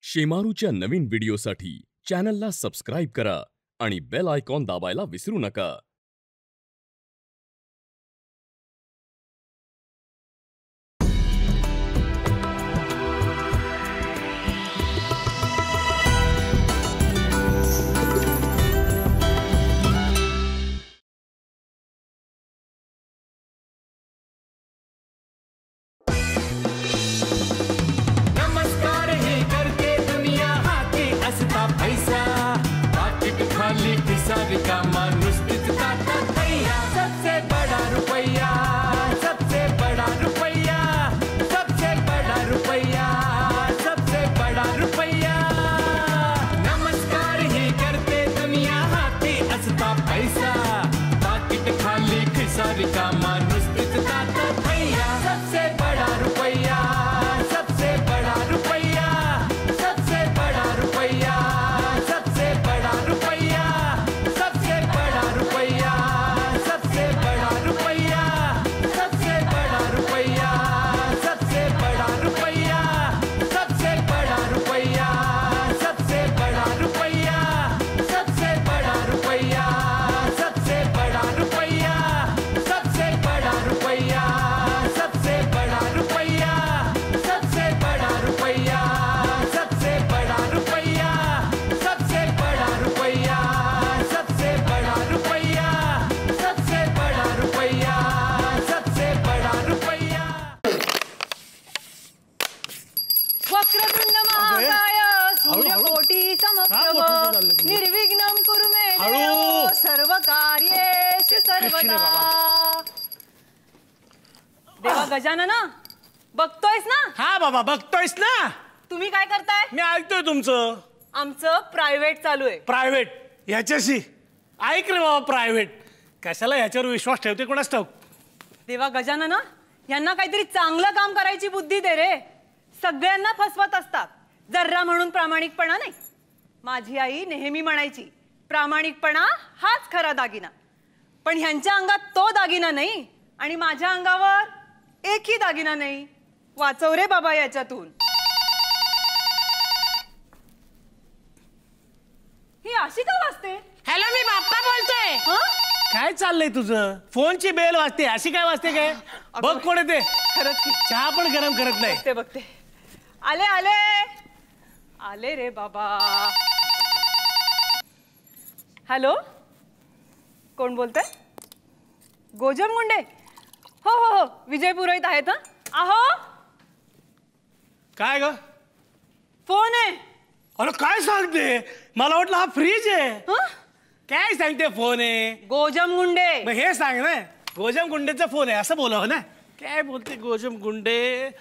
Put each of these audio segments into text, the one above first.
शेमारूच्या नवीन व्हिडिओसाठी चॅनलला सबस्क्राईब करा आणि बेल आयकॉन दाबायला विसरू नका. सबसे बड़ा रुपैया, सबसे बड़ा रुपैया, सबसे बड़ा रुपैया, सबसे बड़ा रुपैया. नमस्कार हे करते दुनिया हाती असता पैसा, पाकिट खाली खिसा रिकामा नुसतीच ताटात भैया. सबसे बड़ा रुपैया, सबसे बड़ा रुपैया, सबसे बड़ा रुपैया, सबसे बड़ा रुपैया, सबसे बड़ा रुपैया, सबसे बड़ा रुपैया, सबसे बड़ा रुपैया, सबसे बड़ा रुपैया, सबसे बड़ा रुपैया, सबसे बड़ा रुपैया, सबसे बड़ा रुपैया, सबसे बड़ा रुपैया, सबसे बड़ा रुपैया, सबसे बड़ा रुपैया, सबसे बड़ा रुपैया, सबसे बड़ा रुपैया, सबसे बड़ा रुपैया, सबसे बड़ा रुपैया, सबसे बड़ा रुपैया, सबसे बड़ा रुपैया. वक्रतुंड महाकाय सूर्यकोटी समप्रभ निर्विघ्नं कुरु मे देव सर्व कार्येषु सर्वदा. देवा गजानना बघतोयस ना? हा बाबा बघतोयस ना. तुम्ही काय करताय? मी ऐकतोय तुमचं. आमचं प्रायव्हेट चालू आहे. प्रायव्हेट ह्याच्याशी ऐक रे बाबा. प्रायव्हेट कशाला ह्याच्यावर विश्वास ठेवते कोणाच ठाऊक. देवा गजानना यांना काहीतरी चांगलं काम करायची बुद्धी दे रे. सगळ्यांना फसवत असतात. जर्रा म्हणून प्रामाणिकपणा नाही. माझी आई नेहमी म्हणायची प्रामाणिकपणा हाच खरा दागिना. पण ह्यांच्या अंगात तो दागिना नाही आणि माझ्या अंगावर एकही दागिना नाही. वाचव रे बाबा याच्यातून. ही अशी का वाजते? हॅलो मी बाप्पा बोलतोय. काय चाललंय तुझं? फोनची बेल वाजते अशी काय वाजते काय? बघ कोण येते. खरंच की चहा पण गरम करत नाही. बघते बघते. आले आले आले रे बाबा. हॅलो कोण बोलतंय? गोजम मुंडे. हो हो हो विजय पुरोहित आहेत. आहो काय ग? फोन आहे. अरे काय सांगते? मला वाटलं हा फ्रीज आहे. काय सांगते? फोन आहे. गोजम मुंडे. मग हे सांग ना. गोजम गुंडेचा फोन आहे असं बोलावं ना. काय बोलते गोजम गुंडे?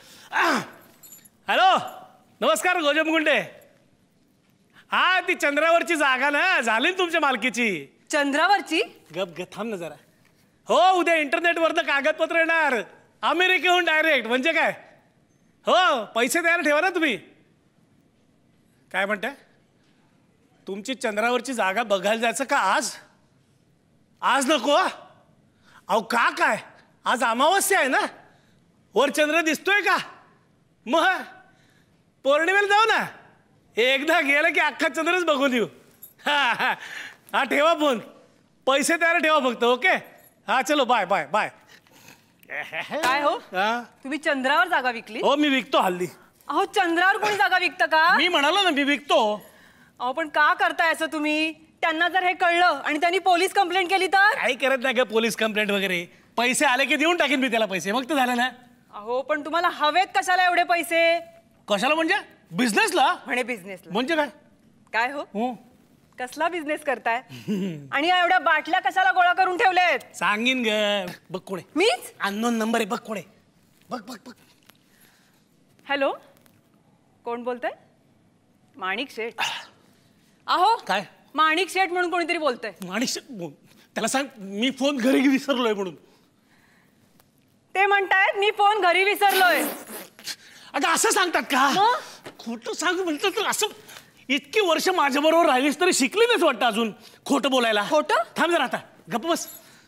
हॅलो नमस्कार गोजम गुंडे. हा ती चंद्रावरची जागा ना झाली ना तुमच्या मालकीची. चंद्रावरची? गप ग थांब ना जरा. हो उद्या इंटरनेटवर कागदपत्र येणार अमेरिकेहून डायरेक्ट. म्हणजे काय? हो पैसे द्यायला ठेवा ना तुम्ही. काय म्हणताय? तुमची चंद्रावरची जागा बघायला जायचं का आज? आज नको. अहो का काय? आज अमावस्या आहे ना. वर चंद्र दिसतोय का? मग पौर्णिमेला जाऊ ना. एकदा गेलं की अख्खा चंद्रच बघून येऊ. हा हा ठेवा फोन. पैसे तयार ठेवा फक्त. ओके हा चलो बाय बाय बाय. काय हो तुम्ही चंद्रावर जागा विकली? हो मी विकतो हल्ली. अहो चंद्रावर कोणी जागा विकतं का? मी म्हणालो ना मी विकतो. अहो पण का करताय असं तुम्ही? त्यांना जर हे कळलं आणि त्यांनी पोलीस कंप्लेंट केली तर? काही करत नाही का पोलीस कंप्लेंट वगैरे. पैसे आले की देऊन टाकेन मी त्याला पैसे. मग तर झालं ना. अहो पण तुम्हाला हवेत कशाला एवढे पैसे? कशाला म्हणजे? बिझनेसला. म्हणे बिझनेसला. म्हणजे काय? काय हो कसला बिझनेस करताय? आणि या एवढ्या बाटल्या कशाला गोळा करून ठेवलेत? सांगीन ग. बघ कोण आहे. मीच. अननोन नंबर आहे. बघ कोण आहे. बघ बघ बघ. हॅलो कोण बोलतंय? माणिक शेठ. अहो काय? माणिक शेठ म्हणून कोणीतरी बोलतंय. माणिक शेठ? त्याला सांग मी फोन घरी विसरलोय म्हणून. ते म्हणतायत मी फोन घरी विसरलोय. अगं असं सांगतात का? खोटं सांग म्हणतात. असं इतकी वर्ष माझ्याबरोबर राहिलीस तरी शिकली नाहीच वाटतं अजून खोटं बोलायला. खोटं? थांब जरा आता गप्प बस.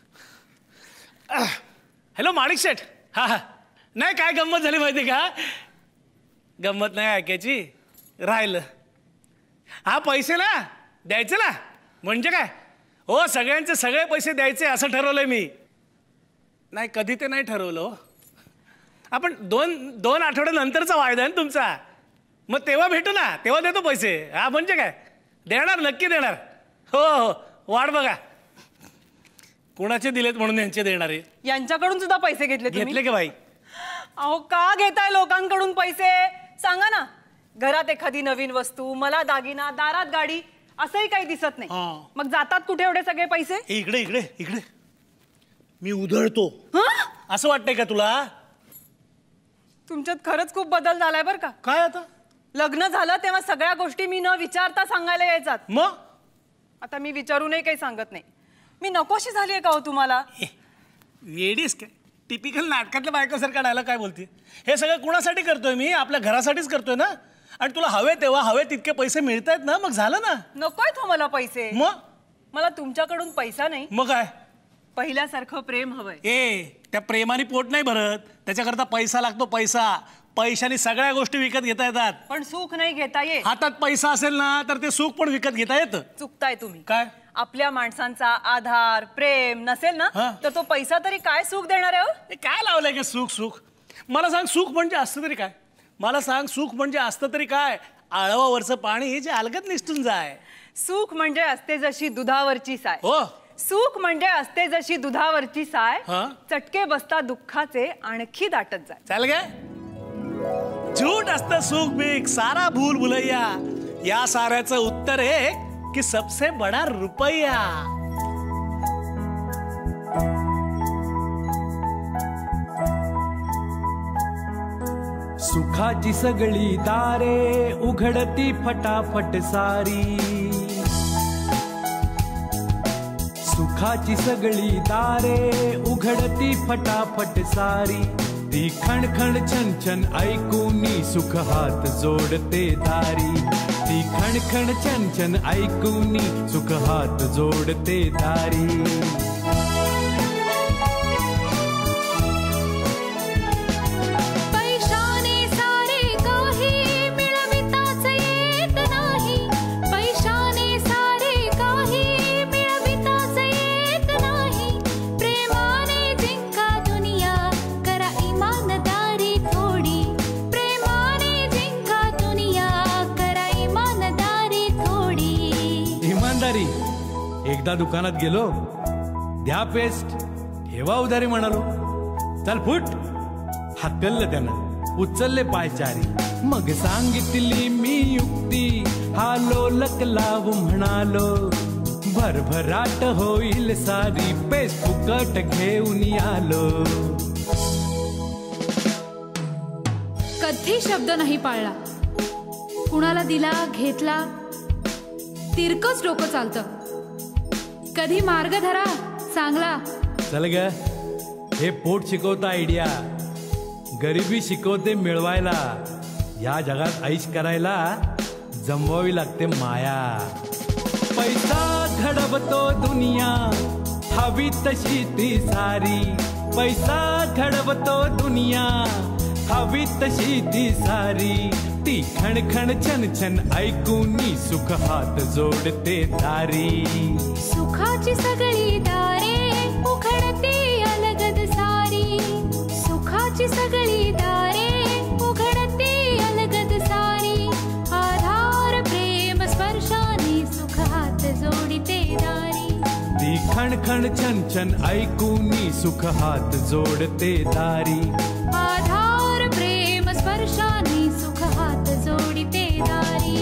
हॅलो माणिक शेठ. हा हा नाही काय गंमत झाली माहिती का? गंमत नाही ऐकायची. राहिलं. हा पैसे ना द्यायचे ना, म्हणजे काय हो, सगळ्यांचे सगळे पैसे द्यायचे असं ठरवलंय मी. नाही कधी ते नाही ठरवलं. आपण दोन आठवड्यानंतरचा वायदा आहे ना तुमचा, मग तेव्हा भेटू ना, तेव्हा देतो पैसे. हा म्हणजे काय, देणार, नक्की देणार. हो हो, वाट बघा. कुणाचे दिलेत म्हणून यांचे देणारे. यांच्याकडून सुद्धा पैसे घेतले की बाई? अहो का घेताय लोकांकडून पैसे सांगा ना. घरात एखादी नवीन वस्तू, मला दागिना, दारात गाडी, असंही काही दिसत नाही. मग जातात कुठे एवढे सगळे पैसे? इकडे इकडे इकडे. मी उधळतो असं वाटतंय का तुला? तुमच्यात खरंच खूप बदल झालाय बरं का. काय आता? लग्न झालं तेव्हा सगळ्या गोष्टी मी न विचारता सांगायला यायचात. मग आता मी विचारूनही काही सांगत नाही. मी नकोशी झालीये का हो तुम्हाला? वेडीस काय, टिपिकल नाटकातल्या बायकोसारखं डायलॉग काय बोलते. हे सगळं कुणासाठी करतोय मी? आपल्या घरासाठीच करतोय ना. आणि तुला हवे तेव्हा हवे तितके पैसे मिळतायत ना, मग झालं ना. नकोय तो मला पैसे. मग मला तुमच्याकडून पैसा नाही, मग काय पहिल्यासारखं प्रेम हवंय. त्या प्रेमाने पोट नाही भरत, त्याच्याकरता पैसा लागतो. पैशाने सगळ्या गोष्टी विकत घेता येतात, पण सुख नाही घेता येत. हातात पैसा असेल ना तर ते सुख पण विकत घेता येतं. चुकताय तुम्ही. काय? आपल्या माणसांचा आधार प्रेम नसेल ना तर तो पैसा तरी काय सुख देणार आहे? काय लावलंय का सुख? मला सांग, सुख म्हणजे असतं तरी काय? मला सांग, सुख म्हणजे असतं तरी काय? आळवावरचं पाणी जे अलगद निसटून जाय. सुख म्हणजे असते जशी दुधावरची साय. हो, सुख म्हणजे असते जशी दुधावरची साय. चटके बसता दुःखाचे आणखी दाटत जाय. चाल काय? झूठ असतं सुख बिक, सारा भूल भुलैया. या साऱ्याचं उत्तर आहे की सबसे बडा रुपया. सुखाची सगळी दारे उघडती फटाफट सारी. सुखाची सगळी दारे उघडती फटाफट सारी. ती खणखण छन छन ऐकूनी सुख हात जोडते दारी. ती खणखण छन छन ऐकूनी सुख हात जोडते दारी. एकदा दुकानात गेलो, द्या पेस्ट, ठेवा उधारी म्हणालो. चल फुट. हाकललं त्यानं, उचलले पायचारी. मग सांगितली मी युक्ती, हालो लक लावू म्हणालो. भरभराट होईल सारी, पेस्ट फुकट घेऊन आलो. कधी शब्द नाही पाळला, कुणाला दिला घेतला, तिरकच डोकं चालतं. कधी मार्ग धरा चांगला. चल ग, हे पोट शिकवता आयडिया, गरिबी शिकवते मिळवायला. या जगात ऐश करायला जमवावी लागते माया. पैसा घडवतो दुनिया, हवी तशी ती सारी. पैसा घडवतो दुनिया, हवी तशी ती सारी. ती खणखण छन छन ऐकूनी सुख हात जोडते दारी. सुखाची सगळी दारे उघडती अलगद सारी. सुखाची सगळी दारे उघडती अलगद सारी. आधार प्रेम स्पर्शाने सुख हात जोडते दारी. ती खणखण छन छन ऐकूनी सुख हात जोडते दारी. आधार प्रेम स्पर्शाने सुख हात जोडते दारी.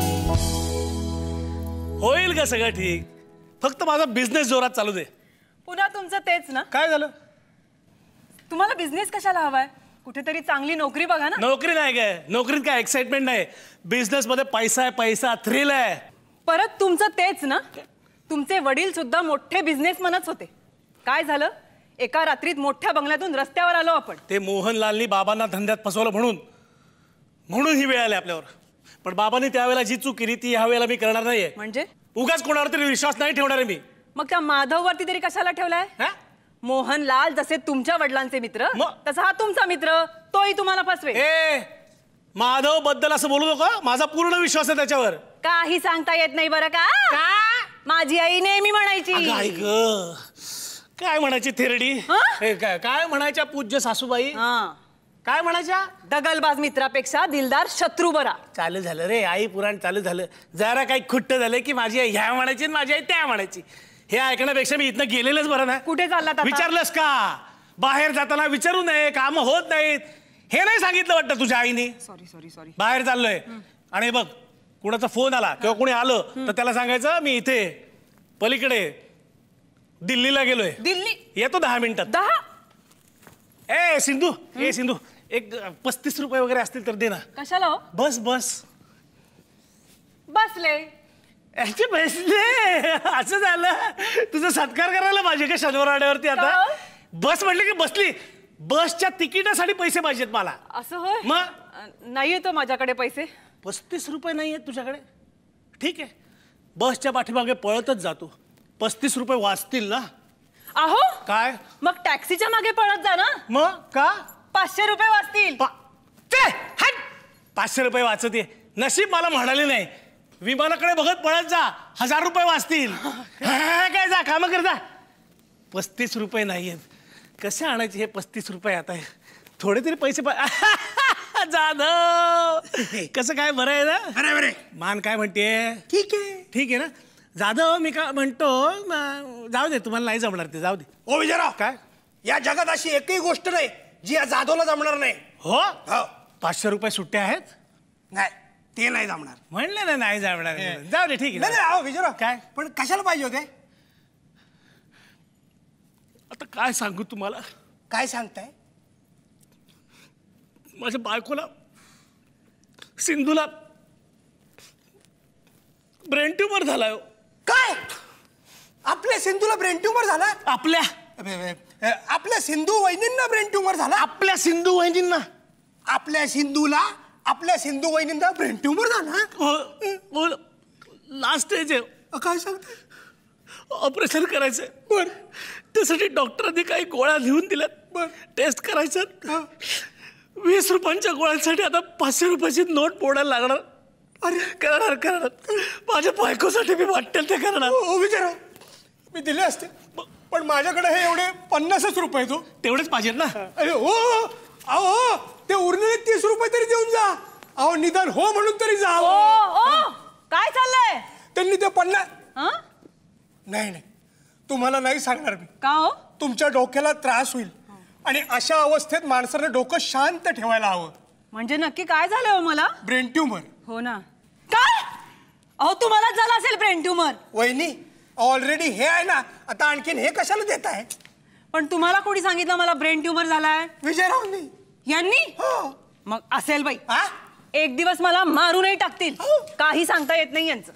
होईल का सगळं ठीक? फक्त माझा बिझनेस जोरात चालू दे. पुन्हा तुमचं तेच ना? काय झालं? तुम्हाला बिझनेस कशाला हवाय? कुठेतरी चांगली नोकरी बघा ना. नोकरी नाही काय, नोकरीत काय एक्साइटमेंट नाही. बिझनेस मध्ये पैसा आहे, पैसा थ्रिल आहे. परत तुमचं तेच ना? तुमचे वडील सुद्धा मोठे बिझनेसमनच होते. काय झालं? एका रात्रीत मोठ्या बंगल्यातून रस्त्यावर आलो आपण. ते मोहनलालनी बाबांना धंद्यात फसवलं म्हणून ही वेळ आली आपल्यावर. पण बाबांनी त्यावेळेला जी चूक केली ती ह्या वेळेला मी करणार नाहीये. म्हणजे उगाच कोणावर तरी विश्वास नाही ठेवणार आहे मी. मग त्या माधववरती तरी कशाला ठेवलाय? मोहनलाल जसे तुमच्या वडिलांचे मित्र, तसा हा तुमचा मित्र, तोही तुम्हाला फसवे. माधव बद्दल असं बोलू नको, माझा पूर्ण विश्वास आहे त्याच्यावर. काही सांगता येत नाही बरं का. माझी आई नेहमी म्हणायची. काय म्हणायची थेरडी? काय म्हणायच्या पूज्य सासूबाई? काय म्हणायच्या? दगलबाज मित्रापेक्षा दिलदार शत्रू बरा. चालू झालं रे आई पुराण, चालू झालं. जरा काही खुट्ट झालं की माझी आई ह्या म्हणायची, माझी आई त्या म्हणायची. हे ऐकण्यापेक्षा मी इथनं गेलेलंच बरं ना. कुठे चाललात आता? विचारलंस का? बाहेर जाताना विचारू नये, काम होत नाहीत हे नाही सांगितलं वाटतं तुझ्या आईने? सॉरी. बाहेर चाललोय आणि बघ कुणाचा फोन आला किंवा कुणी आलं तर त्याला सांगायचं मी इथे पलीकडे दिल्लीला गेलोय. दिल्ली? येतो 10 मिनिटात. 10? ए सिंधू, एक 35 रुपये वगैरे असतील तर दे ना. कशाला हो? बस बसले. बसले असं झालं. तुझं सत्कार करायला पाहिजे का शनिवारवाड्यावरती आता? बस म्हटलं की बसली. बसच्या तिकिटासाठी पैसे पाहिजेत मला. असं होय? मग नाही येतो माझ्याकडे पैसे. 35 रुपये नाही आहेत तुझ्याकडे? ठीक आहे, बसच्या पाठीमागे पळतच जातो. 35 रुपये वाचतील ना? अहो काय मग टॅक्सीच्या मागे पळत जा ना. मग का? 500 रुपये वाचतील. 500 रुपये वाचते. नशीब मला म्हणाले नाही. विमानाकडे बघत पळत जा, 1000 रुपये वाचतील. काय जा काम कर जा. 35 रुपये नाही आहेत. कसे आणायचे हे 35 रुपये? आता थोडे तरी पैसे जाधव कसं काय? बरं आहे ना? बरे. मान काय म्हणते? ठीक आहे ना जाधव. मी काय म्हणतो, जाऊ दे, तुम्हाला नाही जमणार ते, जाऊ दे. ओ विजयराव, काय? या जगात अशी एकही गोष्ट नाही जी या जाधवला जमणार नाही. हो 500 रुपये सुट्टे आहेत? नाही, ते नाही जमणार. म्हणलं ना नाही जमणार. जाऊ दे, ठीक आहे. नाही विजयराव, काय? पण कशाला पाहिजे होते? आता काय सांगू तुम्हाला? काय सांगताय? माझ्या बायकोला, सिंधूला ब्रेन ट्यूमर झालाय. काय? आपल्या सिंधूला ब्रेन ट्यूमर झाला? आपल्या सिंधू वहिनींना ब्रेन ट्यूमर झाला? आपल्या सिंधू वहिनींना? आपल्या सिंधू वहिनींना ब्रेन ट्यूमर झाला? लास्ट स्टेज आहे. काय सांगते? ऑपरेशन करायचंय. बर. त्यासाठी डॉक्टरांनी काही गोळ्या लिहून दिल्यात. टेस्ट करायचं. 20 रुपयांच्या गोळ्यांसाठी आता 500 रुपयाची नोट मोडायला लागणार. अरे करणार. माझ्या बायकोसाठी मी वाटेल ते करणार. विचारा, मी दिले असते पण माझ्याकडे हे एवढे 50 रुपये. तो तेवढेच पाहिजेत ना? अरे अहो ते उरलेले 30 रुपये तरी देऊन जा. अहो निदान हो म्हणून तरी जा. काय चाललंय? त्यांनी ते 50. नाही तुम्हाला नाही सांगणार मी. का हो? तुमच्या डोक्याला त्रास होईल आणि अशा अवस्थेत माणसाने डोकं शांत ठेवायला हवं. म्हणजे नक्की काय झालं हो मला? Brain tumour. हो ना. काय? अहो तुम्हाला झालं असेल ब्रेन ट्यूमर. वहिनी ऑलरेडी हे आहे ना, आता आणखीन हे कशाला देत आहे? पण तुम्हाला कोणी सांगितलं मला ब्रेन ट्यूमर झालाय? विजयरावनी. यांनी? हो. मग असेल बाई. एक दिवस मला मारूनही टाकतील. काही सांगता येत नाही यांचं.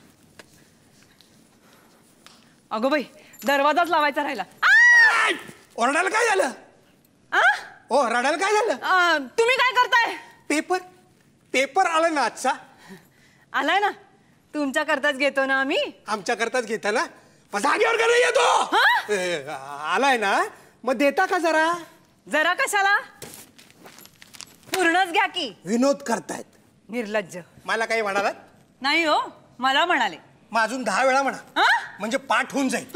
अगो बाई, दरवाजाच लावायचा राहिला. ओरडायला काय झालं? रडायला काय झालं? तुम्ही काय करताय? पेपर आला ना आजचा. आलाय ना, तुमच्या करताच घेतो ना आम्ही. आमच्या करताच घेता ना? जागेवर का नाही येतो? आलाय ना, मग देता का जरा? जरा कशाला? पूर्णच घ्या की. विनोद करतायत. निर्लज्ज. मला काही म्हणालात? नाही हो, मला म्हणाले. मग अजून 10 वेळा म्हणा, म्हणजे पाठ होऊन जाईल.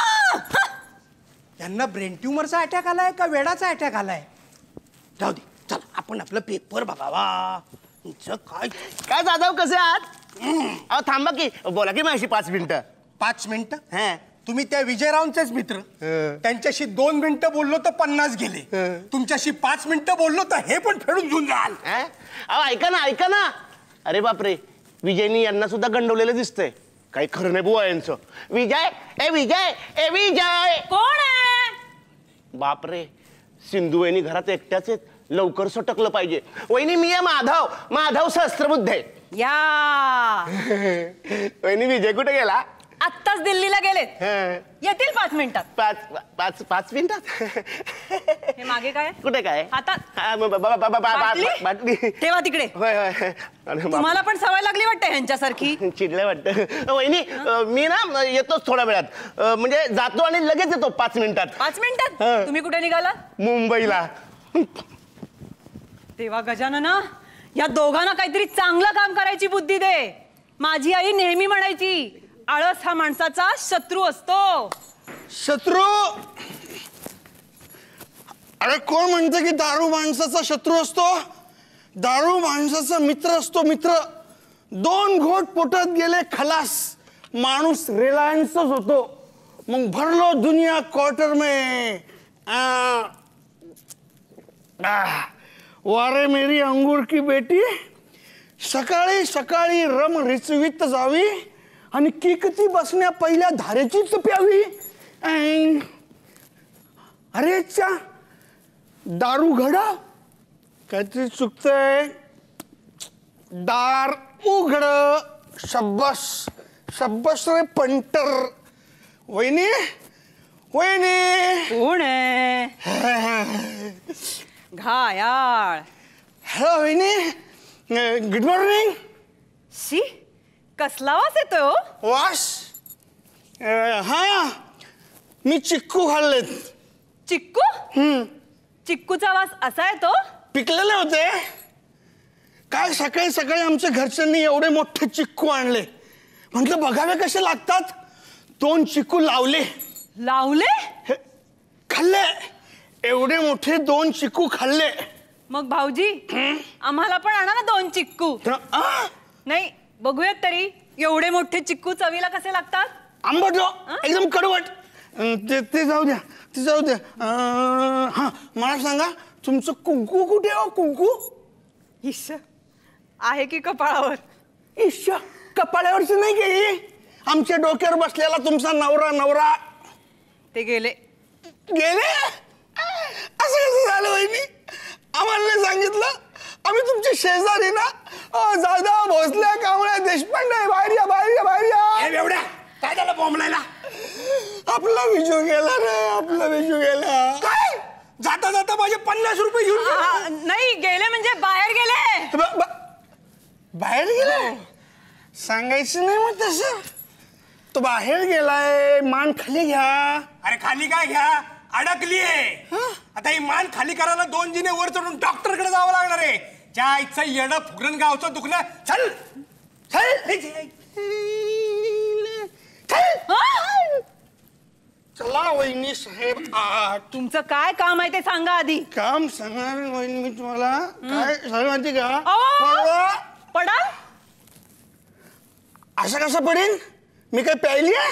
यांना ब्रेन ट्यूमरचा अटॅक आलाय का वेडाचा अटॅक आलाय? जाऊ दे, चला आपण आपलं पेपर बघावा. काय जाधव कसे आहात? थांबा की, बोला की माझी 5 मिनिटं. 5 मिनिटं? तुम्ही त्या विजयरावांचेच मित्र. त्यांच्याशी 2 मिनिटं बोललो तर 50 गेले. तुमच्याशी 5 मिनिटं बोललो तर हे पण फेडून घेऊन जाल. ऐका ना. अरे बापरे, विजयनी यांना सुद्धा गंडवलेलं दिसतंय. काही खरं नाही बुवा यांचं. विजय. कोण आहे? बापरे, सिंधू वहिनी घरात एकट्याच आहेत. लवकर सटकलं पाहिजे. वहिनी मी आहे माधव सहस्त्रबुद्धे. या वहिनी विजय कुठे गेला? आत्ताच दिल्लीला गेलेत. येतील 5 मिनिटात. 5 मिनिटात? हे मागे काय? कुठे काय? हातात बाटली ठेवा तिकडे. होय. तुम्हाला पण सवय लागली वाटते ह्यांच्यासारखी. चिडलं वाटतं. वहिनी मी ना येतोच थोड्या वेळात. म्हणजे जातो आणि लगेच येतो 5 मिनिटात. 5 मिनिटात? तुम्ही कुठे निघाला? मुंबईला. तेव्हा गजानना, या दोघांना काहीतरी चांगलं काम करायची बुद्धी दे. माझी आई नेहमी म्हणायची, आळस हा माणसाचा शत्रू असतो. शत्रू? अरे कोण म्हणतं की दारू माणसाचा शत्रू असतो? दारू माणसाचा मित्र असतो, मित्र. 2 घोट पोटात गेले खलास, माणूस रिलायन्सच होतो. मग भरलो दुनिया क्वार्टर में. वारे मेरी अंगूर की बेटी, सकाळी सकाळी रम रिचवीत जावी आणि किकती बसण्या पहिल्या धारेचीच प्यावी. अरे चा दारू घडा, काहीतरी चुकतंय. दार उघड. शब्बस शब्बस रे पंटर. वहिनी वहिनी. कोण आहे? घायाळ. हॅलो वहिनी, गुड मॉर्निंग. शी, कसला वास येतोय हो? वास? हा, मी चिक्कू खाल्लेत. चिक्कू? चिक्कूचा वास असा येतो? पिकलेले होते. काय सकाळी सकाळी आमच्या घरच्यांनी एवढे मोठे चिक्कू आणले. म्हटलं बघावे कसे लागतात. 2 चिक्कू लावले. लावले? खाल्ले. एवढे मोठे 2 चिक्कू खाल्ले. मग भाऊजी, आम्हाला पण आणा ना 2 चिक्कू. नाही, बघूयात तरी एवढे मोठे चिक्कू चवीला कसे लागतात. आंबट हो, एकदम कडवट. ते जाऊ द्या, ते जाऊ द्या. हा, मला सांगा तुमचं कुंकू कुठे हो? कुंकू इश्श, आहे की कपाळावर. इश्श, कपाळावरची नाही गेली. आमच्या डोक्यावर बसलेला तुमचा नवरा. नवरा ते गेले. गेले? असं कसं झालं वहिनी? आम्हाला नाही सांगितलं. आम्ही तुमचे शेजारी ना, जाधव भोसले कांबळे देशपांडे. बाहेर या, बाहेर या, बाहेर या. एवढ्या काय झालं बॉम्बलायला? आपला विजू गेला रे, आपला विजू गेला. काय जाता जाता माझे 50 रुपये घेऊन? नाही, गेले म्हणजे बाहेर गेले. बाहेर गेलाय? सांगायचं नाही मग तसं. तो बाहेर गेलाय, मान खाली घ्या. अरे खाली काय घ्या, अडकली आहे. आता ही मान खाली करायला 2 जिने वर चढून डॉक्टरकडे जावं लागणार आहे. त्या इथचं येणं फुगरण गावचं दुखणं. चल चला वहिनी साहेब. तुमचं काय काम आहे ते सांगा आधी. काम सांगणार वहिनी मी तुम्हाला. काय सांग माहिती का? पडा. असं कसं पडेल? मी काय प्यायली आहे?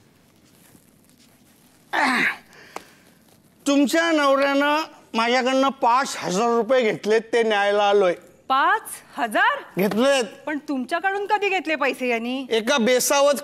तुमच्या नवऱ्यानं माझ्याकडनं 5,000 रुपये घेतलेत, ते न्यायला आलोय. 5,000 घेतलेत? पण तुमच्याकडून कधी घेतले पैसे यांनी? एका बेसावत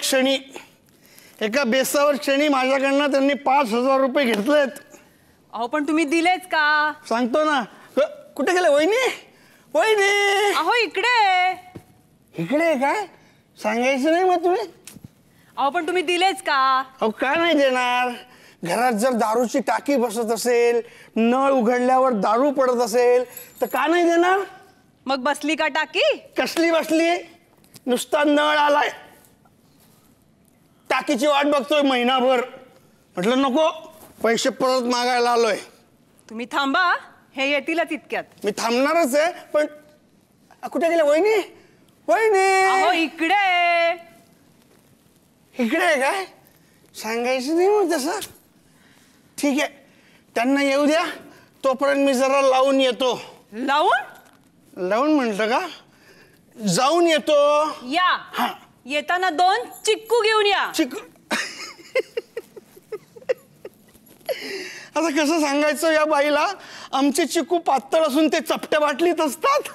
क्षणी माझ्याकडनं त्यांनी 5,000 रुपये घेतलेत. अहो पण तुम्ही दिलेच का? सांगतो ना. कुठे गेले वहिनी? वहिनी अहो इकडे. इकडे काय सांगायचं नाही मग तुम्ही? अहो पण तुम्ही दिलेच का? अहो का नाही देणार? घरात जर दारूची टाकी बसत असेल, नळ उघडल्यावर दारू पडत असेल तर का नाही देणार? मग बसली का टाकी? कसली बसली? नुसता नळ आलाय, टाकीची वाट बघतोय महिनाभर. म्हटलं नको, पैसे परत मागायला आलोय. तुम्ही थांबा, हे येतीलच इतक्यात. मी थांबणारच आहे, पण कुठे गेले वहिनी? वहिनी अहो इकडे. इकडे आहे काय? सांगायचं नाही मग तसं. ठीक आहे, त्यांना येऊ द्या, तोपर्यंत मी जरा लावून येतो. लावून म्हटलं का? जाऊन येतो. या. येताना 2 चिक्कू घेऊन या. चिक्कू? आता कसं सांगायचं या बाईला? आमचे चिक्कू पातळ असून ते चपट्या बाटलीत असतात.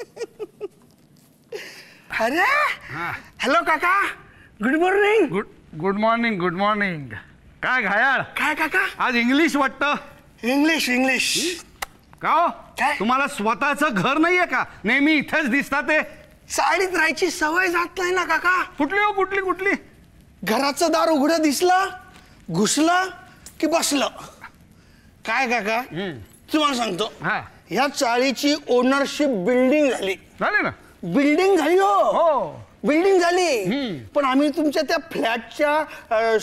अरे हॅलो काका, good morning. Good morning. Good morning. काय घायाळ? काय काका? आज इंग्लिश वाटतं. इंग्लिश का हो? काय? तुम्हाला स्वतःचं घर नाहीये का? नेहमी इथेच दिसतात ते. साडीत राहायची सवय जात नाही ना काका. कुठली हो? कुठली? घराचं दार उघडं दिसलं, घुसलं की बसलं. काय काका, तुम्हाला सांगतो, ह्या चाळीची ओनरशिप बिल्डिंग झाली. झाली ना? बिल्डिंग झाली हो. बिल्डिंग झाली. पण आम्ही तुमच्या त्या फ्लॅटच्या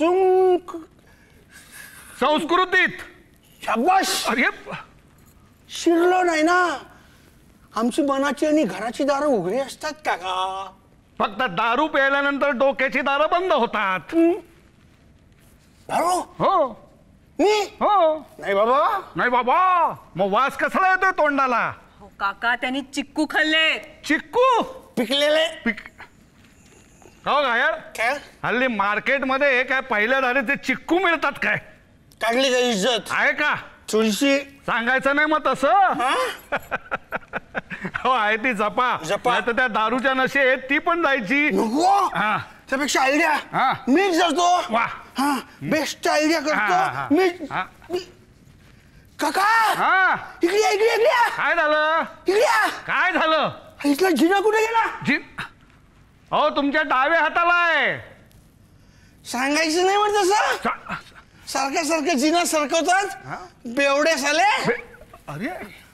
संस्कृतीत. शाबाश. अरे शिरलो नाही ना. आमची मनाची आणि घराची दारं उघडी असतात काका. फक्त दारू प्यायल्यानंतर डोक्याची दारं बंद होतात. दारू? हो. मी? हो. नाही बाबा. नाही बाबा, मग वास कसला येतोय तोंडाला? हो काका, त्यांनी चिक्कू खाल्ले. चिक्कू पिकलेले? हो गायर, काय हल्ली मार्केटमध्ये काय पहिल्या दारीचे चिक्कू मिळतात काय? काढली का इज्जत? आहे का? तुळशी सांगायचं नाही मग तसं. हो आहे ती जपा. तर त्या दारूच्या नशेत ती पण जायची. नको. त्यापेक्षा आयडिया मीच जातो. वा, बेस्ट आयडिया करतो मी. काका इकडे इकडे इकडे. काय झालं? इकडे काय झालं? इथला जिना कुठे गेला? हो तुमच्या डाव्या हाताला आहे. सांगायचं नाही म्हणत तसं. सारखं सारखं जिना सरकवतात बेवडे साले. अरे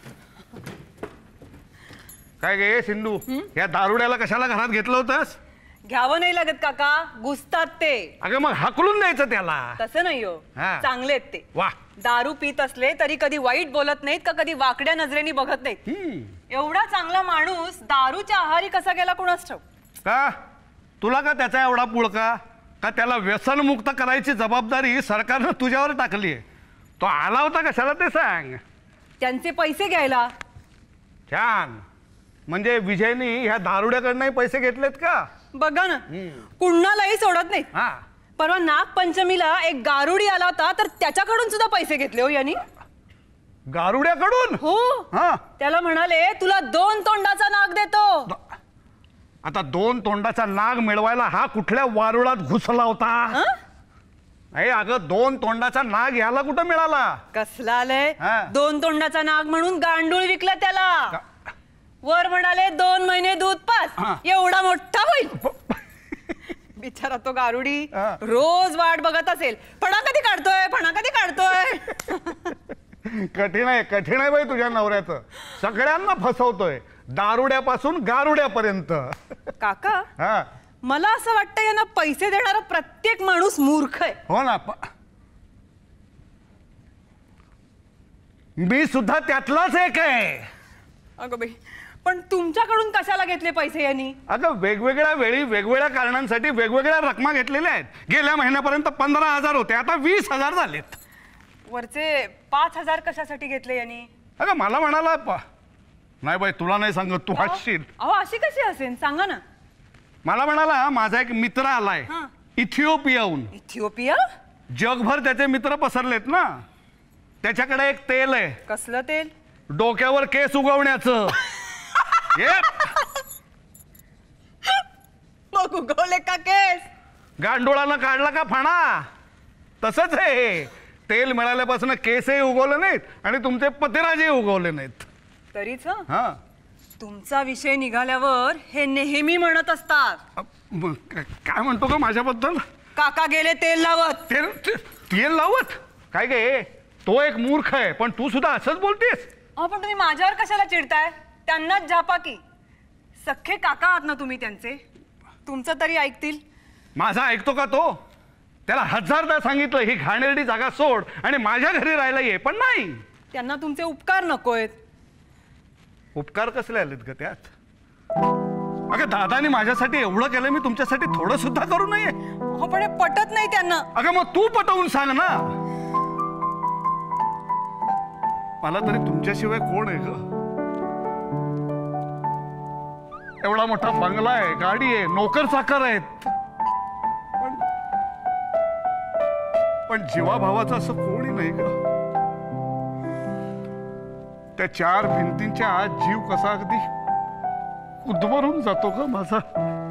काय गे सिंधू, या दारुड्याला कशाला घरात घेतलं होतंस? घ्यावं नाही लागत काका, घुसतात ते. अगं मग हाकलून द्यायचं त्याला. तसं नाही हो, चांगले आहेत ते. वा. दारू पित असले तरी कधी वाईट बोलत नाहीत का कधी वाकड्या नजरेने बघत नाहीत. एवढा चांगला माणूस दारूच्या आहारी कसा गेला कुणास ठाऊक. का तुला का त्याचा एवढा पुळका? का त्याला व्यसनमुक्त करायची जबाबदारी सरकारनं तुझ्यावर टाकली आहे? तो आला होता कशाला ते सांग. त्यांचे पैसे घ्यायला. छान. म्हणजे विजयनी ह्या दारुड्याकडनंही पैसे घेतलेत का? बघा ना, कुणालाही सोडत नाही. परवा नागपंचमीला एक गारुडी आला होता तर त्याच्याकडून सुद्धा पैसे घेतले हो यांनी. गारुड्याकडून? हो. त्याला म्हणाले तुला 2 तोंडाचा नाग देतो. आता 2 तोंडाचा नाग मिळवायला हा कुठल्या वारुळात घुसला होता? नाही अगं, 2 तोंडाचा नाग याला कुठं मिळाला? कसला आलंय 2 तोंडाचा नाग म्हणून गांडूळ विकला त्याला. वर म्हणाले 2 महिने दूध पास, एवढा मोठा होईल. बिचारा तो गारुडी रोज वाट बघत असेल, फणा कधी काढतोय, फणा कधी काढतोय. कठीण आहे बाई तुझ्या नवऱ्याचं. सगळ्यांना फसवतोय, दारुड्यापासून गारुड्यापर्यंत. काका मला असं वाटतं यांना पैसे देणारा प्रत्येक माणूस मूर्ख आहे. हो ना, मी सुद्धा त्यातलाच एक आहे. अगं बाई, पण तुमच्याकडून कशाला घेतले पैसे यांनी? अगं वेगवेगळ्या वेळी वेगवेगळ्या कारणांसाठी वेगवेगळ्या रकमा घेतलेल्या आहेत. गेल्या महिन्यापर्यंत 15,000 होते, आता 20,000 झालेत. वरचे 5,000 कशासाठी घेतले यांनी? अगं मला म्हणाला नाही बाई तुला नाही सांगत, तू हसशील. अहो अशी कशी असेल सांगा ना. मला म्हणाला माझा एक मित्र आलाय इथिओपियाहून. इथिओपिया? जगभर त्याचे मित्र पसरलेत ना. त्याच्याकडे एक तेल आहे. कसलं तेल? डोक्यावर केस उगवण्याचं. मग उगवले का केस? गांडोळानं काढला का फणा? तसंच आहे. तेल मिळाल्यापासून केसही उगवले नाहीत आणि तुमचे पतिराजही उगवले नाहीत. तरीच तुमचा विषय निघाल्यावर हे नेहमी म्हणत असतात. काय म्हणतो का माझ्याबद्दल? काका गेले तेल लावत. तेल लावत? काय गे, तो एक मूर्ख आहे, पण तू सुद्धा असंच बोलतेस. पण तुम्ही माझ्यावर कशाला चिडताय? त्यांनाच झापा की. सख्खे काका आहात ना तुम्ही त्यांचे, तुमचं तरी ऐकतील. माझा ऐकतो का तो? त्याला 1000दा सांगितलं ही घाणेरडी जागा सोड आणि माझ्या घरी राहायला ये, पण नाही. त्यांना तुमचे उपकार नकोयत. उपकार कसले आलेत ग त्यात? अगं दादानी माझ्यासाठी एवढं केलं, मी तुमच्यासाठी थोडं सुद्धा करू नये? हो पण हे पटत नाही त्यांना. अगं मग तू पटवून सांग ना. मला तरी तुमच्याशिवाय कोण आहे ग? एवढा मोठा बंगला आहे, गाडी आहे, नोकर चाकर आहेत, पण जीवाभावाचं असं कोणी नाही ग. त्या 4 भिंतींच्या आत जीव कसा अगदी उद्भरून जातो ग माझा.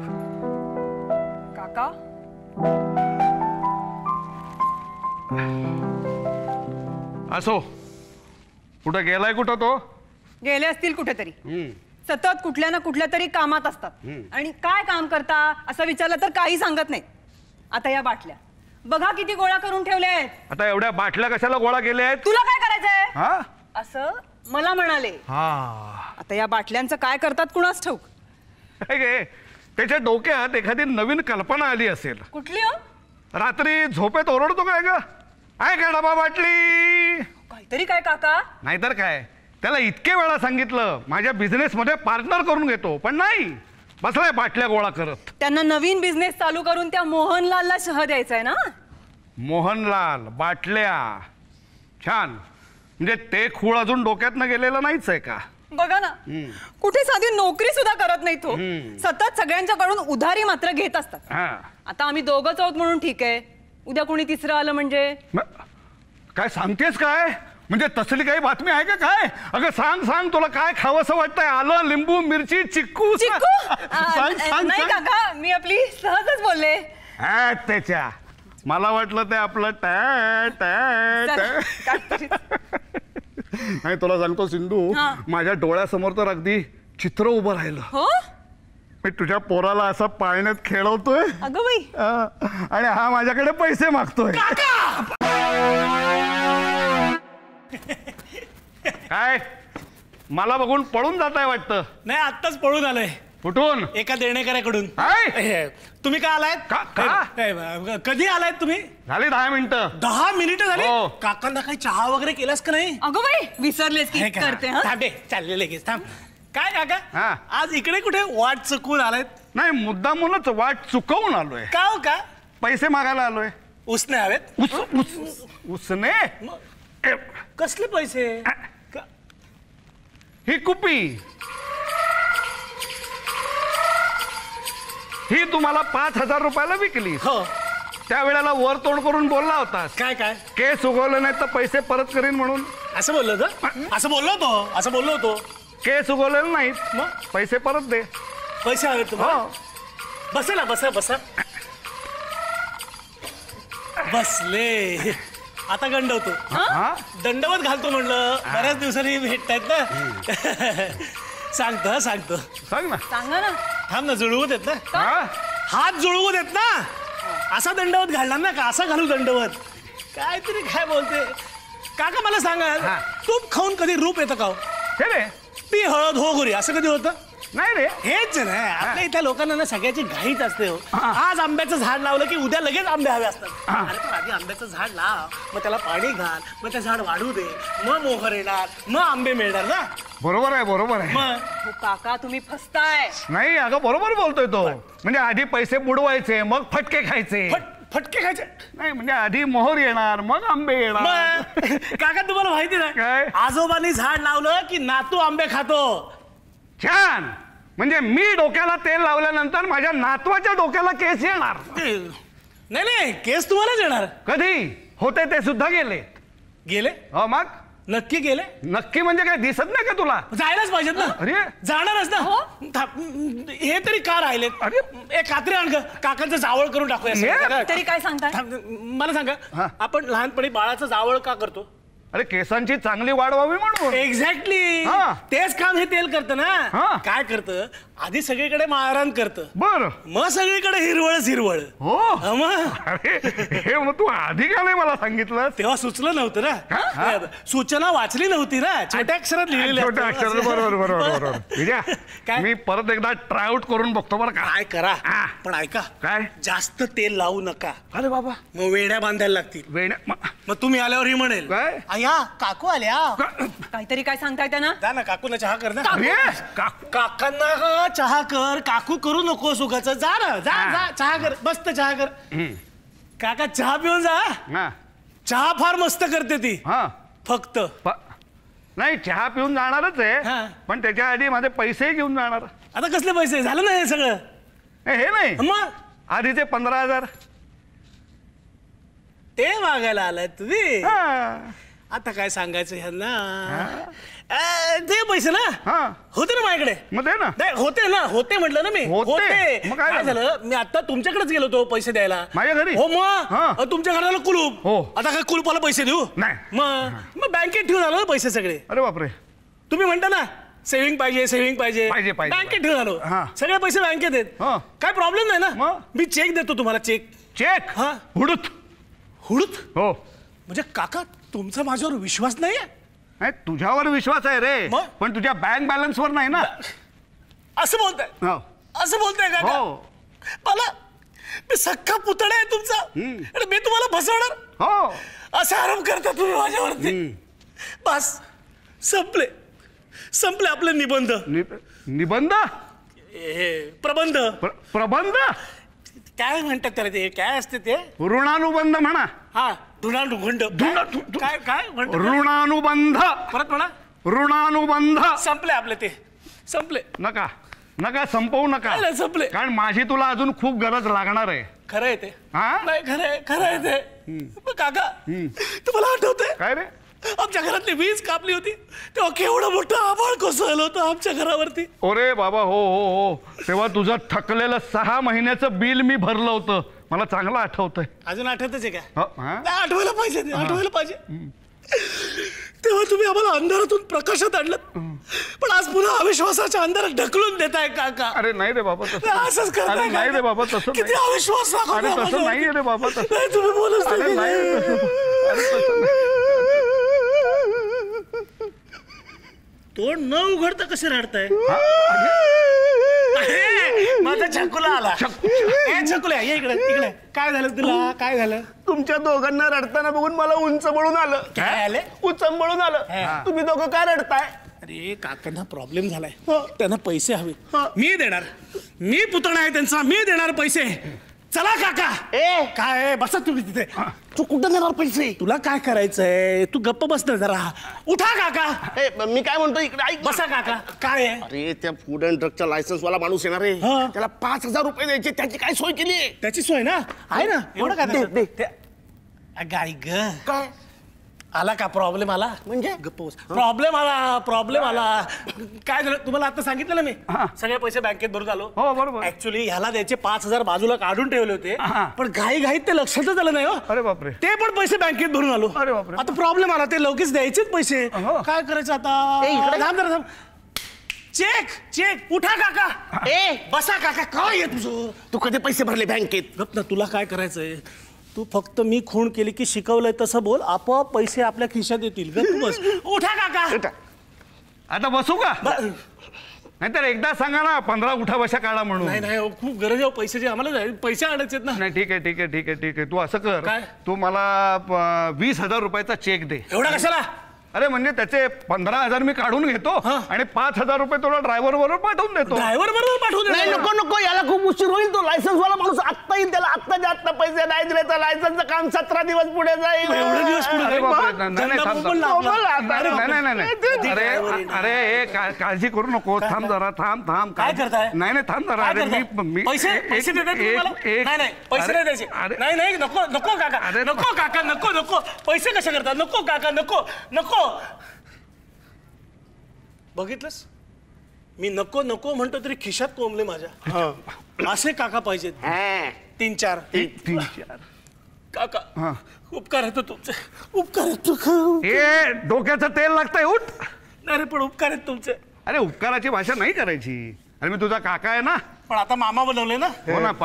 काका असो, कुठं गेलाय? कुठं तो? गेले असतील कुठेतरी. सतत कुठल्या ना कुठल्या तरी कामात असतात. आणि काय काम करता असं विचारलं तर काही सांगत नाही. आता या बाटल्या बघा किती गोळा करून ठेवले आहेत. आता एवढ्या बाटल्या कशाला गोळा केल्या आहेत? तुला काय करायचंय असं मला म्हणाले. आता या बाटल्यांचं काय करतात कुणास ठाऊक. त्याच्या डोक्यात एखादी नवीन कल्पना आली असेल. कुठली हो? रात्री झोपेत ओरडतो काय ग, आहे का डबा बाटली? काहीतरी काय काका? नाहीतर काय, त्याला इतके वेळा सांगितलं माझ्या बिझनेसमध्ये पार्टनर करून घेतो, पण नाही, बसलाय बाटल्या गोळा करत. त्यांना नवीन बिझनेस चालू करून त्या मोहनलालला शह द्यायचाय ना. मोहनलाल, बाटल्या, छान. म्हणजे ते खूळ अजून डोक्यातनं गेलेलं नाहीच आहे का? बघा ना, कुठे साधी नोकरी सुद्धा करत नाही तो. सतत सगळ्यांच्याकडून उधारी मात्र घेत असतात. आता आम्ही दोघंच आहोत म्हणून ठीक आहे, उद्या कोणी तिसरं आलं म्हणजे? काय सांगतेस काय? म्हणजे तसली काही बातमी आहे का काय? अगं सांग सांग, तुला काय खावंसं वाटतंय? आलं, लिंबू, मिरची, चिक्कू? नाही काका, मी आपली सहजच बोलले. त्याच्या मला वाटलं ते आपलं नाही, तुला सांगतो सिंधू, माझ्या डोळ्यासमोर तर अगदी चित्र उभं राहिलं. हो, मी तुझ्या पोराला असं पाळण्यात खेळवतोय. अगं बाई. आणि हा माझ्याकडे पैसे मागतोय. काय मला बघून पळून जाताय वाटतं? नाही, आत्ताच पळून आलोय. कुठून? एका देणेकऱ्याकडून. तुम्ही का आलायत? कधी आलायत तुम्ही? झाली 10 मिनिटं. 10 मिनिटं झाली? काकांना काही चहा वगैरे केलास का नाही? अगं बाई, विसरलेस की करते. थांबे, चालले लगेच. थांब. काय काका, आज इकडे कुठे वाट चुकवून आलायत? नाही, मुद्दामूनच वाट चुकवून आलोय. का हो का? पैसे मागायला आलोय. उसने हवेत? उसने? कसले पैसे? ही कुपी, ही तुम्हाला 5,000 रुपयाला विकली. हो. त्यावेळेला वर तोंड करून बोलला होतास. काय काय? केस उगवलं नाही तर पैसे परत करीन म्हणून. असं बोललो होतं? असं बोललो होतो? असं बोललो होतो? केस उगवलेलं नाहीत, मग पैसे परत दे. पैसे हवे तुम्हाला? बसा ना, बसा बसा. बसले. आता गंडवतो. दंडवत घालतो म्हणलं, बऱ्याच दिवसांनी भेटतायत ना. सांगतो सांगतो. सांग ना. सांगा ना. थांब ना, जुळवू देत ना. हात जुळवू देत ना. असा दंडवत घालणार ना का? असा घालू दंडवत? काहीतरी काय बोलते काका, मला सांगा, तूप खाऊन कधी रूप येतं का? हे रे, ती हळद हो गोरी, असं कधी होतं? नाही रे. हेच ना, आपल्या इथल्या लोकांना ना सगळ्याची घाईच असते हो. आज आंब्याचं झाड लावलं की उद्या लगेच आंबे हवे असतात. अरे पण आधी आंब्याचं झाड लाव, मग त्याला पाणी घाल, मग ते झाड वाढू दे, मग मोहर येणार, मग आंबे मिळणार ना. बरोबर आहे, बरोबर आहे. मग काका, तुम्ही फसताय. नाही अगं, बरोबर बोलतोय तो. म्हणजे आधी पैसे बुडवायचे, मग फटके खायचे. फटके खायचे नाही, म्हणजे आधी मोहर येणार, मग आंबे येणार. काका, तुम्हाला माहिती ना काय? आजोबांनी झाड लावलं की नातू आंबे खातो. छान. म्हणजे मी डोक्याला तेल लावल्यानंतर माझ्या नातवाच्या डोक्याला केस येणार. नाही नाही, केस तुम्हालाच येणार. कधी होते ते सुद्धा गेले. गेले? हो. मग नक्की गेले? नक्की म्हणजे काय, दिसत नाही का तुला? जायलाच पाहिजेत ना. अरे, जाणारच ना. हे तरी का राहिलेत? अरे, एक कात्री आण, काकांचं जावळ करून टाकूया. तरी काय सांगताय? मला सांगा, आपण लहानपणी बाळाचं जावळ का करतो? अरे, केसांची चांगली वाढ व्हावी म्हणून. एक्झॅक्टली. तेच काम हे तेल करतं ना. काय करतं, आधी सगळीकडे माळरान करतं, बर, मग सगळीकडे हिरवळच हिरवळ. हो. अरे, हे मग तू आधी का नाही मला सांगितलं? तेव्हा सुचलं नव्हतं ना. सूचना वाचली नव्हती ना, छोट्या अक्षरात लिहिलेल्या. छोट्या अक्षरात. बरोबर बरोबर बरोबर. विजय, मी परत एकदा ट्राय आउट करून बघतो बरं का. काय करा, पण ऐका, काय जास्त तेल लावू नका. अरे बाबा, मग वेड्या बांधायला लागतील. वेड्या? मग तुम्ही आल्यावर ही म्हणेल, काय? या काकू आल्या. काहीतरी काय सांगताय त्यांना? जा ना, काकूना चहा कर ना. काकांना चहा कर. काकू करू नको सुखाचं. जा ना, जा जा, चहा कर, मस्त चहा कर. काका, चहा पिऊन जा. चहा फार मस्त करते ती. फक्त नाही, चहा पिऊन जाणारच आहे, पण त्याच्या आधी माझे पैसे घेऊन जाणार. आता कसले पैसे? झालं ना हे सगळं? हे नाही, मग आधीचे 15,000 ते मागायला आलाय तुम्ही. आता काय सांगायचं ह्यांना? ते पैसे ना होते ना माझ्याकडे. मग दे ना. होते ना, होते म्हटलं ना मी. होते. मग काय झालं, मी आता तुमच्याकडेच गेलो होतो पैसे द्यायला. माझ्या घरी? हो. मग तुमच्या घराला कुलूप. हो. आता काय कुलूपाला पैसे देऊ? नाही. मग बँकेत ठेवून आलो पैसे सगळे. अरे बापरे. तुम्ही म्हणता ना सेव्हिंग पाहिजे, सेव्हिंग पाहिजे, बँकेत ठेवून आलो. सगळे पैसे बँकेत आहेत. काय प्रॉब्लेम नाही ना. मी चेक देतो तुम्हाला. चेक? चेक? हुडूत. हुडूत? हो. म्हणजे काका, तुमचा माझ्यावर विश्वास नाहीये? नाही, तुझ्यावर विश्वास आहे रे, पण तुझ्या बँक बॅलन्सवर नाही ना. असं बोलताय? असं बोलताय का? मला, मी सख्खा पुतळा आहे तुमचा, आणि मी तुम्हाला फसवणार? हो. असा आरोप करता तुम्ही माझ्यावरती. बस, संपले. संपले आपले निबंध. निबंध प्रबंध प्रबंध काय म्हणतात त्याला ते काय असते ते ऋणानुबंध म्हणा. हा ऋणानुबंध काय काय म्हणतात ऋणानुबंध परत म्हणा. ऋणानुबंध संपले आपले ते संपले. नका नका संपवू नका संपले कारण माझी तुला अजून खूप गरज लागणार आहे. खरं आहे ते. हा नाही खरं आहे ते. काका तुम्हाला आठवतंय काय रे आमच्या घरातली वीज कापली होती तेव्हा केवढं मोठं आभाळ कोसळलं होतं आमच्या घरावरती. अरे बाबा हो हो हो तेव्हा तुझं थकलेलं 6 महिन्याचं बिल मी भरलं होतं मला चांगलं आठवतंय. अजून आठवतच आहे का? नाही, आठवायला पाहिजे आठवायला पाहिजे. तेव्हा तुम्ही आम्हाला अंधारातून प्रकाशात आणलं पण आज पुन्हा अविश्वासाच्या अंधारात ढकलून देताय काका. अरे नाही रे बाबा तसं असंच करताय. नाही रे बाबा तसं किती अविश्वास अरे तसं नाही रे बाबा तसं नाही तुम्ही बोलूच अरे नाही रे तसं तोंड न उघडता कसे रडताय? माझा छकुला आला. छकुला ये इकडे इकडे. काय झालं तुला काय झालं? तुमच्या दोघांना रडताना बघून मला उंचबळून आलं. काय आले? उचंबळून आलं. तुम्ही दोघं काय रडताय? अरे काकांना प्रॉब्लेम झालाय त्यांना पैसे हवे. मी देणार. मी पुतणा आहे त्यांचा मी देणार पैसे. चला काका. काय बसा तुम्ही तिथे. तू कुठं देणार पैसे? तुला काय करायचंय तू गप्प बस ना जरा. उठा काका. मी काय म्हणतो इकडे ऐक. बसा काका. काय आहे? अरे त्या फूड अँड ड्रगच्या लायसन्स वाला माणूस येणार आहे त्याला 5,000 रुपये द्यायचे त्याची काय सोय केली आहे? त्याची सोय ना आहे ना एवढं काय गाय ग काय आला का प्रॉब्लेम आला म्हणजे गप्प बस. प्रॉब्लेम आला काय झालं तुम्हाला आता सांगितलं ना मी सगळे पैसे बँकेत भरून आलो. हो बरोबर. ऍक्च्युली ह्याला द्यायचे 5,000 बाजूला काढून ठेवले होते पण घाईत ते लक्षातच आलं नाही हो. अरे बापरे ते पण पैसे बँकेत भरून आलो. अरे बापरे. आता प्रॉब्लेम आला ते लगेच द्यायचेच पैसे. काय करायचं आता? थांब. चेक उठा काका. बसा काका. काय आहे तुझं? तू कधी पैसे भरले बँकेत? गप ना तुला काय करायचंय तू फक्त मी खूण केली की शिकवलंय तसं बोल आपोआप पैसे आपल्या खिशात येतील. गप बस. उठा काका. आता बसू का? नाहीतर एकदा सांगा ना 15 उठा बशा काढा म्हणून. नाही खूप गरज आहे पैशाची आम्हाला पैसे आणायचे ना. नाही ठीक आहे तू असं कर काय? तू मला 20,000 रुपयाचा चेक दे. एवढा कशाला? अरे म्हणजे त्याचे 15,000 मी काढून घेतो आणि 5,000 रुपये तुला ड्रायव्हर बरोबर पाठवून देतो. ड्रायव्हर बरोबर पाठवून नाही नको याला खूप उशीर होईल. तो लायसन्स वाला माणूस आत्ता येईल त्याला आत्ता पैसे नाही दिले तर लायसन्सचं काम 17 दिवस पुढे जाईल. एवढे दिवस पुढे अरे बापरे, नाही अरे काळजी करू नको. थांब जरा थांब काय करताय? नाही थांब जरा. अरे मी पैसे देतात तुम्हाला? नाही पैसे नाही द्यायचे. नाही नको काका. नको काका नको पैसे कसे करतात? नको काका नको बघितलंस मी नको म्हणतो तरी खिशात कोंबले माझ्या. असे काका पाहिजेत 3-4 काका. उपकार येतो तुमचे. उपकार येतो. हे डोक्याचं तेल लागतंय उठ. नाही रे पण उपकार आहेत तुमचे. अरे उपकाराची भाषा नाही करायची. अरे मी तुझा काका आहे ना. पण आता मामा बनवले ना. हो ना.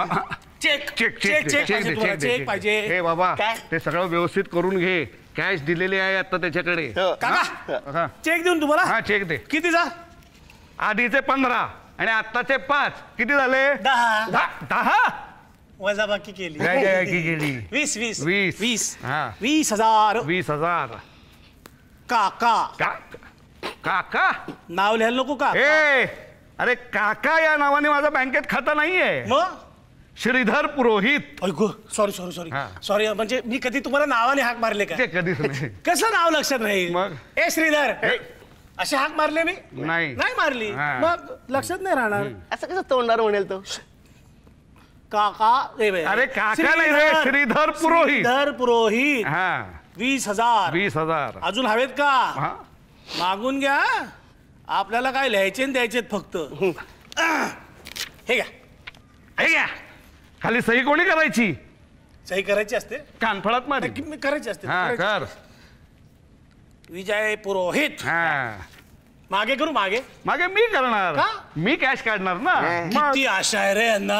चेक पाहिजे. हे बाबा ते सगळं व्यवस्थित करून घे. कॅश दिलेली आहे आता त्याच्याकडे. काका चेक देऊन तुम्हाला. हा चेक दे. कितीचा? आधीचे 15 आणि आत्ताचे 5 किती झाले? 10 वजाबाकी केली. गेली 20 20,000 20,000 काका. काका नाव लिहायला नको का? अरे काका या नावाने माझं बँकेत खातं नाहीये. मग श्रीधर पुरोहित. सॉरी म्हणजे मी कधी तुम्हाला नावाने हाक मारले का? कधीच नाही. कसं नाव लक्षात नाही? मग ए श्रीधर असे हाक मारले मी नाही मारली मग लक्षात नाही राहणार. असं कसं तोंडावर म्हणेल तो काका? अरे काका नाही रे श्रीधर पुरोहित. 20,000 अजून हवेत का? मागून घ्या. आपल्याला काय लिहायचे द्यायचे फक्त. हे घ्या. खाली सही कोणी करायची? सही करायची असते कानफळात मारी करायची असते. कर. विजय पुरोहित. मागे करू? मागे मी करणार. मी कॅश काढणार ना. किती आशा आहे रे यांना.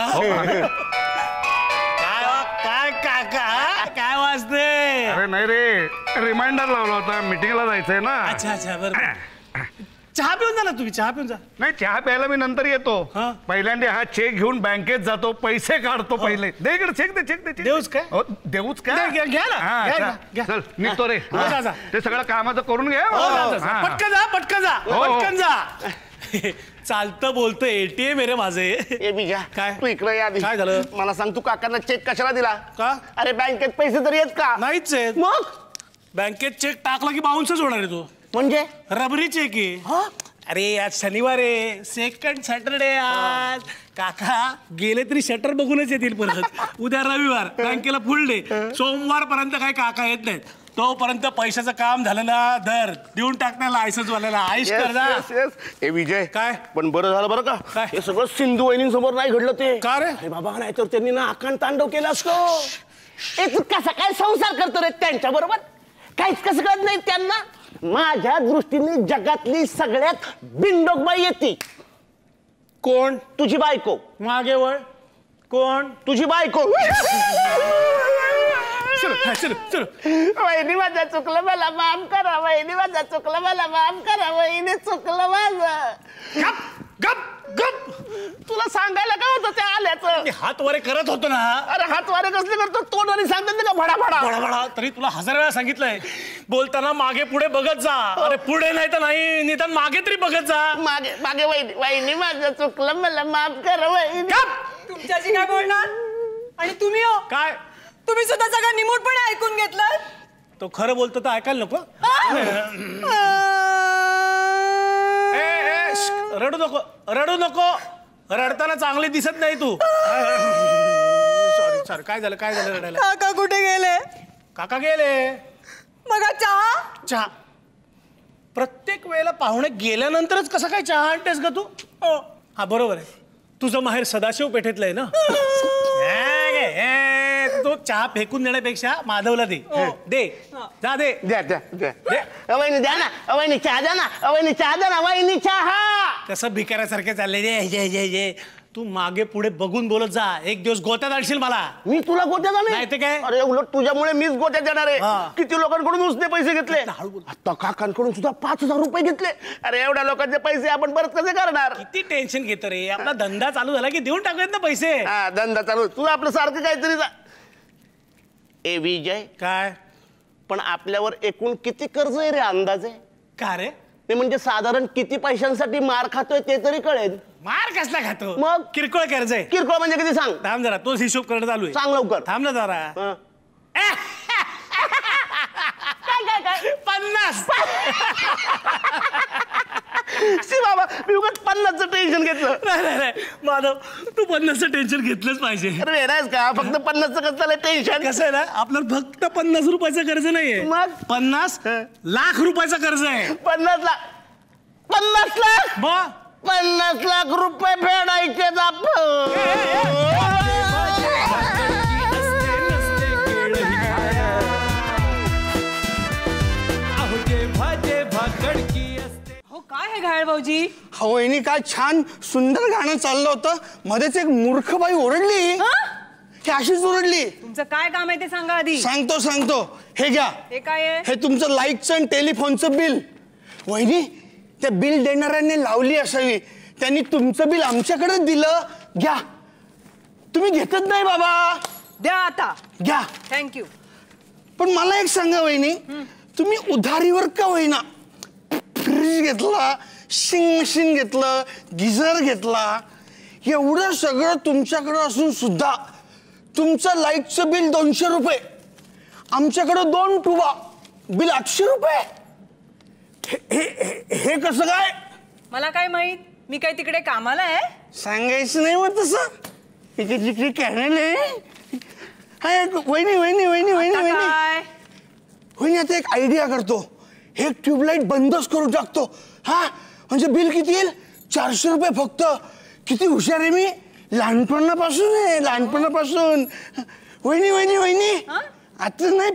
काय काका काय वाजते? अरे नाही रे रिमाइंडर लावला होता मीटिंगला जायचंय ना. अच्छा बरोबर. चहा पिऊन जा ना तुम्ही, चहा पिऊन जा. नाही चहा प्यायला मी नंतर येतो. पहिल्यांदा हा चेक घेऊन बँकेत जातो, पैसे काढतो पहिले. दे इकडे चेक, दे चेक, दे. देऊच काय? देऊच काय? घ्या ना. चल निघतो रे. ते सगळं कामाचं करून घ्या. पटकन जा, पटकन जा, पटकन जा. चालतं बोलतं एटीएम रे माझे. ए बिजा काय? तू इकडे या. काय झालं? मला सांग, तू काकांना चेक कशाला दिला? का? अरे बँकेत पैसे तरी आहेत का? नाहीच आहेत. मग बँकेत चेक टाकला की बाउन्सच होणार आहे तो. म्हणजे रबरी चेक आहे. अरे आज शनिवार आहे, सेकंड सॅटरडे आज. काका गेले तरी शटर बघूनच येतील परत. उद्या रविवार, बँकेला फुल डे. सोमवार पर्यंत काय काका येत नाहीत. तोपर्यंत पैशाचं काम झालं ना, दर देऊन टाकणार लायसन्स वाल्याला. आईश कर जा. ए विजय काय? पण बरं झालं बरं का काय? हे सगळं सिंधू वहिनींसमोर नाही घडलं ते. का रे? अरे बाबा, नाही तर त्यांनी ना आकांत तांडव केला असतो. तू कसा काय संसार करतो रे त्यांच्या बरोबर? काहीच कसं कळत नाही त्यांना. माझ्या दृष्टीने जगातली सगळ्यात बिनडोक बाई येते. कोण? तुझी बायको. मागे वळ. कोण? तुझी बायको. वहिनी माझं चुकलं, मला माफ करा. वहिनी माझं चुकलं, मला माफ करा. वहिनी चुकलं माझं. गप गप. तुला सांगायला काय होतं त्या आल्याचं? हात वारे करत होतो ना. अरे हात वारे कसले करतो? तोंडाने सांगतात का भडा भडा भडा भडा. तरी तुला 1000 वेळा सांगितलंय, बोलताना मागे पुढे बघत जा. अरे पुढे नाही तर नाही, निदान मागे तरी बघत जा. मागे मागे. वहिनी माझं चुकलं, मला माफ करा. वहिनी. तुमच्याशी काय बोलणार? आणि तुम्ही हो काय? तुम्ही सुद्धा सगळं निमूटपणे ऐकून घेतलं. तो खरं बोलतो तर ऐकायला नको. रडू नको, रडू नको. रडताना चांगली दिसत नाही तू. Sorry sorry. काय झालं, काय झालं रडायला? काका कुठे गेले? काका गेले. मग चहा? चहा प्रत्येक वेळेला पाहुणे गेल्यानंतरच कसं काय चहा आणतेस ग तू? हा बरोबर आहे, तुझं माहेर सदाशिव पेठेतलं आहे ना. तो चहा फेकून देण्यापेक्षा माधवला दे. दे जा, दे. द्या द्या द्या. वहिनी द्या ना. वहिनी चहा द्या ना. वहिनी चहा द्या ना. वहिनी चहा. कसं भिकाऱ्यासारखे चालले जे जे जे जे. तू मागे पुढे बघून बोलत जा. एक दिवस गोत्यात आणशील मला. मी तुला गोत्यात आणेन? नाही ते काय? अरे उलट तुझ्यामुळे मीच गोत्यात येणार आहे. किती लोकांकडून उसने पैसे घेतले. आता काकांकडून सुद्धा 5000 रुपये घेतले. अरे एवढ्या लोकांचे पैसे आपण परत कसे करणार? किती टेन्शन घेतो रे. आपला धंदा चालू झाला की देऊन टाकूयात ना पैसे. हा धंदा चालू. तू आपलं सारखं काहीतरी. ए विजय, काय? पण आपल्यावर एकूण किती कर्ज आहे रे अंदाजे? का रे? ते म्हणजे साधारण किती पैशांसाठी मार खातोय ते तरी कळेल. मार कसला खातो? मग किरकोळ कर्ज आहे. किरकोळ म्हणजे किती सांग? थांब जरा, तोच हिशोब करणं चालू आहे. सांग लवकर. थांब ना जरा. काय काय काय? 50. बाबा मी उगाच 50चं टेन्शन घेतलं. नाही माधव, तू 50चं टेन्शन घेतलंच पाहिजे. अरे येणारच का? फक्त 50चं कसं टेन्शन? कसं आहे ना, आपल्याला फक्त 50 रुपयाचं कर्ज नाहीये. मग 50 लाख रुपयाचं कर्ज आहे. 50 लाख. 50 लाख? मग 50 लाख रुपये फेडायचे हो काय हे घायल भाऊजी? वहिनी काय छान सुंदर गाणं चाललं होतं, मध्येच एक मूर्ख बाई ओरडली. की अशीच ओरडली. तुमचं काय काम आहे ते सांगा आधी. सांगतो. हे घ्या. हे काय आहे? हे तुमचं लाईटचं आणि टेलिफोनचं बिल. वहिनी त्या बिल देणाऱ्यांनी लावली असावी. त्यांनी तुमचं बिल आमच्याकडे दिलं. घ्या. तुम्ही घेतच नाही बाबा. द्या आता. घ्या. थँक्यू. पण मला एक सांगा वहिनी, तुम्ही उधारीवर का होईना फ्रीज घेतला, शिंग मशीन घेतलं, गिझर घेतला, एवढं सगळं तुमच्याकडं असून सुद्धा तुमचं लाईटचं बिल 200 रुपये, आमच्याकडं 2 टुबा बिल 800 रुपये. हे कसं काय? मला काय माहित, मी काय तिकडे कामाला आहे? सांगायचं नाही मग तसं. इकडे कॅनल आहे. वहिनी आता एक आयडिया करतो. एक ट्यूबलाईट बंदच करून टाकतो. हा म्हणजे बिल किती येईल? 400 रुपये फक्त. किती हुशार आहे मी. लहानपणापासून आहे, लहानपणापासून. वहिनी आता नाही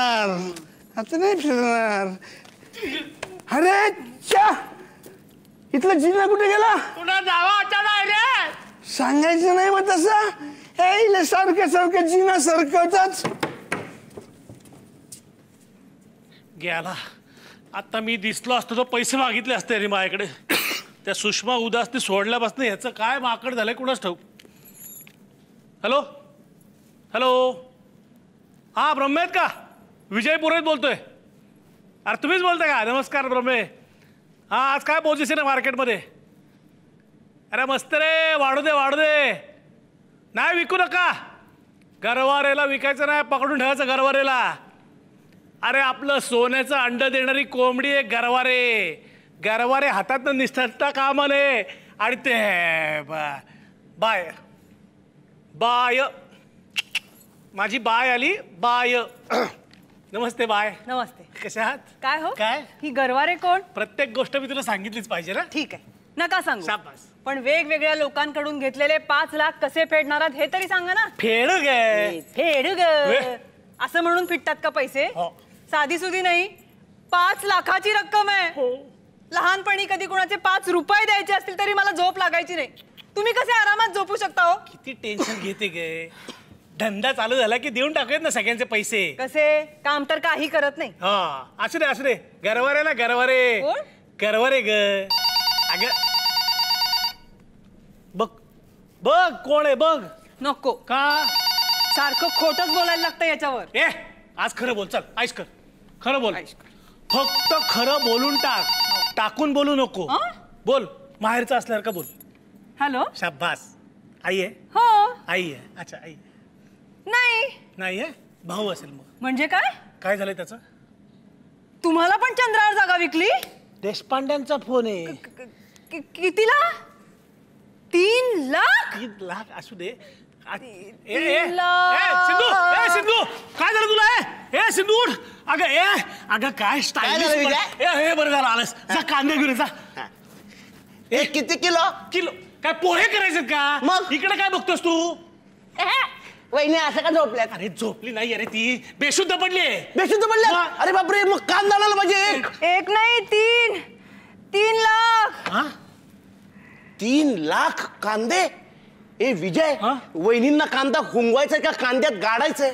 फिरणार. अरे चा, इथला जिना कुठे गेला? तुला जावा अचानक रे. सांगायचं नाही मग तसं. हे सारखं जिना सरकवतात. गेला. आता मी दिसलो असतो तर पैसे मागितले असते अरे माझ्याकडे. त्या सुषमा उदासने सोडल्यापासून ह्याचं काय माकड झालंय कुणाच ठाऊक. हॅलो हॅलो, हा ब्रह्मे आहेत का? विजय पुरोहित बोलतोय. अरे तुम्हीच बोलताय का? नमस्कार ब्रह्मे. हा, आज काय पोझिशन आहे मार्केटमध्ये? अरे मस्त रे, वाढू दे वाढू दे. नाही विकू नका, गरवारेला विकायचं नाही, पकडून ठेवायचं गरवारेला. अरे आपलं सोन्याचं अंड देणारी कोंबडी आहे गरवारे. गरवारे हातात निसटता कामा नये. आणि ते बाय बाय, माझी बाय आली बाय. नमस्ते बाय. नमस्ते. कशा आहात? काय हो काय ही गरवारे कोण? प्रत्येक गोष्ट मी तुला सांगितलीच पाहिजे ना. ठीक आहे, नका सांगू. शाबास. पण वेगवेगळ्या लोकांकडून घेतलेले 5 लाख कसे फेडणार आहात हे तरी सांगा ना. फेड गे फेड ग असं म्हणून फिटतात का पैसे? हो. साधी सुधी नाही, 5 लाखाची रक्कम आहे. लहानपणी कधी कुणाचे 5 रुपये द्यायचे असतील तरी मला झोप लागायची नाही. तुम्ही कसे आरामात झोपू शकता हो? किती टेन्शन घेते गे. धंदा चालू झाला की देऊन टाकूयात ना सगळ्यांचे पैसे. कसे? काम तर काही करत नाही. हा, असू दे असू दे. गरवारे ना गरवारे. कोण? गरवारे ग. अग बघ बघ कोण आहे बघ. नको, का सारखं खोटच बोलायला लागतं याच्यावर. ए आज खरं बोल. चल आईश कर, खरं बोल. फक्त खरं बोलून टाक, टाकून बोलू नको. बोल, माहेरचं असल्यावर का बोल. हॅलो. शाबास. आई आहे? हो. आई आहे. अच्छा आई नाही. नाही आहे, भाऊ असेल मग. म्हणजे काय? काय झालंय त्याचं? तुम्हाला पण चंद्रावर जागा विकली? देशपांड्यांचा फोन आहे. कितीला? 3 लाख? 3 लाख असू दे. सिद्धू, काय झालं तुला? ए सिद्धू उठ. अगं काय स्टाईल. हे बरं झालं आलंस. जा कांदे घेऊन जा. किती किलो? किलो काय पोहे करायचे का? मग इकडे काय बघतोस तू? वहिनी असं का झोपल्यात? अरे झोपली नाही अरे, ती बेशुद्ध पडली. बेशुद्ध पडल्या? अरे बापरे, मग कांदा आणायला पाहिजे. एक नाही 3 लाख. 3 लाख कांदे? ए विजय, वहिनींना कांदा हुंगवायचा का कांद्यात गाडायचंय?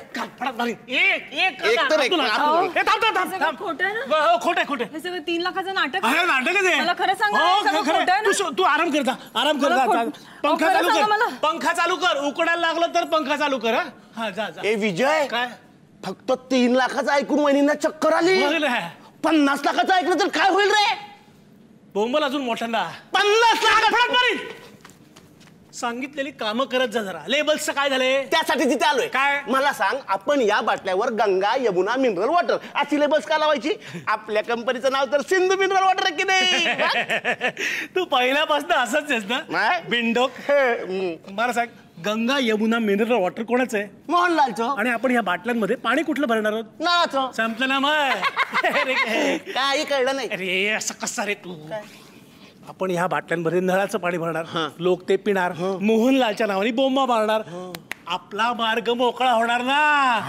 खोटे. हे सगळं 3 लाखाचं नाटक आहे. मला खरं सांगा. तू आराम कर, आराम कर. पंखा चालू कर, पंखा चालू कर. उकडायला लागलं तर पंखा चालू कर. हा जा. ए विजय, काय फक्त 3 लाखाचं ऐकून वहिनींना चक्कर आली. 50 लाखाचं ऐकलं तर काय होईल रे? बोंबल अजून मोठ्यांदा. 50 लाख सांगितलेली कामं करत जा जरा. लेबल्सचं काय झालंय? त्यासाठी तिथे आलोय. काय? मला सांग, आपण या बाटल्यावर गंगा यमुना मिनरल वॉटर अशी लेबल्स का लावायची? आपल्या कंपनीचं नाव तर सिंधू मिनरल वॉटर आहे की नाही? तू पहिल्यापासून असंच आहेस ना बिंडोक. मला सांग, गंगा यमुना मिनरल वॉटर कोणाचं आहे? मोहनलालचं. आणि आपण या बाटल्यांमध्ये पाणी कुठलं भरणार आहोत? नाचं. संपलं ना मग. काही कळलं नाही. अरे असं कसा रे तू? आपण ह्या बाटल्यांमध्ये नळाचं पाणी भरणार, लोक ते पिणार, मोहनलालच्या नावाने बोंबा मारणार, आपला मार्ग मोकळा होणार ना.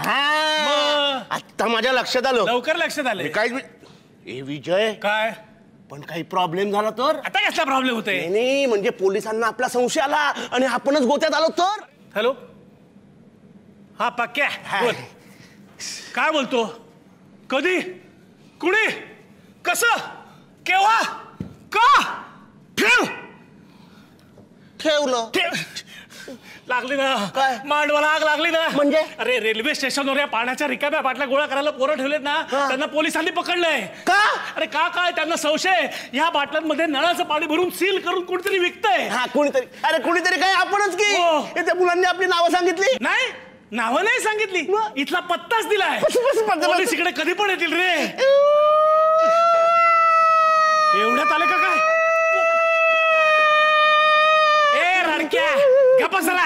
आता माझ्या लक्षात आलं. लवकर लक्षात आलं. काय ए विजय, काय पण काही प्रॉब्लेम झाला तर? आता कसला प्रॉब्लेम होतोय? नाही म्हणजे पोलिसांना आपला संशय आला आणि आपणच गोत्यात आलो तर? हॅलो, हा पक्क्या बोल. काय बोलतो? कधी, कुणी, कसं, केव्हा, का? ठेवलं. लागली ना. काय? मांडवाला आग लागली ना. म्हणजे? अरे रेल्वे स्टेशनवर या पाण्याच्या रिकाम्या बाटल्या गोळा करायला पोरं ठेवलेत ना, त्यांना पोलिसांनी पकडलंय. का? अरे का काय? त्यांना संशय या बाटल्यांमध्ये नळाचं पाणी भरून सील करून कोणतरी विकतंय. हा कोणीतरी. अरे कोणीतरी काय? आपणच की. त्या मुलांनी आपली नावं सांगितली नाही? नावं नाही सांगितली, इथला पत्ताच दिलाय. पोलीस इकडे कधी पण येतील रे. एवढ्यात आले का काय? ए रडक्या गप्प जरा.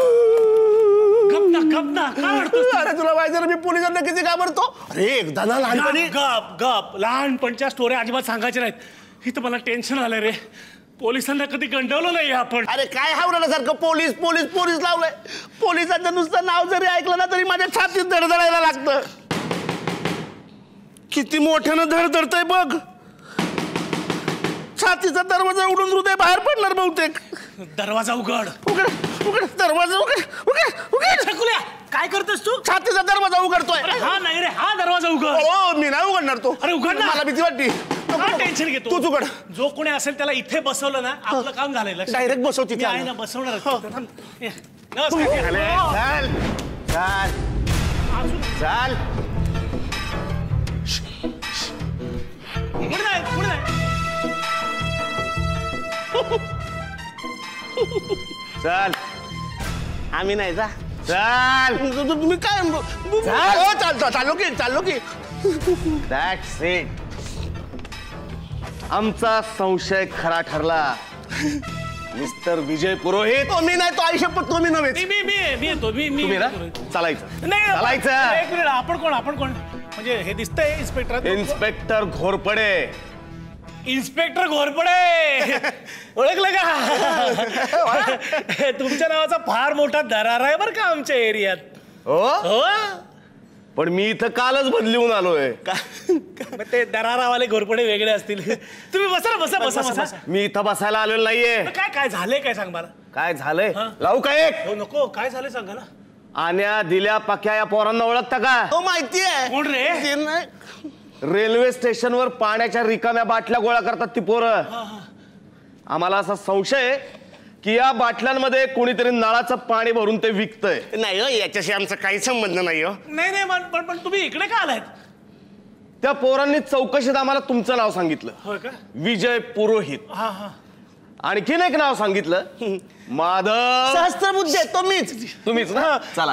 गप ना काय वाटतोस? अरे तुला माहिती मी पोलिसांना किती घाबरतो. अरे एकदा ना लहानपणी. गप लहानपणच्या स्टोऱ्या अजिबात सांगायच्या नाहीत. इथं मला टेन्शन आलंय रे. पोलिसांना कधी गंडवलं नाही आपण. अरे काय हावरासारखं पोलीस पोलीस पोलीस लावलंय. पोलिसांचं नुसतं नाव जरी ऐकलं ना तरी माझ्या छातीत धडधडायला लागतं. किती मोठ्यानं धडधडतंय बघ. छातीचा दरवाजा उघडून हृदय बाहेर पडणार बहुतेक. दरवाजा उघड. उघड उघड दरवाजा उघड उघड उघड. छकुल्या काय करतोस तू? छातीचा दरवाजा उघडतोय. हा नाही रे, हा दरवाजा उघड. हो मी नाही उघडणार तो. अरे उघड ना. मला भीती वाटते. टेन्शन घेतो. तूच उघड. जो कोणी असेल त्याला इथे बसवलं ना आपलं काम झालंय. डायरेक्ट बसवती. आहे ना बसवणार. चाल चाल चाल. पुढे नाही पुढे नाही. चल आम्ही नाही जा. चाल तुम्ही काय चाललो की. That's it. आमचा संशय खरा ठरला. मिस्टर विजय पुरोहित. मी नाही तो आयुष्यपत तुम्ही नव्हे. मी येतो. मी चालायचं नाही चालायचं. एक मिनिट. आपण कोण म्हणजे हे दिसतंय इन्स्पेक्टर घोरपडे. इन्स्पेक्टर घोरपडे ओळखलं का? तुमच्या नावाचा फार मोठा दरार आहे बरं का आमच्या एरियात. हो पण मी इथं कालच बदलून आलोय. ते दरारावाले घोरपडे वेगळे असतील. तुम्ही बसा बसा बसा बसा. मी इथं बसायला आलेलो नाहीये. काय झालंय काय सांग मला. काय झालंय लावू का एक? हो नको. काय झालंय सांगा ना. आण्या दिल्या पक्या या पोरांना ओळखता का? हो माहिती आहे. कोण रे? रेल्वे स्टेशनवर पाण्याच्या रिकाम्या बाटल्या गोळा करतात ती पोरं. आम्हाला असा संशय की या बाटल्यांमध्ये कोणीतरी नळाचं पाणी भरून ते विकतंय. नाही हो याच्याशी आमचा काही संबंध नाही हो. नाही पण तुम्ही इकडे का आलायत? त्या पोरांनी चौकशीत आम्हाला तुमचं नाव सांगितलं. होय का? विजय पुरोहित. आणखीन एक नाव सांगितलं. माधव सहस्त्रबुद्धे. तुम्हीच ना. चला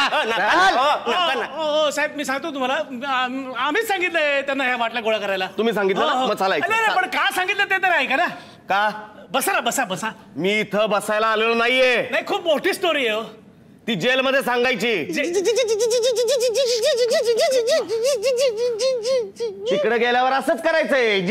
साहेब मी सांगतो तुम्हाला. आम्हीच सांगितलंय त्यांना ह्या बाटल्या गोळा करायला. तुम्ही सांगितलं मग चला. पण का सांगितलं ते तर ऐका ना. का? बसा ना बसा बसा. मी इथं बसायला आलेलो नाहीये. नाही खूप मोठी स्टोरी आहे. ती जेलमध्ये सांगायची. तिकडे गेल्यावर असंच करायचंय.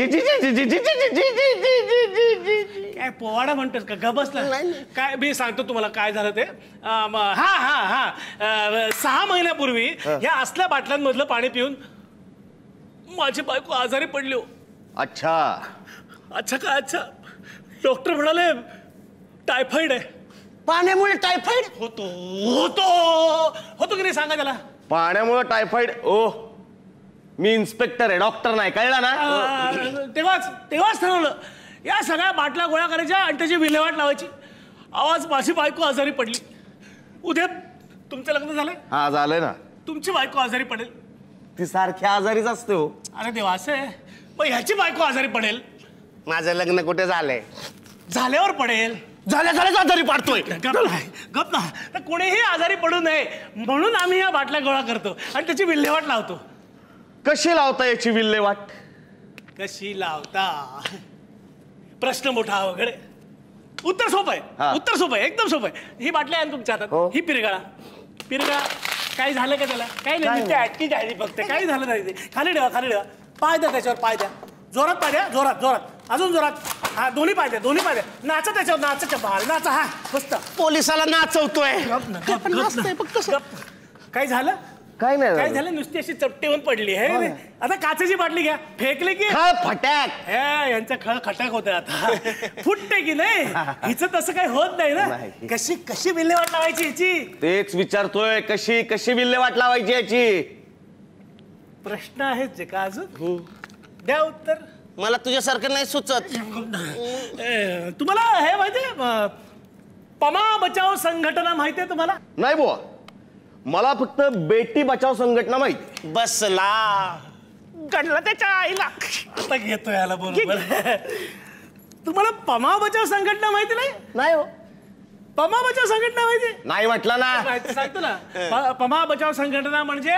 काय पोवाडा म्हणतोस का? ग बसला. काय मी सांगतो तुम्हाला काय झालं ते. हा 6 महिन्यापूर्वी ह्या असल्या बाटल्यांमधलं पाणी पिऊन माझी बायको आजारी पडली हो. अच्छा का? अच्छा. डॉक्टर म्हणाले टायफॉइड आहे. पाण्यामुळे टायफॉइड होतो की नाही सांगा त्याला. पाण्यामुळे टायफॉइड? ओ मी इन्स्पेक्टर आहे, डॉक्टर नाही. कळला ना? तेव्हाच ठरवलं या सगळ्या बाटल्या गोळा करायच्या आणि त्याची विल्हेवाट लावायची. आवाज माझी बायको आजारी पडली. उद्या तुमचं लग्न झालंय? हा झालंय ना. तुमची बायको आजारी पडेल. ती सारखी आजारीच असते हो. अरे देवा असं आहे. मग ह्याची बायको आजारी पडेल. माझं लग्न कुठे झालंय? झाल्यावर पडेल. झाल्याच आजारी पाडतोय. गप ना. तर कोणीही आजारी पडू नये म्हणून आम्ही या बाटल्या गोळा करतो आणि त्याची विल्हेवाट लावतो. कशी लावता याची विल्हेवाट? कशी लावता? प्रश्न मोठा वगैरे. उत्तर सोपं आहे. एकदम सोपं आहे. ही बाटली आहे तुमच्या हातात. ही पिरगळा. काय झालं का त्याला? काही नाही. अटकी जायची फक्त. काही झालं नाही. खाली ठेवा. पाय द्या त्याच्यावर. पाय द्या. जोरात पाय द्या. जोरात. अजून जोरात. हा दोन्ही पाय द्या. नाचा त्याच्यावर. नाचा. हा मस्त. पोलिसाला नाचवतोय. काय झालं? काय नाही झालं. नुसती अशी चपटेवून पडली आहे. आता काचेची बाटली घ्या. फेकली की फटाक. यांचा खटाक होतोय आता. फुटते की नाही. हिचं तसं काही होत नाही ना. कशी विल्हेवाट लावायची याची? तेच विचारतोय. कशी विल्हेवाट लावायची याची? प्रश्न आहेत जे का अजून? द्या उत्तर. मला तुझ्यासारखं नाही सुचत. तुम्हाला हे माहितीये पमा बचाव संघटना माहितीये तुम्हाला? नाही बुवा. मला फक्त बेटी बचाव संघटना माहिती. बसला गडला त्याच्या आईला. आता घेतो याला बरोबर. तुम्हाला पमा बचाव संघटना माहिती नाही? नाही हो. पमा बचाव संघटना माहिती नाही म्हटलं ना. माहिती सांगतो ना. पमा बचाव संघटना म्हणजे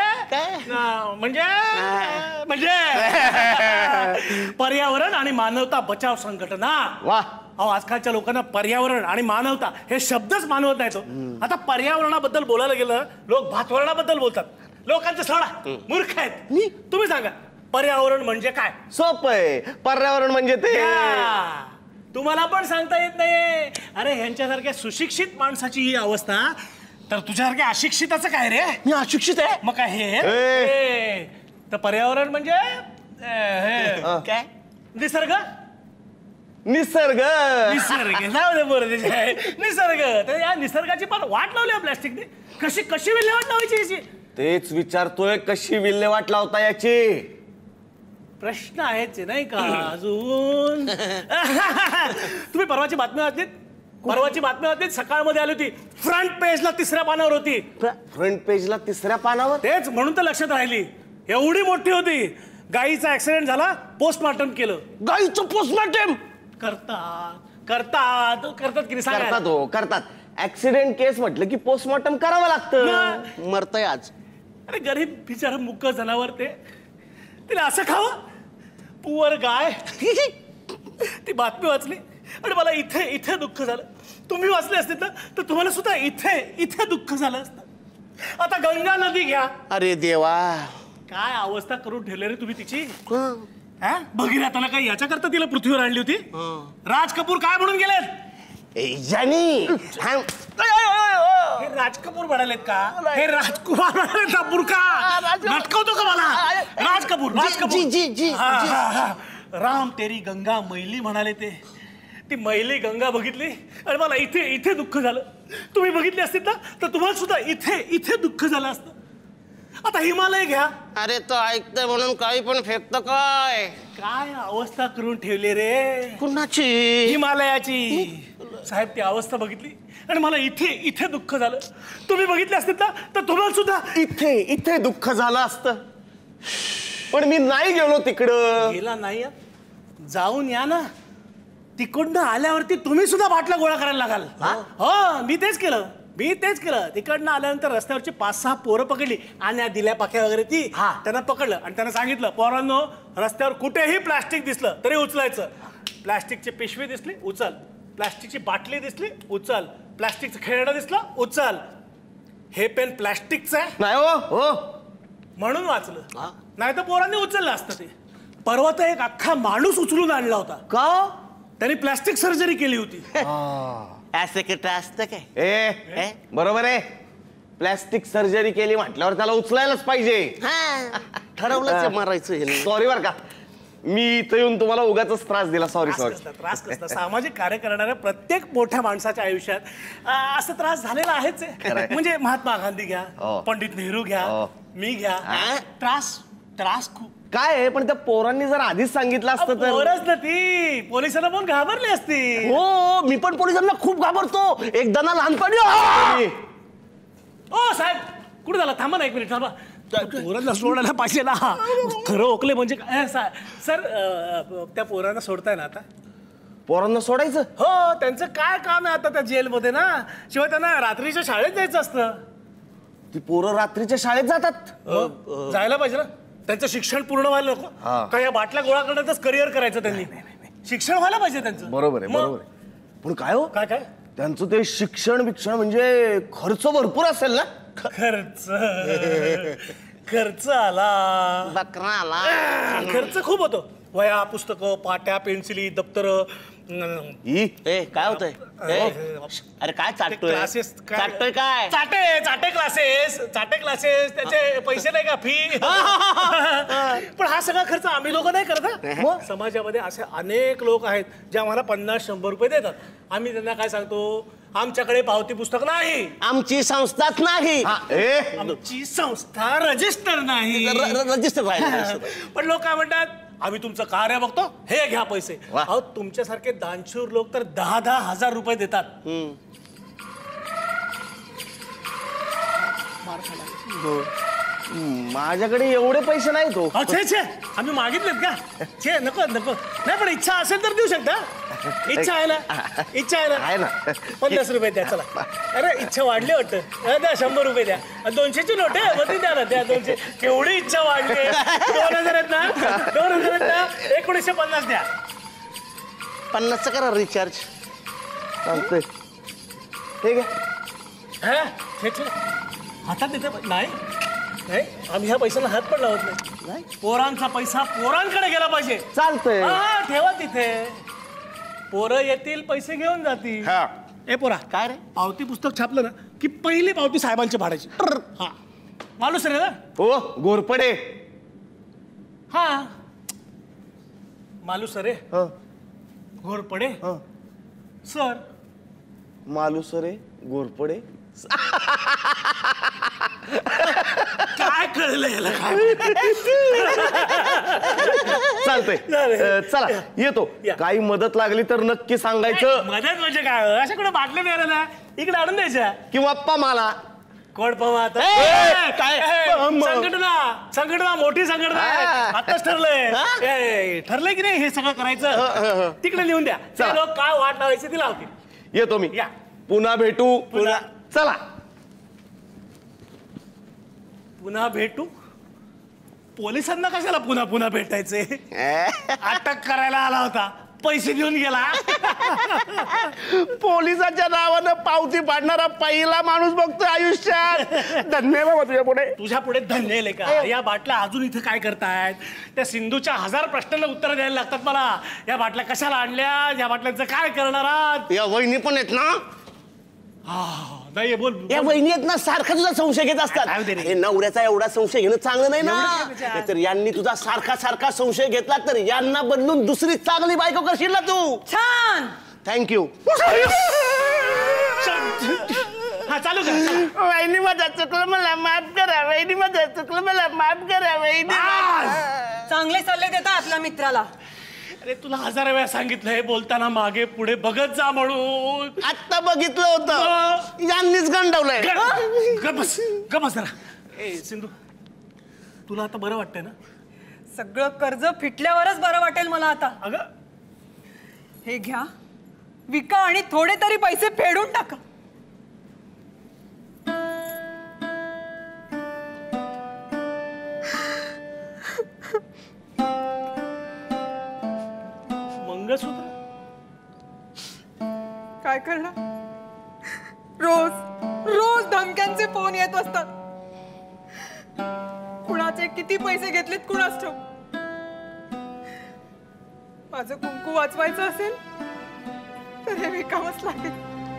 पर्यावरण आणि मानवता बचाव संघटना. वा. आजकालच्या लोकांना पर्यावरण आणि मानवता हे शब्दच मानवत नाही. तो आता पर्यावरणाबद्दल बोलायला गेलं लोक भातवरणाबद्दल बोलतात. लोकांचं सोडा. मूर्ख आहेत. तुम्ही सांगा पर्यावरण म्हणजे काय? सोपं आहे. पर्यावरण म्हणजे ते. तुम्हाला पण सांगता येत नाही. अरे ह्यांच्यासारख्या सुशिक्षित माणसाची ही अवस्था तर तुझ्यासारख्या अशिक्षिताचं काय रे? मी अशिक्षित आहे. मग काय हे? तर पर्यावरण म्हणजे काय? निसर्ग. निसर्ग. निसर्ग जाऊ दे बरं निसर्ग. तर या निसर्गाची पण वाट लावली प्लॅस्टिकने. कशी कशी विल्हेवाट लावायची याची? तेच विचारतोय, कशी विल्हेवाट लावता याची. प्रश्न आहेच नाही का अजून? तुम्ही परवाची बातमी वाचलीत? परवाची बातमी वाचलीत? सकाळमध्ये आली होती, फ्रंट पेजला 3ऱ्या पानावर होती. फ्रंट पेजला 3ऱ्या पानावर? तेच म्हणून तर लक्षात राहिली. एवढी मोठी होती. गाईचा ऍक्सिडेंट झाला, पोस्टमॉर्टम केलं. गाईचं पोस्टमॉर्टम करतात की नाही? करतात हो, करतात. ऍक्सिडेंट केस म्हटलं की पोस्टमॉर्टम करावं लागतं. मरतय आज. अरे गरीब बिचारा मुक जनावर ते, तिला असं खावं? Poor guy. ती बातमी वाचली आणि मला इथे इथे दुःख झालं. तुम्ही वाचले असते ना तर तुम्हाला सुद्धा इथे इथे दुःख झालं असतं. आता गंगा नदी घ्या. अरे देवा, काय अवस्था करून ठेवली रे तुम्ही तिची. भगीरथाला काय याच्याकरता तिला पृथ्वीवर आणली होती? राज कपूर काय म्हणून गेलेत? हे राज कपूर म्हणालेत का? हे राजकुमार म्हणाले का? बुरका लटकवतो का मला? राज कपूर, राज कपूर. राम तेरी गंगा मैली म्हणाले ते. ती मैली गंगा बघितली आणि मला इथे इथे दुःख झालं. तुम्ही बघितली असतील ना तर तुम्हाला सुद्धा इथे इथे दुःख झालं असतं. आता हिमालय घ्या. अरे तो ऐकतोय म्हणून काही पण फेकतो काय? काय अवस्था करून ठेवली रे कुणाची? हिमालयाची. साहेब ती अवस्था बघितली आणि मला इथे इथे दुःख झालं. तुम्ही बघितले असतील ना तर तुम्हाला सुद्धा इथे इथे दुःख झालं असतं. पण मी नाही गेलो तिकडं. गेला नाही? जाऊन या ना. तिकडनं आल्यावरती तुम्ही सुद्धा बाटला गोळा करायला लागाल. हो, मी तेच केलं. तिकडनं आल्यानंतर रस्त्यावरची 5-6 पोरं पकडली आणि दिल्या पाक्या वगैरे ती. त्यांना पकडलं आणि त्यांना सांगितलं, पोरांनो रस्त्यावर कुठेही प्लास्टिक दिसलं तरी उचलायचं. प्लास्टिकची पिशवी दिसली उचल, प्लास्टिकची बाटली दिसली उचल, प्लास्टिकचं खेळणं दिसलं उचल. हे पेन प्लास्टिकचं आहे नाही हो म्हणून वाचलं, नाही तर पोरांनी उचललं असतं ते. परवा तर एक अख्खा माणूस उचलून आणला होता. का? त्यांनी प्लास्टिक सर्जरी केली होती. असं किती असतं काय? बरोबर आहे. प्लॅस्टिक सर्जरी केली म्हटल्यावर त्याला उचलायलाच पाहिजे. ठरवलंच मारायचं. सॉरी बर का, मी इथं येऊन तुम्हाला उगाच त्रास दिला. सॉरी. त्रास कसला? सामाजिक कार्य करणाऱ्या प्रत्येक मोठ्या माणसाच्या आयुष्यात असं त्रास झालेला आहेच. म्हणजे महात्मा गांधी घ्या, पंडित नेहरू घ्या, मी घ्या. त्रास खूप. काय आहे पण त्या पोरांनी जर आधीच सांगितलं असतं तर. पोरच ना ती, पोलिसांना पण घाबरली असती. हो, मी पण पोलिसांना खूप घाबरतो. एकदा ना लहानपणी. ओ साहेब कुठे झाला? थांबा ना 1 मिनिट थांबा. पोरांना सोडायला पाहिजे ना. खरं ओकले म्हणजे काय? सर त्या पोरांना सोडताय ना आता? पोरांना सोडायचं? हो, त्यांचं काय काम आहे आता त्या जेलमध्ये ना. शिवाय त्यांना रात्रीच्या शाळेत जायचं असतं. ती पोरं रात्रीच्या शाळेत जातात? जायला पाहिजे ना. त्यांचं शिक्षण पूर्ण व्हायला नको का? या बाटल्या गोळा करण्याचंच करिअर करायचं त्यांनी. शिक्षण व्हायला पाहिजे त्यांचं. बरोबर आहे. पण काय हो, काय त्यांचं ते शिक्षण म्हणजे खर्च भरपूर असेल ना? खर्च आला, बकरा आला. खर्च खूप होतो. वह्या, पुस्तकं, पाट्या, पेन्सिली, दप्तर. काय होतंय? अरे काय चाटतोय? क्लासेस चाटतोय काय? चाटे क्लासेस त्याचे पैसे नाही का? फी. पण हा सगळा खर्च आम्ही लोक नाही करत. समाजामध्ये असे अनेक लोक आहेत जे आम्हाला 50-100 रुपये देतात. आम्ही त्यांना काय सांगतो? आमच्याकडे पावती पुस्तक नाही, आमची संस्थाच नाही, आमची संस्था रजिस्टर नाही. रजिस्टर. पण लोक काय म्हणतात? आम्ही तुमचं कार्य बघतो, हे घ्या पैसे. अहो, तुमच्यासारखे दानशूर लोक तर 10-10 हजार रुपये देतात. माझ्याकडे एवढे पैसे नाही तो. आम्ही मागितलेत का? नको नाही, पण इच्छा असेल तर देऊ शकता. इच्छा आहे ना? 50 रुपये द्या. चला. अरे इच्छा वाढली वाटतं. द्या 100 रुपये द्या. 200ची नोट आहे मग ती द्या ना. द्या 200. केवढी इच्छा वाढली. 2000 आहेत ना? 1950 द्या. 50चं करा रिचार्ज. चालतंय. ठीक आहे. हातात देते नाही. आम्ही ह्या पैशाला हात पण लावत नाही. पोरांचा पैसा पोरांकडे गेला पाहिजे. चालतंय. ठेवा तिथे. पोरं येतील, पैसे घेऊन जातील. ए पोरा, काय रे? पावती पुस्तक छापलं ना की पहिली पावती साहेबांची फाडायची. माणूस रे ना? हो, घोरपडे. मालूस रे. घोरपडे सर. मालुसरे घोरपडे. काय कळलं याला? चालतंय चला येतो. काही मदत लागली तर नक्की सांगायचं. मदत म्हणजे काय? अशा कुठे बाटल्या मिळाल्या ना इकडे आणून द्यायच्या. किंवा पप्पा मला कोण पवा काय संघटना मोठी संघटना आताच ठरलंय की नाही हे सगळं करायचं. तिकडे लिहून द्या. लोक काय वाट लावायची ती लावतील. येतो मी. या. पुन्हा भेटू. चला. पुन्हा भेटू. पोलिसांना कशाला पुन्हा पुन्हा भेटायचे? अटक करायला आला होता, पैसे देऊन गेला. पोलिसाच्या नावानं पावती पाडणारा पहिला माणूस बघतोय आयुष्यात. धन्य बाबा तुझ्या पुढे. तुझ्या पुढे धन्य का? या बाटल्या अजून इथे काय करतायत? त्या सिंधूच्या 1000 प्रश्नांना उत्तर द्यायला लागतात मला. या बाटल्या कशाला आणल्या? या बाटल्यांचं काय करणार आहात? या वहिनी पण आहेत ना? नाही बोल. या वहिनी आहेत ना, सारखा तुझा संशय घेत असतात. हे नवऱ्याचा एवढा संशय घेणं चांगलं नाही ना. तर यांनी तुझा सारखा सारखा संशय घेतला तर यांना बदलून दुसरी चांगली बायको करशील ना तू. छान. थँक्यू. हा चालू कर. वहिनी माझा चुकलं, मला माफ करा. वहिनी माझा चुकलं, मला माफ करा. वहिनी. चांगले सल्ले देता आपल्या मित्राला. अरे तुला 1000 वेळा सांगितलंय बोलताना मागे पुढे बघत जा म्हणून. आत्ता बघितलं होतं, यांनीच गंडवलंय. गबस जरा. ए सिंधू, तुला आता बरं वाटतंय ना? सगळं कर्ज फिटल्यावरच बरं वाटेल मला आता. अगं हे घ्या, विका आणि थोडे तरी पैसे फेडून टाका. मंगळसूत्र काय करणार? रोज रोज धमक्यांचे फोन येत असतात. कुणाचे किती पैसे घेतलेत कुणाच ठाऊक. माझं कुंकू वाचवायचं असेल तर हे विकावंच लागेल.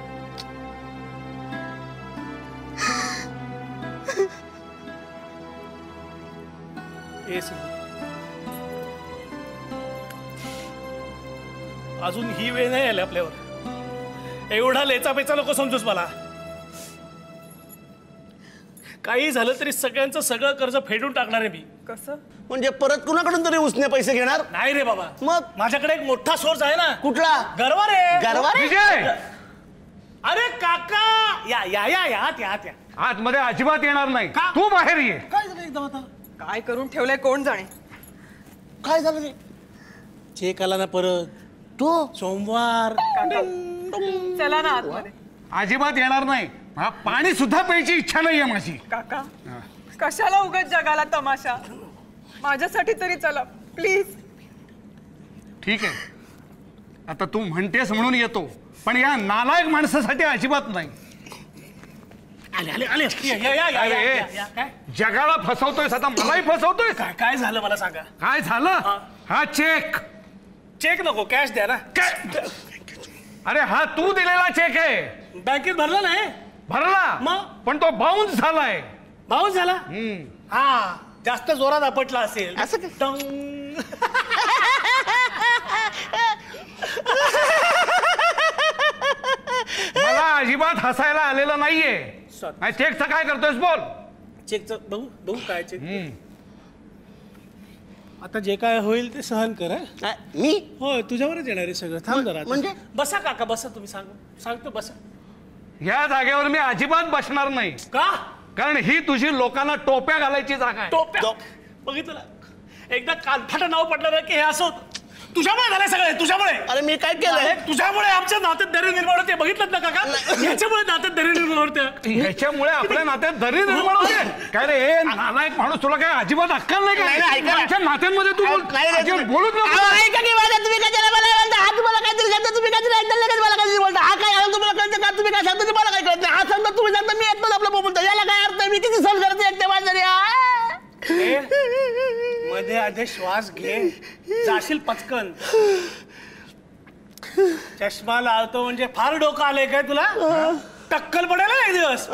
अजून ही वेळ नाही आली आपल्यावर. एवढा लेचा पेचा नको समजूस मला. काही झालं तरी सगळ्यांचं सगळं कर्ज फेडून टाकणार आहे मी. कसं म्हणजे परत कुणाकडून तरी उसने पैसे घेणार? नाही रे बाबा. मग माझ्याकडे एक मोठा सोर्स आहे ना. कुठला? गरवारे. गरवारे? विजय अरे काका या या या या या या. आतमध्ये अजिबात येणार नाही. का? तू बाहेर ये. काय झालं एकदम आता? काय करून ठेवलंय कोण जाणे. काय झालं ते? चेक आला ना परत. तू सोमवार. चला ना आतमध्ये. अजिबात येणार नाही. हा पाणी सुद्धा प्यायची इच्छा नाहीये माझी. काका कशाला उगाच जगाला तमाशा. माझ्यासाठी तरी चला प्लीज. ठीक आहे, आता तू म्हणतेस म्हणून येतो, पण या नालायक माणसासाठी अजिबात नाही. आले आले आले. या या या या या या. काय जगाला फसवतोयस, आता मलाही फसवतोय. काय काय झालं मला सांगा. काय झालं? हा चेक. चेक नको, कॅश द्या ना. अरे हा तू दिलेला चेक आहे. बँकेत भरला नाही. भरला मग? पण तो बाउन्स झालाय. बाउन्स झाला. हा जास्त जोरात आपटला असेल. असं काय? टंग. मला अजिबात हसायला आलेलं नाहीये. चेकचं काय करतोयस बोल. चेकचं बघू बघू काय चेक. आता जे काय होईल ते सहन कर. मी हो तुझ्यावरच येणार आहे सगळं. थांब जरा. म्हणजे? बसा काका बसा. तुम्ही सांगतो बसा. या जागेवर मी अजिबात बसणार नाही. का? कारण ही तुझी लोकांना टोप्या घालायची जागा आहे. टोप्या बघितलं एकदा कानफाटा नाव पडलं की हे असं तुझ्यामुळे झालंय सगळं. तुझ्यामुळे. अरे मी काय केलंय? तुझ्यामुळे आमच्या नात्यात दरी निर्माण होते. बघितलं ना काका. ह्याच्यामुळे नात्यात दरी निर्माण होते. ह्याच्यामुळे आपल्या नात्यात दरी निर्माण होते. काय रे हे नालायक माणूस, तुला काय अजिबात अक्कल नाही नाही, का? ऐका. आमच्या नात्यांमध्ये तू बोलूच नको. ऐका की माझ्या, तुम्ही कशाला मला म्हणता? हा तुम्हाला काहीतरी सांगता, तुम्ही काहीतरी ऐकलं लगेच मला काहीतरी बोलता. हा काय आलं तुम्हाला कळतं का? तुम्ही काय सांगता ते मला काय कळत नाही. हा सांगता तुम्ही सांगता, मी एकटाच आपलं बोलतो. याला काय अर्थ आहे? मी किती सहन करते एकट्या माझ्या. मध्ये आधी श्वास घे. जाशील पचकन. चष्मा लावतो म्हणजे फार डोकं आलंय काय तुला? टक्कल पडेल एक दिवस.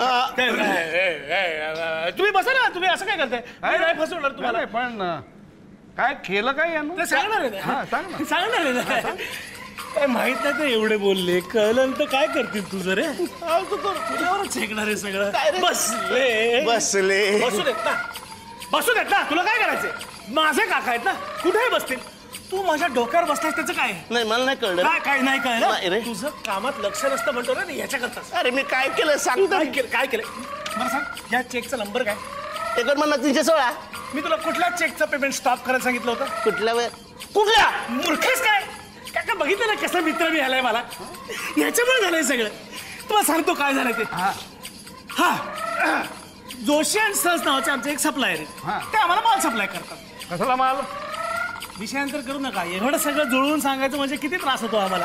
तुम्ही बसा ना. तुम्ही असं काय करताय? नाही फसवणार तुम्हाला. पण काय केलं काय यानं? सांगणार आहे. हा, सांग ना. सांगणार आहे. काय माहित नाही ते एवढे बोलले, कळलं तर काय करतील तुझं रे? तुझ्यावरच छेकणार आहे सगळं. बसले बसले बसू देत ना, बसू देत ना. तुला काय करायचंय? माझे काका आहेत ना, कुठेही बसतील. तू माझ्या डोक्यावर बसलास त्याचं काय? नाही मला नाही कळलं. काय नाही नाही रे. कळलं? तुझं कामात लक्ष नसतं म्हणतो ना याच्याकरताच. अरे मी काय केलं सांगतो. काय केलं बरं सांग. या चेकचा नंबर काय? 316. मी तुला कुठल्या चेकचं पेमेंट स्टॉप करायला सांगितलं होतं? कुठल्या वेळ कुठल्या मूर्खेस काय? काका बघितलं ना कसं मित्र मी आलाय मला. याच्यामुळे झालंय सगळं. तुला सांगतो काय झालंय ते. हा जोशी अँड सन्स नावाचे आमचे एक सप्लायर आहे, ते आम्हाला माल सप्लाय करतात. कसला माल? विषयांतर करू नका. एवढं सगळं जुळवून सांगायचं म्हणजे किती त्रास होतो आम्हाला.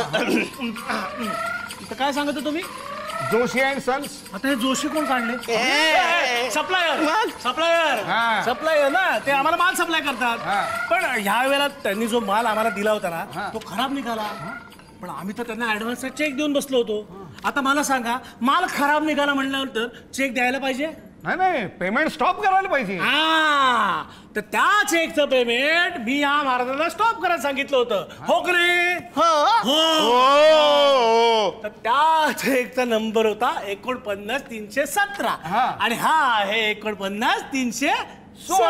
तर काय सांगतो तुम्ही? Joshi and sons. आता हे जोशी कोण काढले? सप्लायर हा. सप्लायर ना, ते आम्हाला माल सप्लाय करतात. पण ह्या वेळेला त्यांनी जो माल आम्हाला दिला होता ना तो खराब निघाला. पण आम्ही तर त्यांना ऍडव्हान्सचा चेक देऊन बसलो होतो. आता मला सांगा, माल खराब निघाला म्हणल्यानंतर चेक द्यायला पाहिजे? नाही पेमेंट स्टॉप करायला पाहिजे. हा, तर त्या चेकचं पेमेंट मी या महाराजांना स्टॉप करायला सांगितलं होतं. हो की नाही? हो. तर त्या चेकचा नंबर होता 49,317 आणि हा आहे 49,316.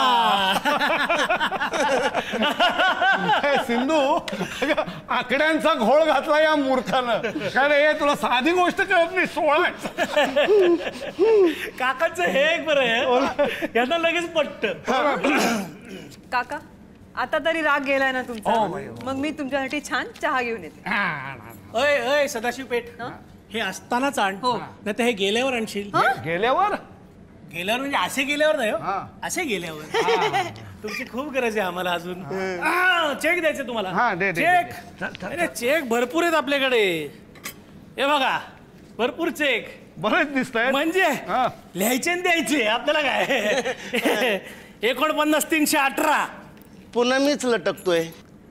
सिंधू आकड्यांचा घोळ घातला या मूर्खानं. काय रे तुला साधी गोष्ट कळत नाही? 16. काकांचं हे एक बरं आहे, यांना लगेच पटत. काका आता तरी राग गेलाय ना तुमचा? मग मी तुमच्यासाठी छान चहा घेऊन येते. अय सदाशिव पेठ, हे असतानाच आण, नाही तर हे गेल्यावर आणशील. गेल्यावर म्हणजे असे गेल्यावर नाही हो, असे गेल्यावर. तुमची खूप गरज आहे आम्हाला अजून. चेक द्यायचे तुम्हाला. चेक चेक भरपूर आहेत आपल्याकडे. हे बघा भरपूर चेक बरेच दिसत आहे. म्हणजे लिहायचे आणि द्यायचे आपल्याला काय. 49,318. पुन्हा मीच लटकतोय.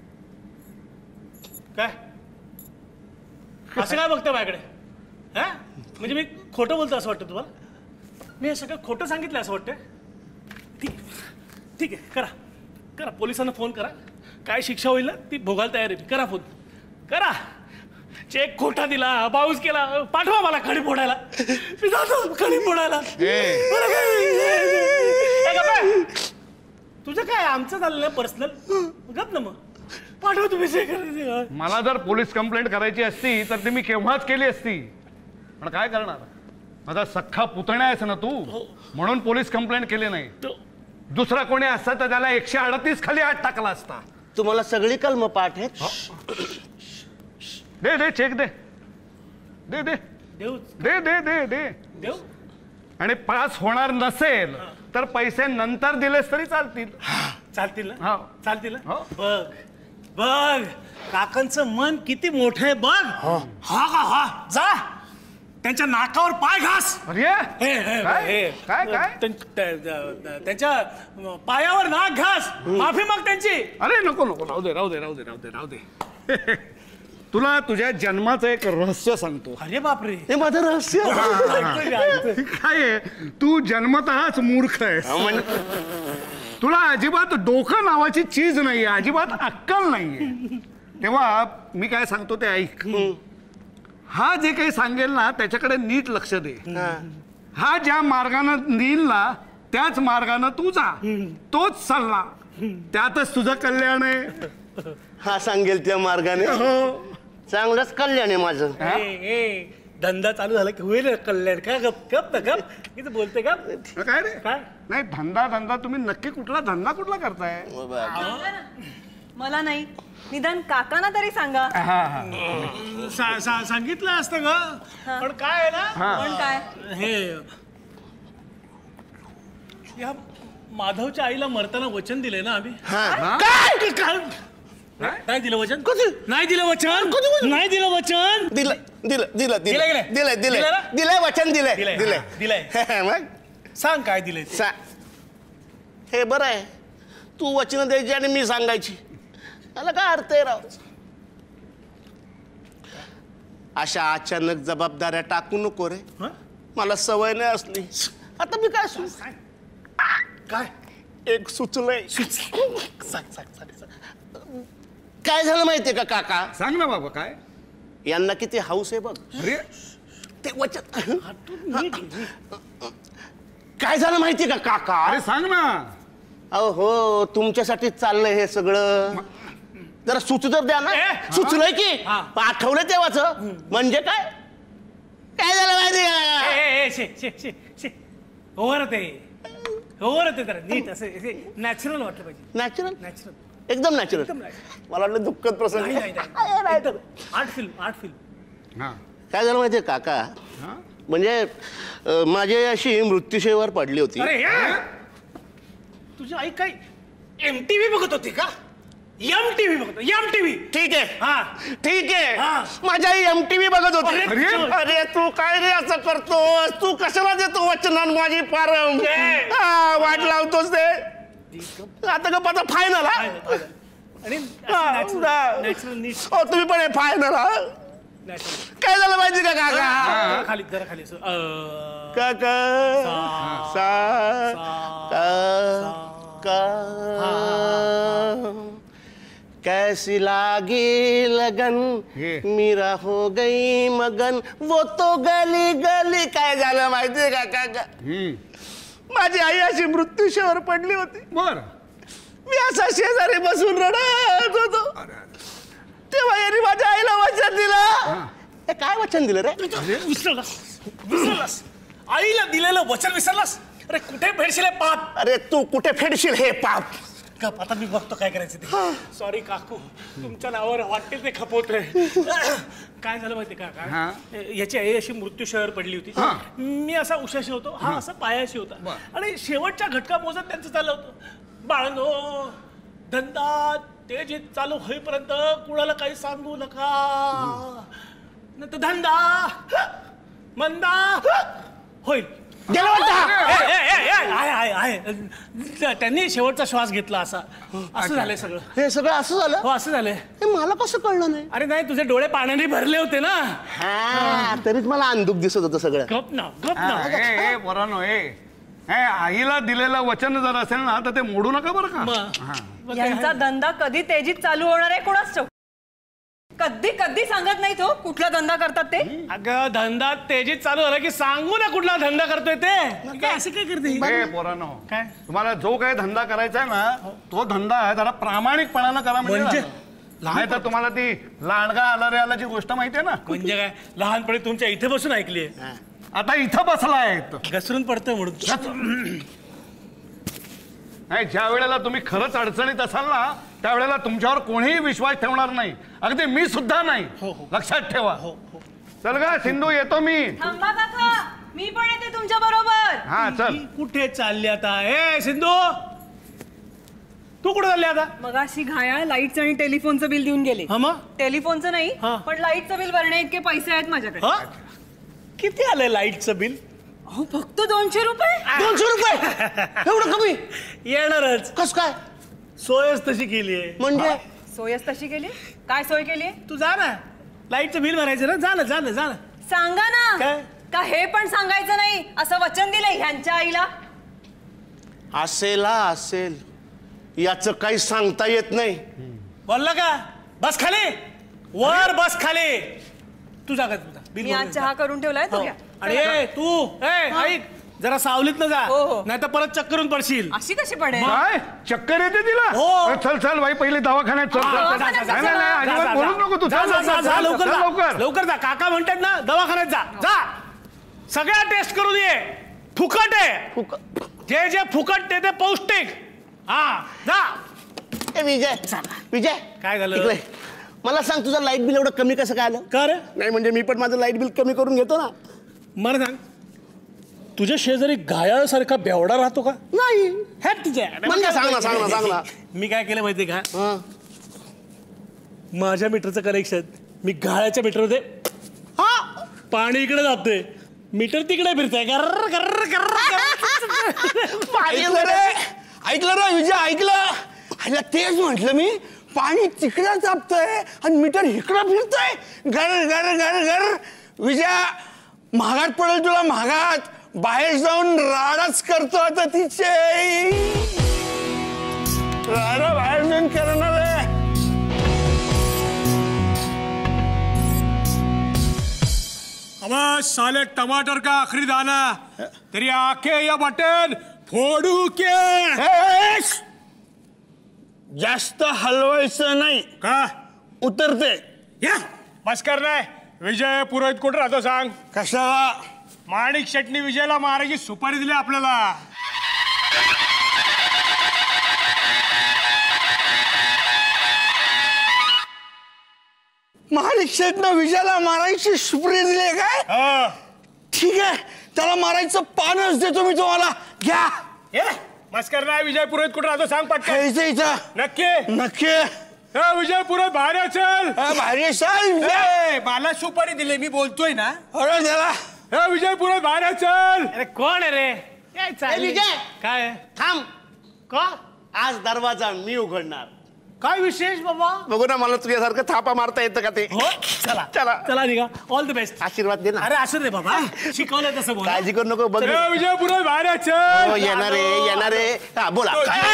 काय असं काय बघतं माझ्याकडे? हा म्हणजे मी खोटं बोलतो असं वाटतं तुम्हाला? मी हे सगळं खोटं सांगितलं असं वाटतं? ठीक आहे, करा पोलिसांना फोन करा. काय शिक्षा होईल ना ती भोगायला तयार आहे. करा फोन करा. चेक खोटा दिला, बाउन्स केला, पाठवा मला खडी फोडायला. मी जातो खडी फोडायला. तुझं काय आमचं झालेलं पर्सनल? गप ना मग, पाठवा तुम्ही चेक. मला जर पोलीस कंप्लेंट करायची असती तर ती मी केव्हाच केली असती. पण काय करणार, माझा सख्खा पुतण्या आहेस ना तू, म्हणून पोलीस कंप्लेंट केली नाही. दुसरा कोणी असता तर त्याला 138 खाली हात टाकला असता. तुम्हाला सगळी कलम पाठ आहे. दे चेक दे. देऊ. आणि पास होणार नसेल तर पैसे नंतर दिलेस तरी चालतील. चालतील ना? चालतील ना? बघ काकांचं मन किती मोठं आहे बघ. हा जा त्यांच्या नाकावर पाय घास. त्यांच्या पायावर नाक घास, माफी माग त्यांची. अरे नको राहू दे. तुला तुझ्या जन्माचं एक रहस्य सांगतो. अरे बापरे, हे माझं रहस्य. काय आहे, तू जन्मतःच मूर्ख आहेस. तुला अजिबात डोकं नावाची चीज नाहीये, अजिबात अक्कल नाहीये. तेव्हा मी काय सांगतो ते ऐक. हा जे काही सांगेल ना त्याच्याकडे नीट लक्ष दे. हा ज्या मार्गानं नेईल ना त्याच मार्गानं तू जा. तोच सल्ला, त्यातच तुझं कल्याण आहे. हा सांगेल त्या मार्गाने. चांगलंच कल्याण आहे माझं. धंदा चालू झाला की होईल कल्याण. काय गप इथं बोलते का काय रे? काय नाही, धंदा तुम्ही नक्की कुठला करताय? मला नाही, निदान काकांना तरी सांगा. सांगितलं असतं ग, पण काय आहे ना, पण काय हे या माधवच्या आईला मरताना वचन दिले ना आम्ही. नाही दिलं वचन? नाही दिलं वचन. दिलंय वचन दिलंय. मग सांग काय दिलंय. हे बरं आहे, तू वचन द्यायची आणि मी सांगायची. त्याला काय अर्थ आहे राव? अशा अचानक जबाबदाऱ्या टाकू नको रे. मला सवय नाही असली. आता मी काय काय एक सुचलंय. काय झालं माहितीये का काका? सांग ना बाबा काय. यांना किती हाऊस आहे बघ. अरे ते वचन काय झालं माहितीये का काका? अरे सांग ना. अहो तुमच्यासाठी चाललंय हे सगळं. जरा सुचू तर द्या ना. सुचलंय की आठवलं तेव्हाच. म्हणजे काय काय झालं माहिती का? ओव्हर ते जरा नीट असं नॅचरल वाटलं पाहिजे. नॅचरल एकदम नॅचरल. मला वाटलं दुःखद प्रसंग. Art film. काय झालं माहितीये काका? म्हणजे माझी अशी मृत्यूशयेवर पडली होती. तुझी आई काय MTV बघत होती का? MTV बघतो. MTV. ठीक आहे ठीक आहे. माझ्या आई MTV बघत होती. अरे तू काय रे असं करतोस? तू कशाला देतो वचनान माझी फार वाट लावतोस ते. आता गप्पाचा फायनल. तुम्ही पण फायनल. काय झालं माहिती का काका? खाली जरा खाली काका कैसी लागी लगन मीरा हो गई मगन वो तो गली गली. काय झालं माहितीये का काका? माझी आई अशी मृत्यूशयेवर पडली होती. बर. मी असा शेजारी बसून रडत होतो. तेव्हा यांनी माझ्या आईला वचन दिलं. काय वचन दिलं रे? विसरलास आईला दिलेलं वचन विसरलास? अरे कुठे फेडशील हे पाप? अरे तू कुठे फेडशील हे पाप? आता मी बघतो काय करायचं ते. सॉरी काकू, तुमच्या नावावर वाटेल ते खपवतोय. काय झालं माहिती का? याची आई अशी मृत्यूशयेवर पडली होती. मी असा उशाशी होतो, हा असा पायाशी होता. आणि शेवटच्या घटका मोजत त्यांचं चाललं होतं. बाळांनो, धंदा तेजीत चालू होईपर्यंत कुणाला काही सांगू नका. नाही तर धंदा मंदा होईल. त्यांनी शेवटचा श्वास घेतला. असं झालंय सगळं. हे सगळं असं झालं? हो असं झालंय. मला कसं कळलं नाही? अरे नाही, तुझे डोळे पाण्याने भरले होते ना. तरीच मला अंधुक दिसत होतं सगळं. गप ना. पोरांनो आईला दिलेलं वचन जर असेल ना तर ते मोडू नका बरं का. यांचा धंदा कधी तेजीत चालू होणार आहे कोणाच ठाऊक. कधी सांगत नाही तो कुठला धंदा करतात ते. अगं धंदा तेजीत चालू झाला की सांगू ना कुठला धंदा करतोय ते. काय असं काय करते पोरांनो? काय तुम्हाला जो काही धंदा करायचा आहे ना तो धंदा जरा प्रामाणिकपणानं करा. म्हणजे नाही तर तुम्हाला ती लांडगा आला रे आलाची गोष्ट माहितीये ना. म्हणजे काय लहानपणी तुमच्या इथे बसून ऐकली. आता इथं बसलाय घसरून पडतोय म्हणून. नाही, ज्या वेळेला तुम्ही खरंच अडचणीत असाल ना त्यावेळेला तुमच्यावर कोणीही विश्वास ठेवणार नाही. अगदी मी सुद्धा नाही. लक्षात ठेवा. चल गा सिंधू, येतो मी. थांबा काका, मी पण येते तुमच्या बरोबर. हा चल. कुठे चालली आता? ए सिंधू, तू कुठे चालली आता? मग अशी घाया लाईटचं आणि टेलिफोनचं बिल देऊन गेले. टेलिफोनचं नाही पण लाईटचं बिल भरणे इतके पैसे आहेत माझ्याकडे. किती आलंय लाईटचं बिल? अहो फक्त 200 रुपये. 200 रुपये? एवढं कमी? येणारच. कस काय? सोयच तशी केलीये. म्हणजे सोयच तशी केली? काय सोय केली? तू जा ना, लाईटचं बिल भरायचं ना. जा ना. सांगा ना. काय? का हे पण सांगायचं नाही असं वचन दिलंय ह्यांच्या आईला? असेल याचं काही सांगता येत नाही. बोलला का? बस खाली, वर बस खाली. तू जागा मी आज चहा करून ठेवलाय तो घ्या. अरे तू ऐक, जरा सावलीत ना जा, नाही तर परत चक्करून पडशील. अशी कशी पडेल? काय चक्कर येते तिला? हो. चल बाई, पहिले दवाखान्यात चल. अजिबात बोलू नको तू. लवकर जा. काका म्हणतात ना दवाखान्यात जा. सगळ्या टेस्ट करून ये. फुकट आहे. जे फुकट ते पौष्टिक. हा जा. विजय काय झालं? मला सांग, तुझं लाईट बिल एवढं कमी कसं काय आलं? कर. नाही म्हणजे मी पण माझं लाईट बिल कमी करून घेतो ना. मला सांग, तुझ्या शेजारी गायासारखा बेवडा राहतो का? नाही. सांग ना. मी काय केलं माहितीये का? माझ्या मीटरचं कनेक्शन मी गाळ्याच्या मीटरमध्ये पाणी इकडे जातोय, मीटर तिकडे फिरतंय. ऐकलं रे विजय, ऐकलं? तेच म्हटलं मी. पाणी तिकडं तापतंय आणि मीटर इकडं फिरतंय. घर. विजय महागात पडेल तुला, महागात. बाहेर जाऊन राडाच करतो आता तिचे. राडा बाहेर जाऊन करणार आहे. अब साले टमाटर का आखिरी दाना तेरी आंखें या बटन फोडू के. जास्त हलवायचं नाही का उतरते. या बस कर नाही. विजय पुरोहित कुठे राहतो सांग. कशाला माणिक शेटणी विजयला मारायची सुपारी दिली आपल्याला. माणिक शेटनं विजयाला मारायची सुपारी दिली काय. ठीक आहे त्याला मारायचं पानच देतो मी तुम्हाला. घ्या. मस्कर नाही. विजय पुरोहित कुठे राहतो सांग पटकन. इथं नक्की नक्की. विजय पुरोहित बाहेर चल. भारी साल मला सुपारी दिली मी बोलतोय ना. अरे त्याला विजय पुरोहित बाहेर चल. अरे कोण आहे रे. विजय काय थांब. का आज दरवाजा मी उघडणार. काय विशेष बाबा. बघू ना मला तुझ्यासारखं थापा मारता येतं का ते. हो चला चला चला निघा. All the best. आशीर्वाद दे ना. अरे असं दे बाबा शिकवलं तसं बोल. काळजी करू नको. बघ विजय पुरोहित बाहेर चल. येणार आहे येणार आहे. हा बोला.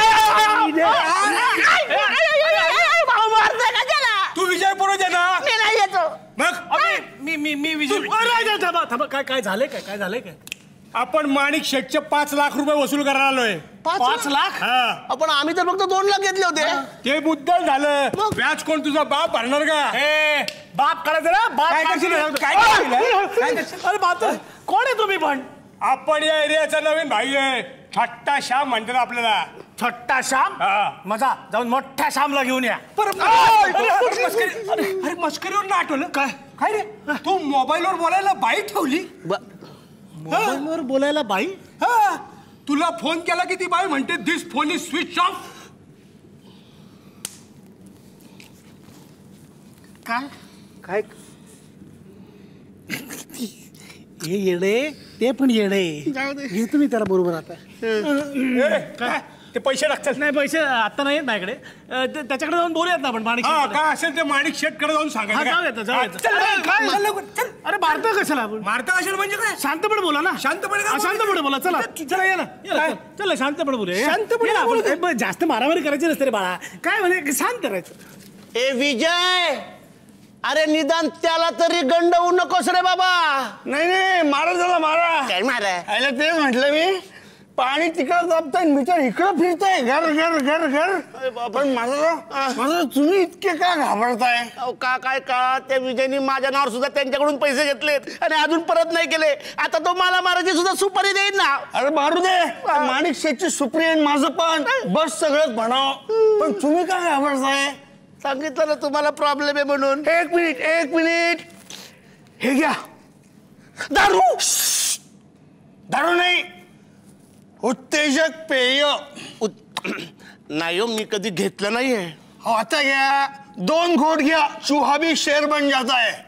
तू विजय पुरोहित आहे ना. मी नाही येतो. मग मी विजय. थांबा थांबा. काय झालंय काय झालंय काय. आपण माणिक शेटचे 5 लाख रुपये वसूल करायला आलोय. 5 लाख. आपण आम्ही तर फक्त 2 लाख घेतले होते. ते मुद्दल झालं. व्याज कोण तुझा बाप भरणार का. बाप करायचं ना. बाप काय करशील? काय करशील? अरे बाप कोण आहे तुम्ही पण. आपण या एरियाचा नवीन भाई आहे. छट्टा श्याम म्हणतात आपल्याला. छोटा श्याम. मजा जाऊन मोठ्या श्यामला घेऊन या. अरे मस्करीवर ना आठवलं. काय रे तू मोबाईलवर बोलायला बाई ठेवली. मोबाईलवर बोलायला बाई. तुला फोन केला की ती बाई म्हणते this phone is switch off. काय हे येडे ते पण येडे. हे तुम्ही त्याला बरोबर आता. काय ते पैसे लागतात. नाही पैसे आता नाही माझ्याकडे. त्याच्याकडे जाऊन बोलूयात ना आपण. माणिक काय असेल ते माणिक शेट कडे जाऊन सांगायचं. अरे मारतो कशाला आपण. मारता कशाला म्हणजे काय. शांतपणे बोला ना. शांतपणे बोला. चला चला या ना. चला शांतपणे बोलूया. शांतपणे जास्त मारामारी करायची नसते रे बाळा. काय म्हणजे शांत करायचं. ए विजय अरे निदान त्याला तरी गंडवू नकोस रे बाबा. नाही मारा त्याला मारा. काय मारा. तेच म्हटलं मी. पाणी तिकडं दाबताय बिचार इकडं फिरताय घर घर घर घर. पण माझं तुम्ही इतके का घाबरताय. काय का त्या विजयनी माझ्या नावावर सुद्धा त्यांच्याकडून पैसे घेतलेत आणि अजून परत नाही केले. आता तो मला मारायची सुद्धा सुपारी देईन ना. अरे मारू दे. माणिक शेठची सुपारी आहे माझं पण. बस सगळंच म्हणाव. पण तुम्ही काय घाबरताय. सांगितलं ना तुम्हाला प्रॉब्लेम आहे म्हणून. एक मिनिट हे घ्या. दारू दारू नाही उत्तेजक पेय. नाही हो मी कधी घेतलं नाहीये. हो आता घ्या. 2 घोट घ्या. चूहा भी शेर बन जाता है.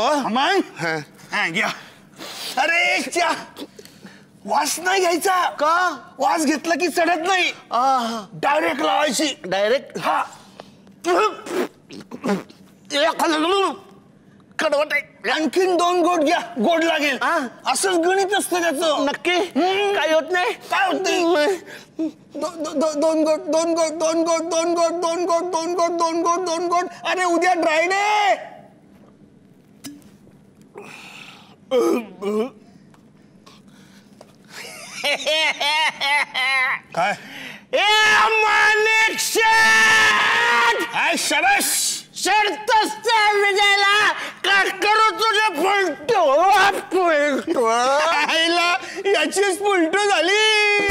हो घ्या. अरे च्या वास नाही घ्यायचा. का. वास घेतला की चढत नाही. डायरेक्ट लावायची. डायरेक्ट. हा कडवट आहे. आणखीन 2 घोट घ्या. गोड लागेल. असंच गणित असतं त्याचं. नक्की काय होत नाही. काय होत नाही. 2 घोट 2 घोट 2 घोट 2 घोट 2 घोट 2 घोट 2 घोट 2 घोट. अरे उद्या ड्राय डे. काय माणिक शेठ. काय शरस शर्तच त्या विजयला का करू तुझे फुलटो. याचीच पुलटो झाली.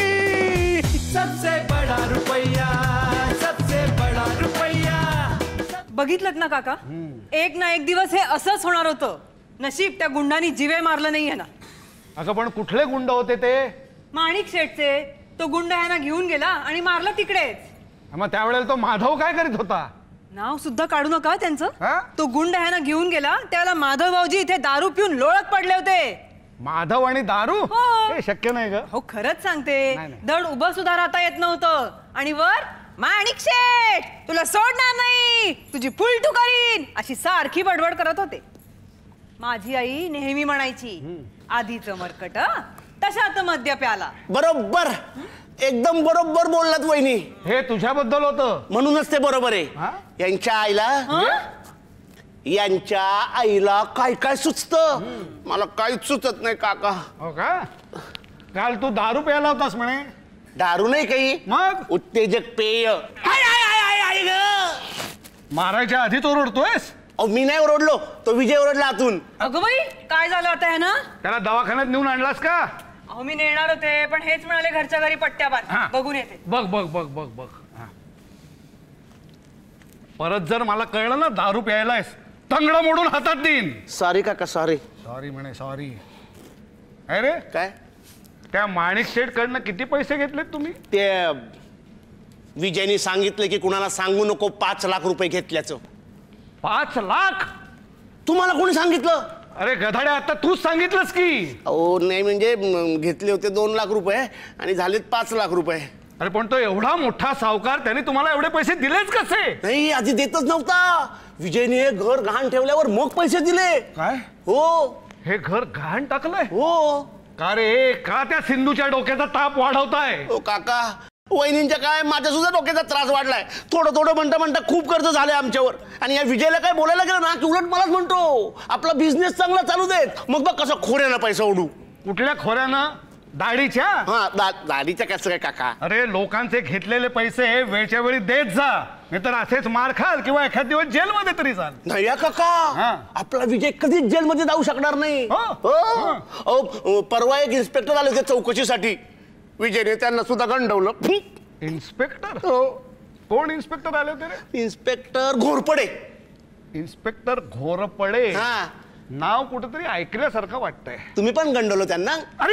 सबसे बडा रुपैया सबसे बडा रुपैया. बघितलं ना काका. एक ना एक दिवस हे असंच होणार होतं. नशीब त्या गुंडांनी जीवे मारलं नाहीये ना. अगं पण कुठले गुंड होते ते. माणिक शेठचे. तो गुंड ह्यांना घेऊन गेला आणि मारला तिकडेच. मग त्यावेळेला तो माधव काय करीत होता. नाव सुद्धा काढू नका त्यांचं. हा? तो गुंड ह्यांना घेऊन गेला त्याला माधव भाऊजी इथे दारू पिऊन लोळत पडले होते. माधव आणि दारू. हो. हे शक्य नाही ग. हो खरंच सांगते. नाही. धड उभं सुद्धा राहता येत नव्हतं. आणि वर माणिक शेठ तुला सोडणार नाही तुझी फुलटू करीन अशी सारखी बडबड करत होते. माझी आई नेहमी म्हणायची आधीच मरकट तशात मद्य प्याला. बरोबर एकदम बरोबर बोललात वहिनी. हे तुझ्याबद्दल होतं म्हणूनच ते बरोबर आहे. यांच्या आईला काय काय सुचतं. मला काहीच सुचत नाही काका. हो का? काल तू दारू प्यायला होतास म्हणे. दारू नाही काही, मग उत्तेजक पेय. मारायच्या आधीच ओरडतोयस. अहो मी नाही ओरडलो, तो विजय ओरडला आतून. अगं बाई काय झालं आता ना? त्याला दवाखान्यात नेऊन आणलास का? अहो मी नेणार होते पण हेच म्हणाले घरच्या घरी पट्ट्या बांध, बघून येते. बघ बघ बघ बघ बघ. परत जर मला कळलं ना दारू प्यायलायस, तंगड मोडून हातात देईन. सॉरी काका, सॉरी. सॉरी म्हणे सॉरी. अरे काय? त्या माणिक शेठ कडनं किती पैसे घेतलेत तुम्ही? ते विजयनी सांगितलं की कुणाला सांगू नको, 5 लाख रुपये घेतल्याचं. 5 लाख? तुम्हाला कोणी सांगितलं? अरे गधाड्या, आता तूच सांगितलंस की. अहो नाही म्हणजे घेतले होते 2 लाख रुपये आणि झालेत 5 लाख रुपये. अरे पण तो एवढा मोठा सावकार, त्याने तुम्हाला एवढे पैसे दिलेच कसे? नाही आधी देतच नव्हता. विजयने हे घर गहाण ठेवल्यावर मग पैसे दिले. काय? हो. हे घर गहाण टाकलंय? हो. का रे, का त्या सिंधूच्या डोक्याचा ताप वाढवताय? ओ काका, वहिनींच्या काय माझ्या सुद्धा डोक्याचा त्रास वाढलाय. थोडं थोडं म्हणता खूप कर्ज झालंय आमच्यावर. आणि या विजयला काय बोलायला गेलं ना की उलट मलाच म्हणतो आपला बिझनेस चांगला चालू देत. मग बघ कसं खोऱ्यानं पैसा उडू. कुठल्या खोऱ्यानं? दाढीच्या? हा दाढीच्या कसं काय काका? अरे लोकांचे घेतलेले पैसे वेळच्या वेळी देत जा, नाहीतर असेच मार खाल किंवा एखाद दिवस जेलमध्ये तरी जाल. नाही काका, आपला विजय कधीच जेलमध्ये जाऊ शकणार नाही. परवा एक इन्स्पेक्टर आले होते चौकशीसाठी. विजयने त्यांना सुद्धा गंडवलं. इन्स्पेक्टर? कोण इन्स्पेक्टर आले होते रे? इन्स्पेक्टर घोरपडे. इन्स्पेक्टर घोरपडे? हा, नाव कुठेतरी ऐकल्यासारखं वाटतंय. तुम्ही पण गंडवलं त्यांना? अरे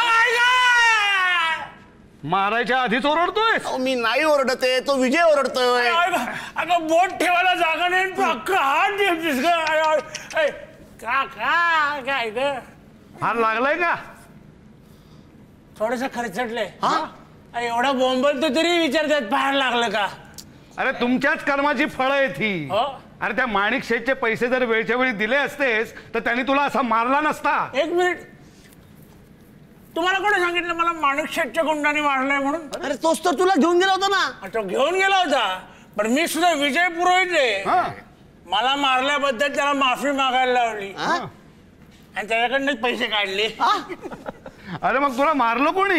मारायच्या आधीच ओरडतोय. मी नाही ओरडते, तो विजय ओरडतोय. अगं बोट ठेवायला जागा नाही, तू अख्खा हात ठेवतेस का? काय ग? हार लागलाय का? थोडस खर्चटलंय. एवढा बोंबलतो तरी विचारतात बाहेर लागलं का? अरे तुमच्याच कर्माची फळं आहे ती. अरे त्या माणिक शेठचे पैसे जर वेळच्या वेळी दिले असतेस तर त्यांनी तुला असा मारला नसता. एक मिनिट, तुम्हाला कोणी सांगितलं मला माणिक शेठच्या गुंडाने मारलाय म्हणून? अरे तोच तर तुला घेऊन गेला होता ना. तो घेऊन गेला होता, पण मी सुद्धा विजय पुरोहित आहे. मला मारल्याबद्दल त्याला माफी मागायला लावली आणि त्याच्याकडनंच पैसे काढले. अरे मग तुला मारलं कोणी?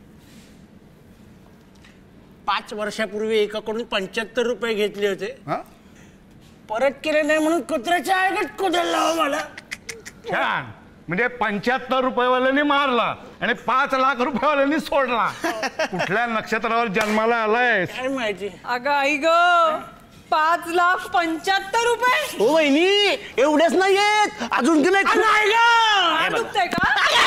5 वर्षापूर्वी एकाकडून 75 रुपये घेतले होते, परत केले नाही म्हणून कुत्र्याच्या आगत कुत्र्याला लावा मला. छान. म्हणजे 75 रुपयेवाल्यांनी मारला आणि 5 लाख रुपयेवाल्यांनी सोडला. कुठल्या नक्षत्रावर जन्माला आलाय काय माहिती? अगं आई ग, 5,75,000 रुपये? हो वहिनी, एवढेच नाही येत, अजून की नाही. दुखतंय का?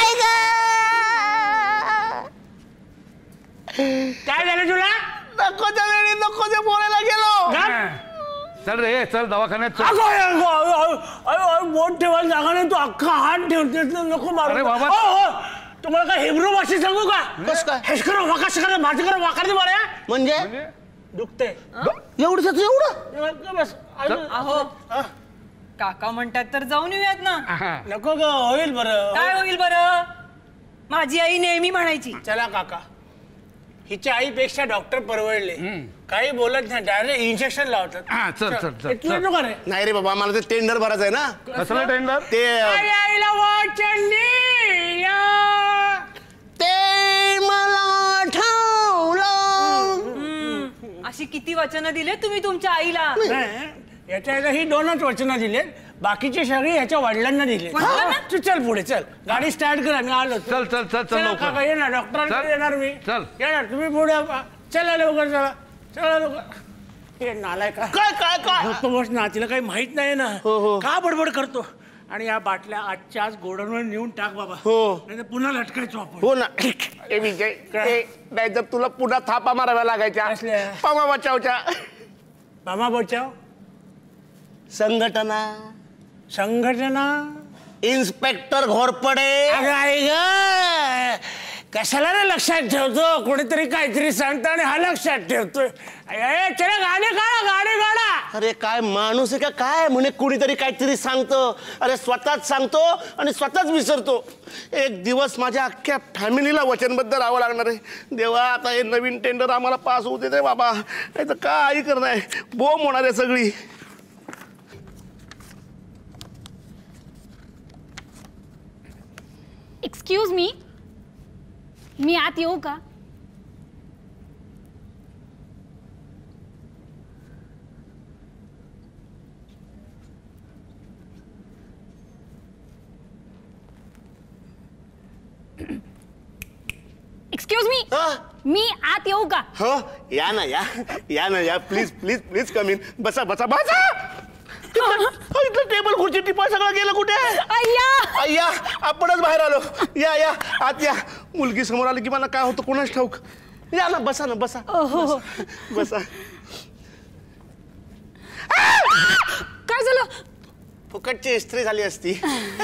काय झालं तुला? नकोच्या वेळी नको ते बोलायला गेलो. चल रे, चल दवाखान्यात चल. बोट ठेवायला जागा नाही, तू अख्खा हात ठेवतेस ना, नको मारू. अरे बाबा. तुम्हाला काय हिब्रू भाषेत सांगू का? कसं काय? हेशकर वाकाश कर, माझं कर वाकार दे बरं. म्हणजे दुखते एवढंच एवढं? बस. अहो काका म्हणतात तर जाऊन येऊयात ना. नको ग, होईल बरं. काय होईल बरं? माझी आई नेहमी म्हणायची, चला काका, हिच्या आईपेक्षा डॉक्टर परवडले. काही बोलत नाही, डायरेक्ट इंजेक्शन लावतात. चल चल चल. नाही रे बाबा, मला ते टेंडर भरायचं आहे ना. कसलं टेंडर? ते आईला वाचंडी ते मला ठावलं. अशी किती वचनं दिले तुम्ही तुमच्या आईला? याच्या ही 2च वचनं दिले, बाकीची सगळी ह्याच्या वडिलांना दिले. तू चल पुढे, चल गाडी स्टार्ट कर, मी आलो. चल चल चल चल लवकर. काका ये ना, डॉक्टरांकडे येणार मी. चल. येणार तुम्ही पुढे. चला लवकर, चला चला लवकर. हे नालाय का? काय काय काय? बस ना, तिला काही माहित नाही ना, का बडबड करतो. आणि या बाटल्या आजच्या आज गोडाऊनवर नेऊन टाक बाबा. नाही तर पुन्हा लटकायचो आपण. हो ना. ए विजय, नाही तर तुला पुन्हा थापा माराव्या लागायच्या. पामा बचावच्या. मामा बचाव संघटना. इन्स्पेक्टर घोरपडे. कशाला रे लक्षात ठेवतो? कोणीतरी काहीतरी सांगतो आणि हा लक्षात ठेवतोय. चला गाडी काढा. अरे काय माणूस आहे का काय? म्हणे कुणीतरी काहीतरी सांगतो, अरे स्वतःच सांगतो आणि स्वतःच विसरतो. एक दिवस माझ्या अख्ख्या फॅमिलीला वचनबद्ध राहावं लागणार आहे. देवा, आता हे नवीन टेंडर आम्हाला पास होऊ दे रे बाबा, नाही तर काय करणार, बोंब होणार आहे सगळी. एक्सक्यूज मी आत येऊ का? एक्सक्यूज मी आत येऊ का? हो या ना या please please please come in. बसा बसा बसा. इथलं टेबल खुर्ची टिपा सगळं गेलं कुठे? अय्या अय्या आपणच बाहेर आलो. या या आत या. मुलगी समोर आली की मला काय होतं कोणाच ठाऊक. या ना बसा बसा बसा. काय झालं? फुकटची इस्त्री झाली असती.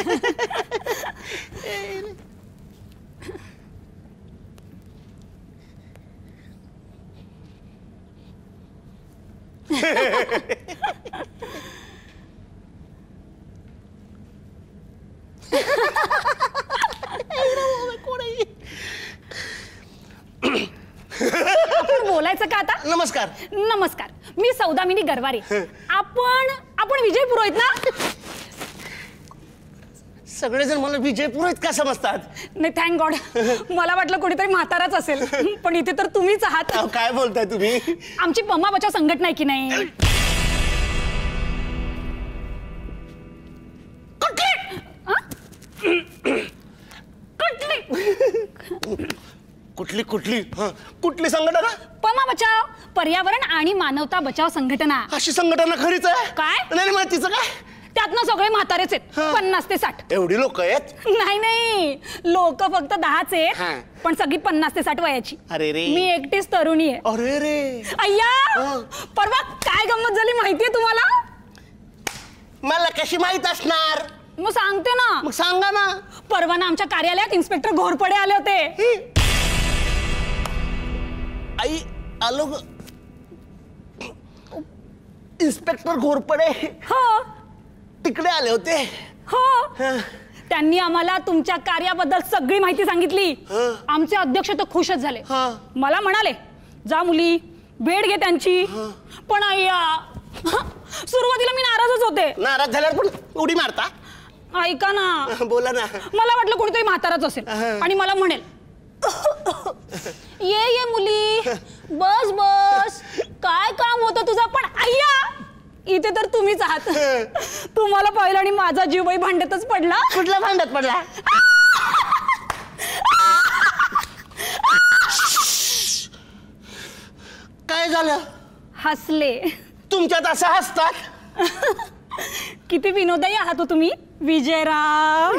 आपण बोलायचं का आता? नमस्कार. नमस्कार, मी सौदामिनी गरवारे. आपण विजय पुरोहित ना? सगळेजण मला विजय पुरोहित का समजतात? नाही, थँक गॉड. मला वाटलं कोणीतरी म्हाताराच असेल, पण इथे तर तुम्हीच आहात. काय बोलताय तुम्ही? आमची पम्मा बचाव संघटना आहे की नाही? कुठली कुठली कुठली संघटना? पम्मा बचाव, पर्यावरण आणि मानवता बचाव संघटना. अशी संघटना खरीच आहे? काय? नाही मग तिचं काय? त्यातनं सगळे म्हातारेच आहेत, 50 ते 60. एवढी लोक आहेत? नाही, लोक फक्त 10च आहेत, पण सगळी 50 ते 60 वयाची. अरे रे, मी एकटीच तरुणी आहे. अरे रे अय्या, परवा काय गंमत झाली माहितीये तुम्हाला? मला कशी माहित असणार? मग सांगते ना. मग सांगा ना. परवा ना आमच्या कार्यालयात इन्स्पेक्टर घोरपडे आले होते. आई आलो. इन्स्पेक्टर घोरपडे? हो, तिकडे आले होते. हो, त्यांनी आम्हाला तुमच्या कार्याबद्दल सगळी माहिती सांगितली. आमचे अध्यक्ष तर खुशच झाले. मला म्हणाले, जा मुली, भेट घे त्यांची. पण अय्या, सुरुवातीला मी नाराजच होते. नाराज झाल्यावर पण उडी मारता? ऐका ना, बोला ना. मला वाटलं कोणीतरी म्हाताराच असेल आणि मला म्हणेल, ये मुली, बस बस, काय काम होतं तुझं? पण अय्या, इथे तर तुम्हीच आहात. तुम्हाला पाहिलं आणि माझा जीवही भांड्यातच पडला. कुठल्या भांड्यात पडला? काय झालं? हसले. तुमच्यात असं हसतात? किती विनोदाई आहात हो तुम्ही विजयराव.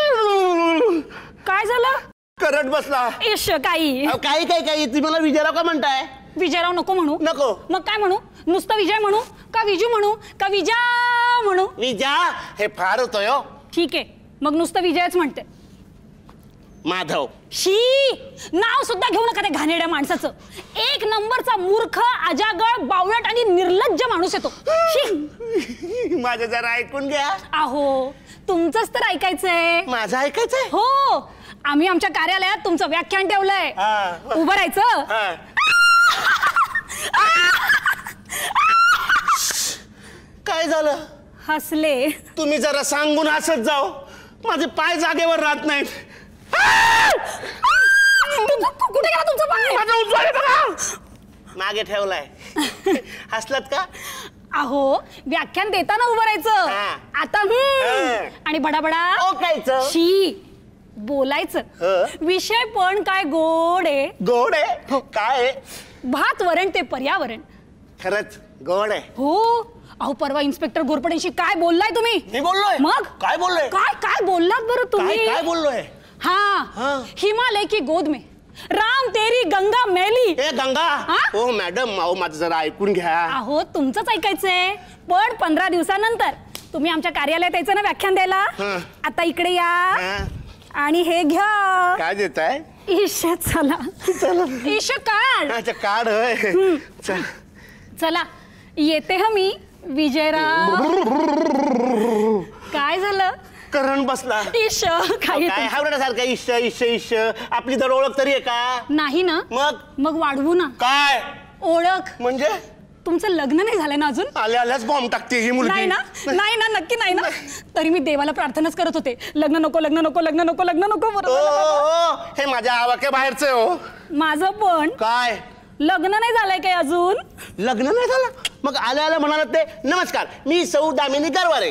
काय झालं? करट बसला. इश, काही काही तुम्ही मला विजयराव का म्हणताय? विजयराव नको म्हणू. नको. मग काय म्हणू? नुसतं विजय म्हणू का विजू म्हणू का विजा म्हणू? विजा हे फार होतोय. ठीक आहे, मग नुसतं विजयच म्हणते. माधव. शी, नाव सुद्धा घेऊ नका त्या घाणेरड्या माणसाचं. 1 नंबरचा मूर्ख, अजागळ, बावळट आणि निर्लज्ज माणूस येतो. शी. माझं जरा ऐकून घ्या. अहो, तुमचंच तर ऐकायचंय. माझं ऐकायचंय? हो, आम्ही आमच्या कार्यालयात तुमचं व्याख्यान ठेवलंय. उभं राहायचं. काय झालं? हसले. तुम्ही जरा सांगून हसत जाओ, माझे पाय जागेवर राहत नाहीत. कुठे गेला तुमचा पाय? माझा उजवा बघा, मागे ठेवलाय. हसलात का? अहो, व्याख्यान देताना उभं राहायचं. आता आणि बडाबडा ओकायचं. शी, बोलायचं. विषय पण काय गोड आहे. गोड आहे? काय? भात वरण ते पर्यावरण. खरंच गोड आहे. हो. अहो, परवा इन्स्पेक्टर घोरपडेंशी काय बोललाय तुम्ही? मी बोललोय? मग काय बोललोय? काय बोललात बरं तुम्ही? काय बोललोय? हाँ, हिमालय की गोद में राम तेरी गंगा मैली. ए गंगा? हो मॅडम, अहो माझं जरा ऐकून घ्या. अहो, तुमचंच ऐकायचंय, पण 15 दिवसानंतर तुम्ही आमच्या कार्यालयात यायचं ना व्याख्यान द्यायला. आता इकडे या आणि हे घ्या. काय देताय? ईश, चला चला. ईश, कार्ड. अच्छा, कार्ड होय. चला, येते ह मी विजयराव. काय झालं? करण बसला. ईश, काय हावड्यासारखा ईश ईश ईश. आपली तर ओळख तरी आहे का? नाही ना. मग वाढवू ना. काय ओळख? म्हणजे तुमचं लग्न नाही झालंय ना अजून? आल्या आल्याच बॉम्ब टाकते ही मुलगी. नाही ना, नाही ना, नक्की नाही ना. तरी मी देवाला प्रार्थनाच करत होते, लग्न नको, लग्न नको, लग्न नको, लग्न नको. बरोबर. हे माझ्या आवाक्या बाहेरचं हो. माझं पण काय लग्न नाही झालंय काय अजून? लग्न नाही झालं? मग आल्या आल्या म्हणालात ते नमस्कार मी सौ दामिनी गरवारे.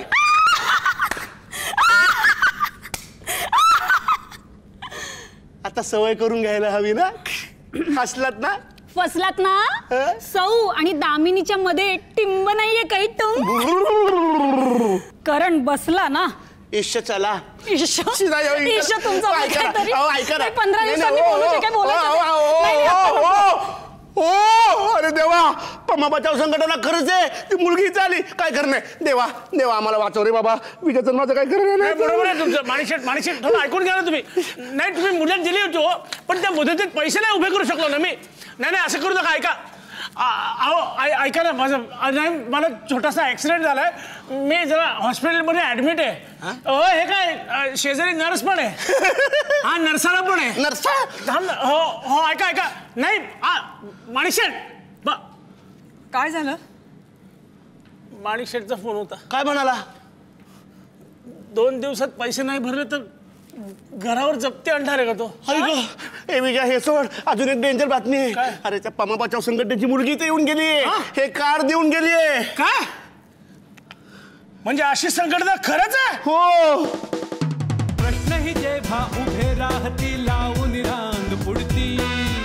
आता सवय करून घ्यायला हवी ना. हसलात ना? फसलात ना. सौ आणि दामिनीच्या मध्ये टिंब नाहीये काही टुंब. करण बसला ना. ईश चला. ईश तुमचा ऐका ना. 15 दिवसांनी बोलू काय बोलायचं. अरे देवा, पम्मा बचाव संघटना खरंच आहे. ती मुलगी चाली काय करणे. देवा देवा आम्हाला वाचव रे बाबा. विजय माझं काय करणे नाही. बरोबर आहे तुमचं. माणिशेट थोडं ऐकून घ्या ना तुम्ही. नाही तुम्ही मुदत दिली होती पण त्या मुदतीत पैसे नाही उभे करू शकलो ना मी. नाही असं करू नका. ऐका ऐका ना माझं नाही मला छोटासा ऍक्सिडेंट झालाय. मी जरा हॉस्पिटलमध्ये ऍडमिट आहे. हे काय शेजारी नर्स पण आहे. हा नर्साला पण आहे. नर्सा हो ऐका नाही माणिशेट काय झालं? माणिशेटचा फोन होता. काय म्हणाला? 2 दिवसात पैसे नाही भरले तर घरावर जप्ती आणणार आहे का तो? हे विजय हे सोड. अजून एक डेंजर बातमी आहे. अरे त्या पम्मा बचाव संघटनेची मुलगी तर येऊन गेली. हे कार देऊन गेली. काय म्हणजे अशी संघटना खरंच आहे? हो. प्रश्नही जेव्हा उभे राहती लावून रांग पुढती.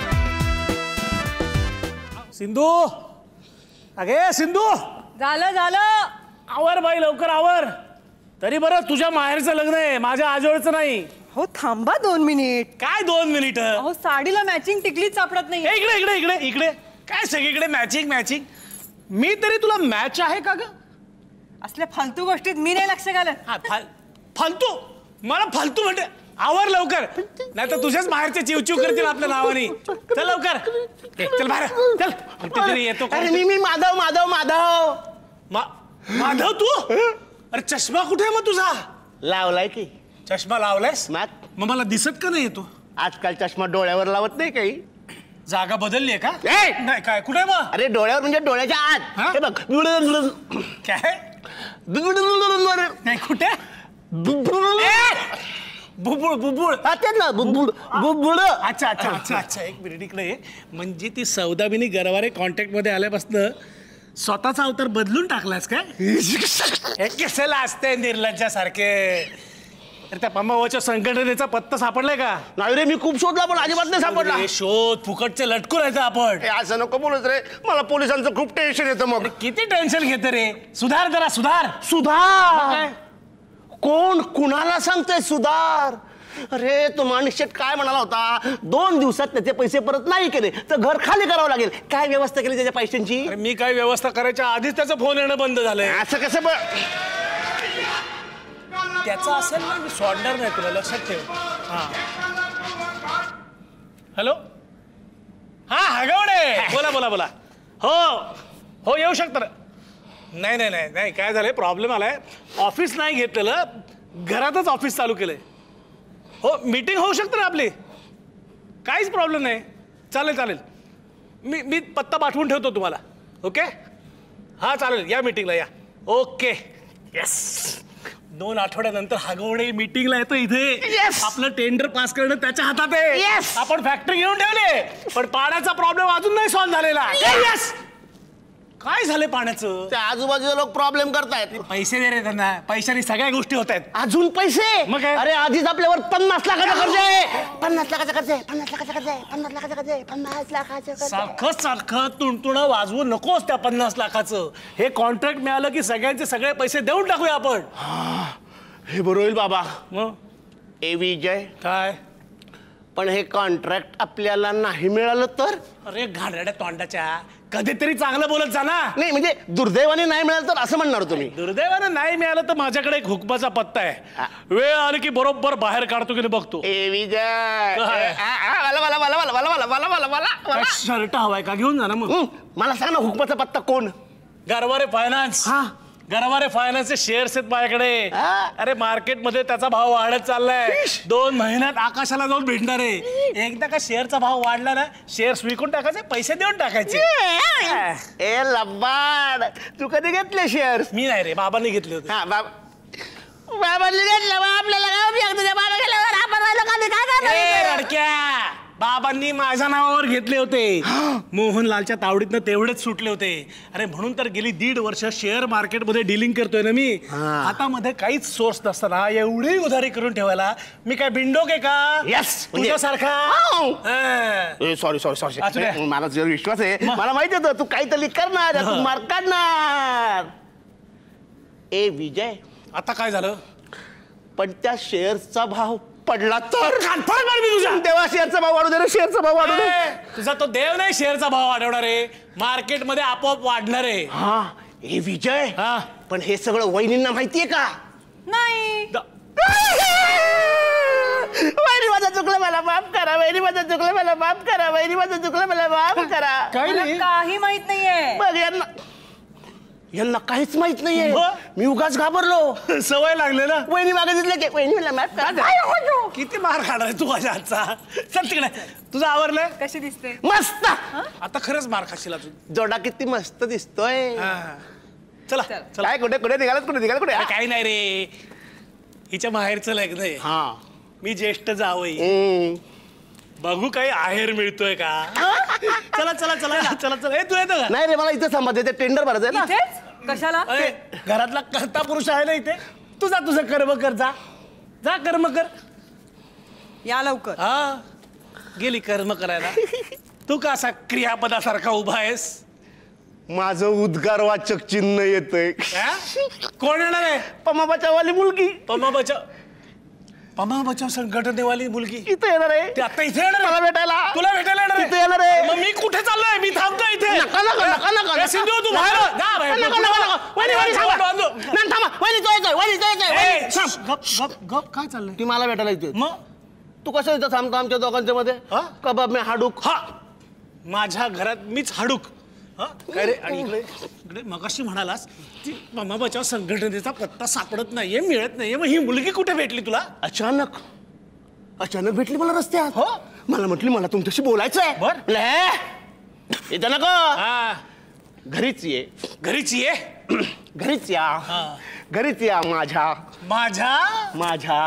सिंधू अगे सिंधू झालं. आवर बाई लवकर आवर. तरी बरं तुझ्या माहेरचं लग्न आहे माझ्या आजोळचं नाही. हो थांबा 2 मिनिट. काय 2 मिनिट? अहो साडीला मॅचिंग टिकलीच सापडत नाही. इकडे काय सगळीकडे मॅचिंग. मी तरी तुला मॅच आहे का ग? असल्या फालतू गोष्टीत मी नाही लक्ष घालत. फालतू मला फालतू म्हणते. आवर लवकर नाही तर तुझ्याच बाहेरचे चिवचिव करतील आपल्या नावाने. चल लवकर चल बाहेर चल. कुठेतरी येतो. मी माधव. माधव तू? अरे चष्मा कुठे मग तुझा? लावलाय की. चष्मा लावलायस? मग मला दिसत का नाही येतो? आजकाल चष्मा डोळ्यावर लावत नाही काही. जागा बदलली का? नाही काय कुठे मग? अरे डोळ्यावर म्हणजे डोळ्याच्या आत. हे बघ काय नाही कुठे? बुबुळ ना बुबुळ. अच्छा एक मिनिट इकडे. म्हणजे ती सौदामिनी गरवारे कॉन्टॅक्ट मध्ये आल्यापासून स्वतःचा अवतार बदलून टाकलास काय? हे कशाला असते निर्लज्जासारखे. अरे त्या पम्मावाच्या संघटनेचा पत्ता सापडलाय का? नाही रे मी खूप शोधला पण अजिबात नाही सापडला. शोध फुकटचे लटकून राहायचं आपण. असं नको बोलत रे. मला पोलिसांचं खूप टेन्शन येतं. मग किती टेन्शन घेते रे. सुधार जरा सुधार. कोण कुणाला सांगतोय सुधार? अरे तो माणिशेट काय म्हणाला होता 2 दिवसात त्याचे पैसे परत नाही केले तर घर खाली करावं लागेल. काय व्यवस्था केली त्याच्या पैशांची? मी काय व्यवस्था करायच्या आधीच त्याचा फोन येणं बंद झालंय. असं कसं? त्याचा असेल ना मी सोडणार नाही तुला लक्षात ठेव. हॅलो हागवडे बोला. हो येऊ शकता. नाही काय झालंय प्रॉब्लेम आलाय. ऑफिस नाही घेतलेलं घरातच ऑफिस चालू केलंय. हो मीटिंग होऊ शकते ना आपली. काहीच प्रॉब्लेम नाही. चालेल मी पत्ता पाठवून ठेवतो तुम्हाला. ओके हा चालेल या मीटिंगला या. Okay yes. 2 आठवड्यानंतर हागवडे मीटिंगला येतो इथे. आपलं टेंडर पास करणं त्याच्या हातात आहे. आपण फॅक्टरी घेऊन ठेवले पण पाण्याचा प्रॉब्लेम अजून नाही सॉल्व्ह झालेला. काय झालंय पाण्याचं? त्या आजूबाजूचे लोक प्रॉब्लेम करतायत. पैसे दे रे त्यांना. पैशाने सगळ्या गोष्टी होत आहेत. अजून पैसे? मग काय? अरे आधीच आपल्यावर 50 लाखाचं कर्ज आहे. 50 लाखाचं कर्ज आहे. 50 लाखाचं कर्ज आहे. 50 लाखाचं कर्ज आहे. 50 लाखाचं कर्ज. सारखं तुणतुणं वाजवू नकोस त्या 50 लाखाचं. हे कॉन्ट्रॅक्ट मिळालं की सगळ्यांचे सगळे पैसे देऊन टाकूया आपण. हे बरोबर होईल बाबा. मग ए विजय काय पण हे कॉन्ट्रॅक्ट आपल्याला नाही मिळालं तर? अरे घाणेरड्या तोंडाच्या कधीतरी चांगलं बोलत जा ना. नाही म्हणजे दुर्दैवाने नाही मिळालं तर असं म्हणणार तुम्ही? दुर्दैवानं नाही मिळालं तर माझ्याकडे एक हुकमाचा पत्ता आहे. वेळ आली की बरोबर बाहेर काढतो की नाही बघतो. ए विजय शर्ट हवाय का घेऊन जा ना. मग मला सांग ना हुकमाचा पत्ता कोण? गरवारे फायनान्स. गरवारे फायनान्सचे शेअर्स आहेत माझ्याकडे. अरे मार्केटमध्ये त्याचा भाव वाढत चाललाय. 2 महिन्यात आकाशाला जाऊन भेटणार आहे. एकदा का शेअरचा भाव वाढला ना, शेअर्स विकून टाकायचे, पैसे देऊन टाकायचे. ए लबाड, तू कधी घेतले शेअर्स? मी नाही रे, बाबांनी घेतले होते. बाबांनी घेतलं, आपल्याला काय उपयोग? तुझ्या बाबा गेल्यावर आपण लोकांनी काय ए रडक्या, बाबांनी माझ्या नावावर घेतले होते. मोहनलालच्या तावडीतनं तेवढेच सुटले होते. अरे म्हणून तर गेली 1.5 वर्ष शेअर मार्केटमध्ये डीलिंग करतोय ना मी. हातामध्ये काहीच सोर्स नसताना एवढी उधारी करून ठेवायला मी काय बिंडोक आहे का? यस, तुझ्यासारखा. सॉरी सॉरी सॉरी, मला तुझ्यावर विश्वास आहे. मला माहिती होतं तू काहीतरी करणार, तू मार्क काढणार. ए विजय, आता काय झालं? पण त्या शेअर्सचा भाव पडला तर तेव्हा शेअरचा भाव वाढू दे रे, शेअरचा भाव वाढू दे. तुझा तो देव नाही शेअरचा भाव वाढवणार आहे, मार्केटमध्ये आपोआप वाढणार आहे. हा ए विजय, पण हे सगळं वहिनींना माहितीये का? नाही. वहिनी माझं चुकलं, मला माफ करा. वहिनी माझं चुकलं, मला माफ करा. वहिनी माझं चुकलं, मला माफ करा. काही माहित नाहीये. बघ यांना काहीच माहित नाहीये. मी उगाच घाबरलो. सवय लागले ना. वहिनी मागे दिसले की वहिनी मला माफ करा. किती मार खाणार आहे तू माझ्या हातचा. चल तिकडे. तुझं आवरलंय? कशी दिसते? मस्त. आता खरंच मार खाशील तू. जोडा किती मस्त दिसतोय. चला चला. काय कुठे कुठे निघालात, कुठे निघाल, कुठे? काही नाही रे, हिच्या माहेरचं लग्न आहे. हा, मी ज्येष्ठ जावई. बघू काही आहेर मिळतोय का. चला चला चला चला चला. हे तू येतो का? नाही रे, मला इथे थांबायचं, ते टेंडर भरायचं ना. कशाला? घरातला करता पुरुष आहे ना इथे. तुझं कर्म कर. जा कर्म कर. या लवकर. हा, गेली कर्म करायला. तू का असा क्रियापदासारखा उभा आहेस? माझं उद्गारवाचक चिन्ह येतंय. कोण येणार आहे? पमा बचाववाली मुलगी. पमा बचाव संघटनेवाली मुलगी इथे येणार आहे. ती आता इथे येणार मला भेटायला. तुला भेटायला येणार इथे येणार आहे. मग मी कुठे चाललोय? मी थांबतो इथे. नका नका नका नका. सिंधू तू बाहेर जा. वहिनी थांबा. नाही थांबा. वहिनी तो येतोय, वहिनी तो येतोय. गप काय चाललंय? ती मला भेटायला येते. मग तू कसं इथं थांबतो आमच्या दोघांच्या मध्ये? कबाब मी हाडूक. हा, माझ्या घरात मीच हाडूक. काय रे? आणि इकडे मगाशी म्हणालास ती ममा बचाव संघटनेचा पत्ता सापडत नाहीये, मिळत नाहीये. मग ही मुलगी कुठे भेटली तुला? अचानक भेटली मला रस्त्यात. हो, मला म्हटली मला तुमच्याशी बोलायचं आहे. बर इथं नको, घरीच ये. घरीच ये. घरीच या. घरीच या. माझ्या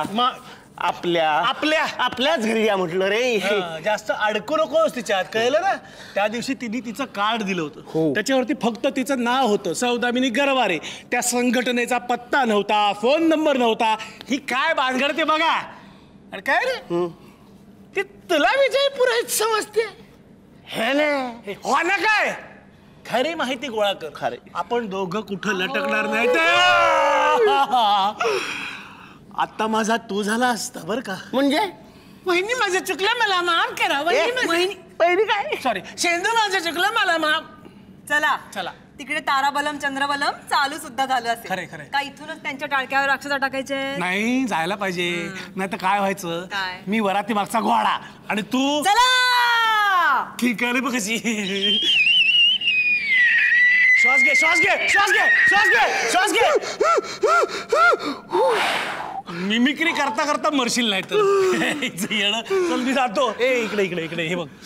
आपल्याच घरी या म्हटलं रे. जास्त अडकू नकोस तिच्यात, कळलं ना. त्या दिवशी तिने तिचं कार्ड दिलं होतं. त्याच्यावरती फक्त तिचं नाव होतं, सौदामिनी गरवारे. त्या संघटनेचा पत्ता नव्हता, फोन नंबर नव्हता. ही काय भानगड ते बघा. अरे काय रे, ती तुला विजय पुरोहित समजते? हे ना, हो ना. काय खरी माहिती गोळा कर. खरे आपण दोघं कुठं लटकणार नाही ते. आता माझा तू झाला असता बर का. म्हणजे वहिनी माझं चुकलं, मला माफ करा. वहिनी काय? सॉरी, शेंदू माझं चुकलं, मला माफ. चला चला. तिकडे ताराबलम चंद्रबलम चालू सुद्धा झालं असेल. खरे का इथूनच त्यांच्या टाळक्यावर अक्षता टाकायचे? नाही, जायला पाहिजे. नाही तर काय व्हायचं, मी वराती मागचा घोडा आणि तू. चला. ठीक आहे बघ कशी. श्वास घे, श्वास घे, श्वास घे, श्वास घे, श्वास घे. मिमिक्री करता करता मरशील नाही तर. येणं. चल मी जातो. इकडे इकडे इकडे. हे बघ,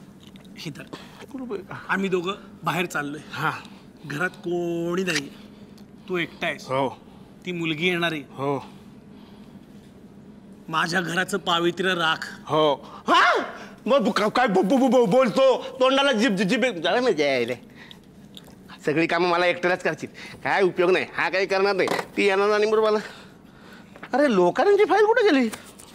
इथं आम्ही दोघं बाहेर चाललोय. हा, घरात कोणी नाही, तू एकटा आहेस. हो. ती मुलगी येणार आहे. हो. माझ्या घराचं पावित्र्य राख. हो. हा, मग काय बोलतो, तोंडाला जिब यायले. सगळी कामं मला एकट्यालाच करतील, काय उपयोग नाही. हा काही करणार नाही. ती येणार आणि बरोबर मला. अरे लोकांची फाईल कुठे गेली?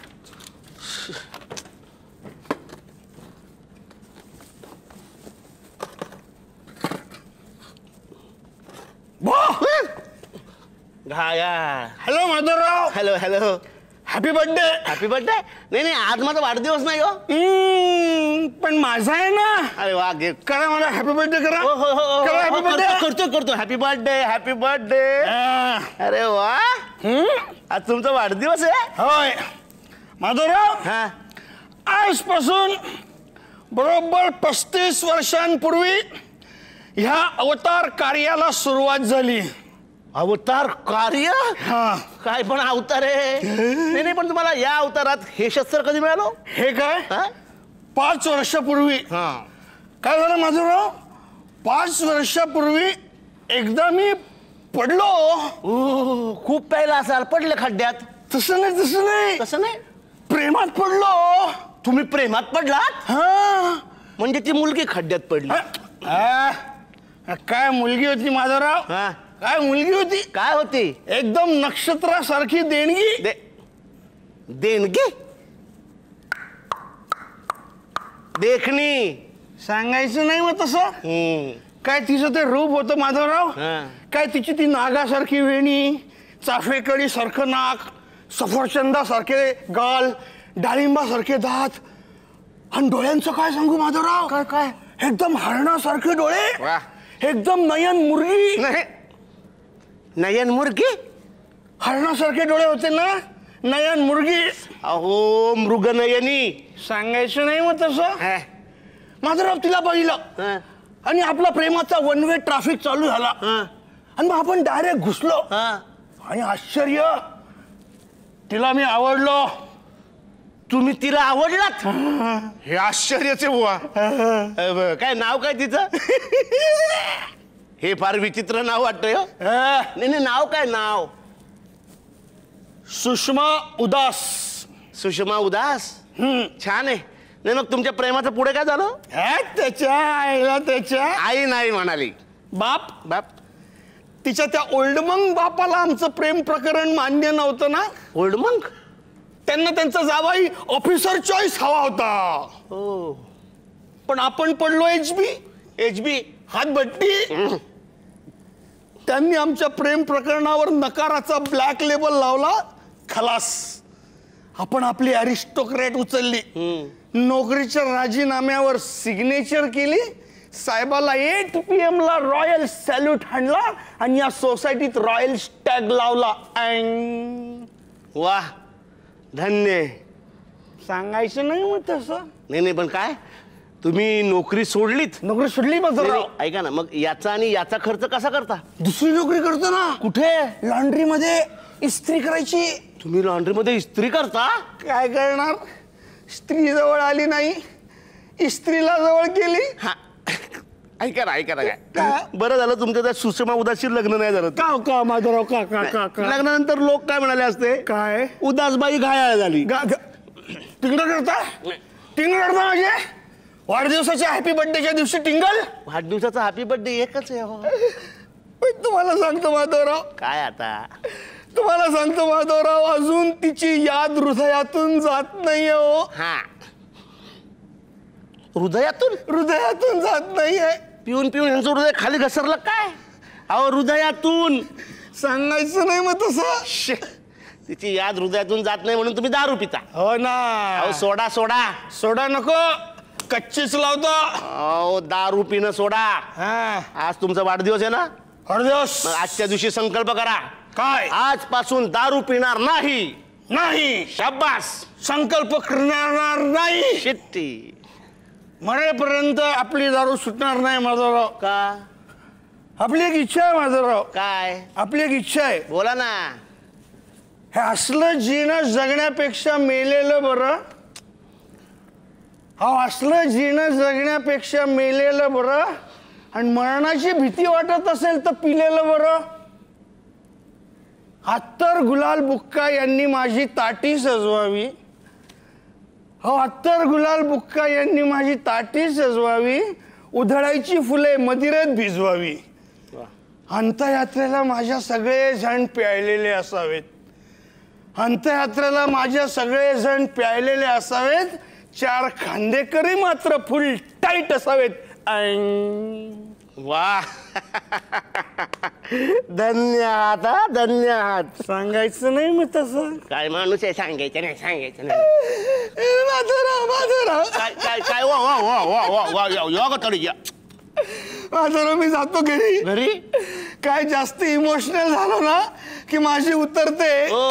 Hello Madhavrao. Hello hello. Happy birthday. Happy birthday. नाही आज माझा वाढदिवस नाही हो. पण माझा आहे ना. अरे वा, करा मला हॅपी बर्थडे करा. Happy birthday. करतो हॅपी बर्थडे. Happy birthday. अरे वा, आज तुमचा वाढदिवस आहे? होय माधवराव. हा, आजपासून बरोबर 35 वर्षांपूर्वी ह्या अवतार कार्याला सुरुवात झाली. अवतार कार्य काय पण अवतार आहे. नाही पण तुम्हाला या अवतारात हे शस्त्र कधी मिळालं? हे काय 5 वर्षापूर्वी काय झालं माधवराव, 5 वर्षापूर्वी एकदा मी पडलो. खूप प्यायला असाल, पडले खड्ड्यात. तसं नाही कसं नाही, प्रेमात पडलो. तुम्ही प्रेमात पडलात? म्हणजे ती मुलगी खड्ड्यात पडली? काय मुलगी होती माधवराव, काय मुलगी होती. काय होती? एकदम नक्षत्रासारखी देणगी. देणगी? देखणी सांगायचं नाही मग तसं. काय तिचं ते रूप होतं माधवराव, काय तिची ती नागासारखी वेणी, चाफेकडी सारखं नाक, सफरचंदासारखे गाल, डाळिंबासारखे दात, आणि डोळ्यांचं काय सांगू माधवराव, काय काय एकदम हरणासारखे डोळे, एकदम नयन मुर्गी. नयन मुर्गी? हरणासारखे डोळे होते ना, नयन मुर्गी. अहो मृगनयनी. सांगायचं नाही मग तसं. माधवराव तिला पाहिलं आणि आपला प्रेमाचा वन वे ट्रॅफिक चालू झाला आणि मग आपण डायरेक्ट घुसलो आणि आश्चर्य, तिला मी आवडलो. तुम्ही तिला आवडलात? हे आश्चर्याचे बुवा. काय नाव काय तिचं? हे फार विचित्र नाव वाटतंय. नाही नाव काय नाव? सुषमा उदास. सुषमा उदास? छान आहे. नाही मग तुमच्या प्रेमाचं पुढे काय झालं? त्याच्या आईला त्याच्या आई नाही म्हणाली. बाप बाप तिच्या त्या ओल्ड मंग बापाला आमचं प्रेम प्रकरण मान्य नव्हतं ना. ओल्ड मंग? त्यांना त्यांचा जावाई ऑफिसर चॉईस हवा होता. पण आपण पडलो एचबी हातभट्टी. त्यांनी आमच्या प्रेम प्रकरणावर नकाराचा ब्लॅक लेबल लावला. खलास. आपण आपली अरिस्टोक्रॅट उचलली, नोकरीच्या राजीनाम्यावर सिग्नेचर केली, साहेबाला 8 PM ला रॉयल सॅल्यूट हाणला आणि या सोसायटीत रॉयल स्टॅग लावला. वाह धन्य. सांगायचं नाही मग तसं. नाही पण काय तुम्ही नोकरी सोडलीत? नोकरी सोडली माझं. ऐका ना, मग याचा आणि याचा खर्च कसा करता? दुसरी नोकरी करतो ना. कुठे? लॉन्ड्री मध्ये इस्त्री करायची. तुम्ही लॉन्ड्री मध्ये इस्त्री करता? काय करणार, स्त्री जवळ आली नाही, इस्त्रीला जवळ केली. ऐका ना काय बरं झालं तुमच्या त्या सुषमा उदासशी लग्न नाही झालं. का माधवराव का लग्नानंतर लोक काय म्हणाले असते? काय उदासबाई घायाळ झाली. टिंगल करता माझे वाढदिवसाच्या हॅपी बर्थडेच्या दिवशी टिंगल. वाढदिवसाचा हॅपी बर्थडे एकच आहे. तुम्हाला सांगतो माधवराव. काय आता? तुम्हाला सांगतो माधवराव, अजून तिची याद हृदयातून जात नाही हो. हृदयातून जात नाहीये. पिऊन यांचं हृदय खाली घसरलं काय? अहो हृदयातून. सांगायचं नाही मग तसं. तिची याद हृदयातून जात नाही म्हणून तुम्ही दारू पिता? हो ना. अहो सोडा नको, कच्चीच लावतो. अहो दारू पिणं सोडा. आज तुमचा वाढदिवस आहे ना? वाढदिवस. आजच्या दिवशी संकल्प करा. काय? आजपासून दारू पिणार नाही. शाबास. संकल्प करणार नाही. शिट्टी. मरेपर्यंत आपली दारू सुटणार नाही माधवराव. का? आपली एक इच्छा आहे माधवराव. काय? आपली एक इच्छा आहे. बोला ना. हे असलं जीणं जगण्यापेक्षा मेलेलं बरं. असलं जीणं जगण्यापेक्षा मेलेलं बरं, आणि मरणाची भीती वाटत असेल तर पिलेलं बरं. अत्तर गुलाल बुक्का यांनी माझी ताटी सजवावी. अत्तर गुलाल बुक्का यांनी माझी ताटी सजवावी. उधळायची फुले मदिरेत भिजवावी. अंत्ययात्रेला माझ्या सगळे जण प्यायलेले असावेत. अंत्ययात्रेला माझ्या सगळे जण प्यायलेले असावेत. 4 खांदेकरी मात्र फुल टाईट असावेत. वा धन्यवाद. सांगायचं नाही मग तसं. काय माणूस आहे, सांगायचं नाही. माधवराव मी जातो घरी. काय जास्त इमोशनल झालो ना की माझी उतरते.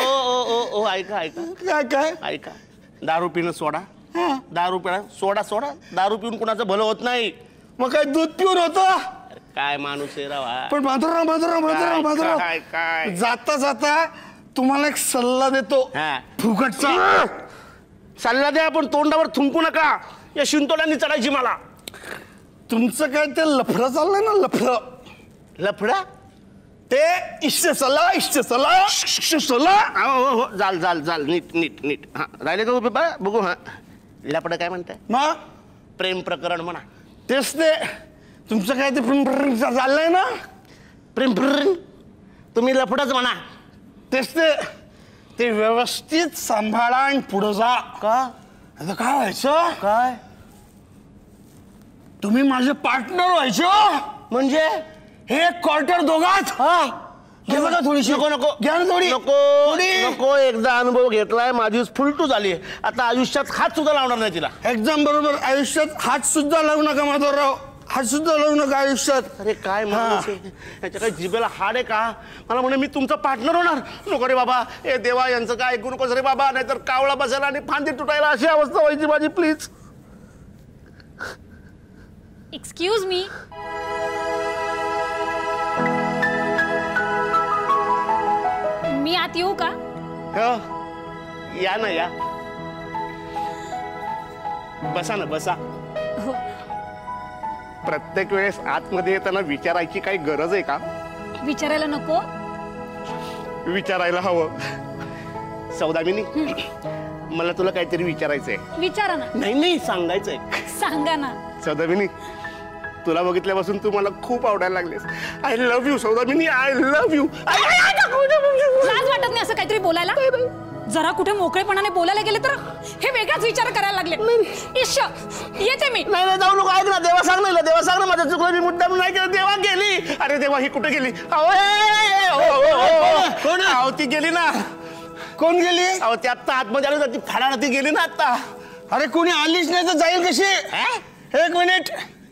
ऐका दारू पिणं सोडा. दारू पिणं सोडा. दारू पिऊन कुणाचं भलं होत नाही. मग काय दूध पिऊन होतं? काय माणूस आहे राव. पण माधुराव काय जाता जाता तुम्हाला एक सल्ला देतो फुकटचा. सल्ला द्या पण तोंडावर थुंकू नका. या शिंतोड्यांनी चढायची मला. तुमचं काय ते लफडं चाललंय ना. लफडा ते इष्ट सला हो जाल नीट हा राहिले का बाबा बघू. हा लफडं काय म्हणताय. मग प्रेम प्रकरण म्हणा. तेच ते तुमचं काय ते प्रेम चाललंय ना. प्रेम तुम्ही लफडच म्हणा. तेच ते व्यवस्थित सांभाळा आणि पुढे जा. का आता काय व्हायचं. काय तुम्ही माझे पार्टनर व्हायचे. म्हणजे हे क्वार्टर दोघात. घे बघा थोडीशी. नको घ्या ना थोडी. नको एकदा अनुभव घेतलाय. माझी फुलटू झाली. आता आयुष्यात हात सुद्धा लावणार नाही तिला. एकदम बरोबर. आयुष्यात हात सुद्धा लावू नका माधवराव. हात सुद्धा लावू नका आयुष्यात. अरे काय माणूस आहे. याच्या काही जिभेला हाड आहे का. मला म्हणे मी तुमचा पार्टनर होणार. नको रे बाबा. ए देवा यांचं काय ऐकू नकोस रे बाबा. नाहीतर कावळा बसायला आणि फांदी तुटायला अशी अवस्था व्हायची माझी. प्लीज. Excuse me. मी आत येऊ का. या ना या. बसा ना बसा. प्रत्येक वेळेस आतमध्ये येताना विचारायची काही गरज आहे का. विचारायला नको. विचारायला हवं. सौदामिनी मला तुला काहीतरी विचारायचंय. विचारा ना. नाही सांगायचंय. सांगा ना. सौदामिनी तुला बघितल्यापासून तू मला खूप आवडायला लागलेस. I love you Saudamini. I love you. लाज वाटत नाही असं काहीतरी बोलायला. जरा कुठे मोकळेपणाने बोलायला गेले तर हे वेगळाच विचार करायला लागले. इश्श येते मी. नाही जाऊ नको. ऐक ना. देवा सांग ना माझ्या चुकलं. मी मुद्दाम नाही केलं. देवा गेली. अरे देवा ही कुठे गेली. अहो ती गेली ना. कोण गेली. अहो ती आत्ता आतमध्ये आली ती फाडाला. ती गेली ना आत्ता. अरे कोणी आलीच नाही तर जाईल कशी. एक मिनिट.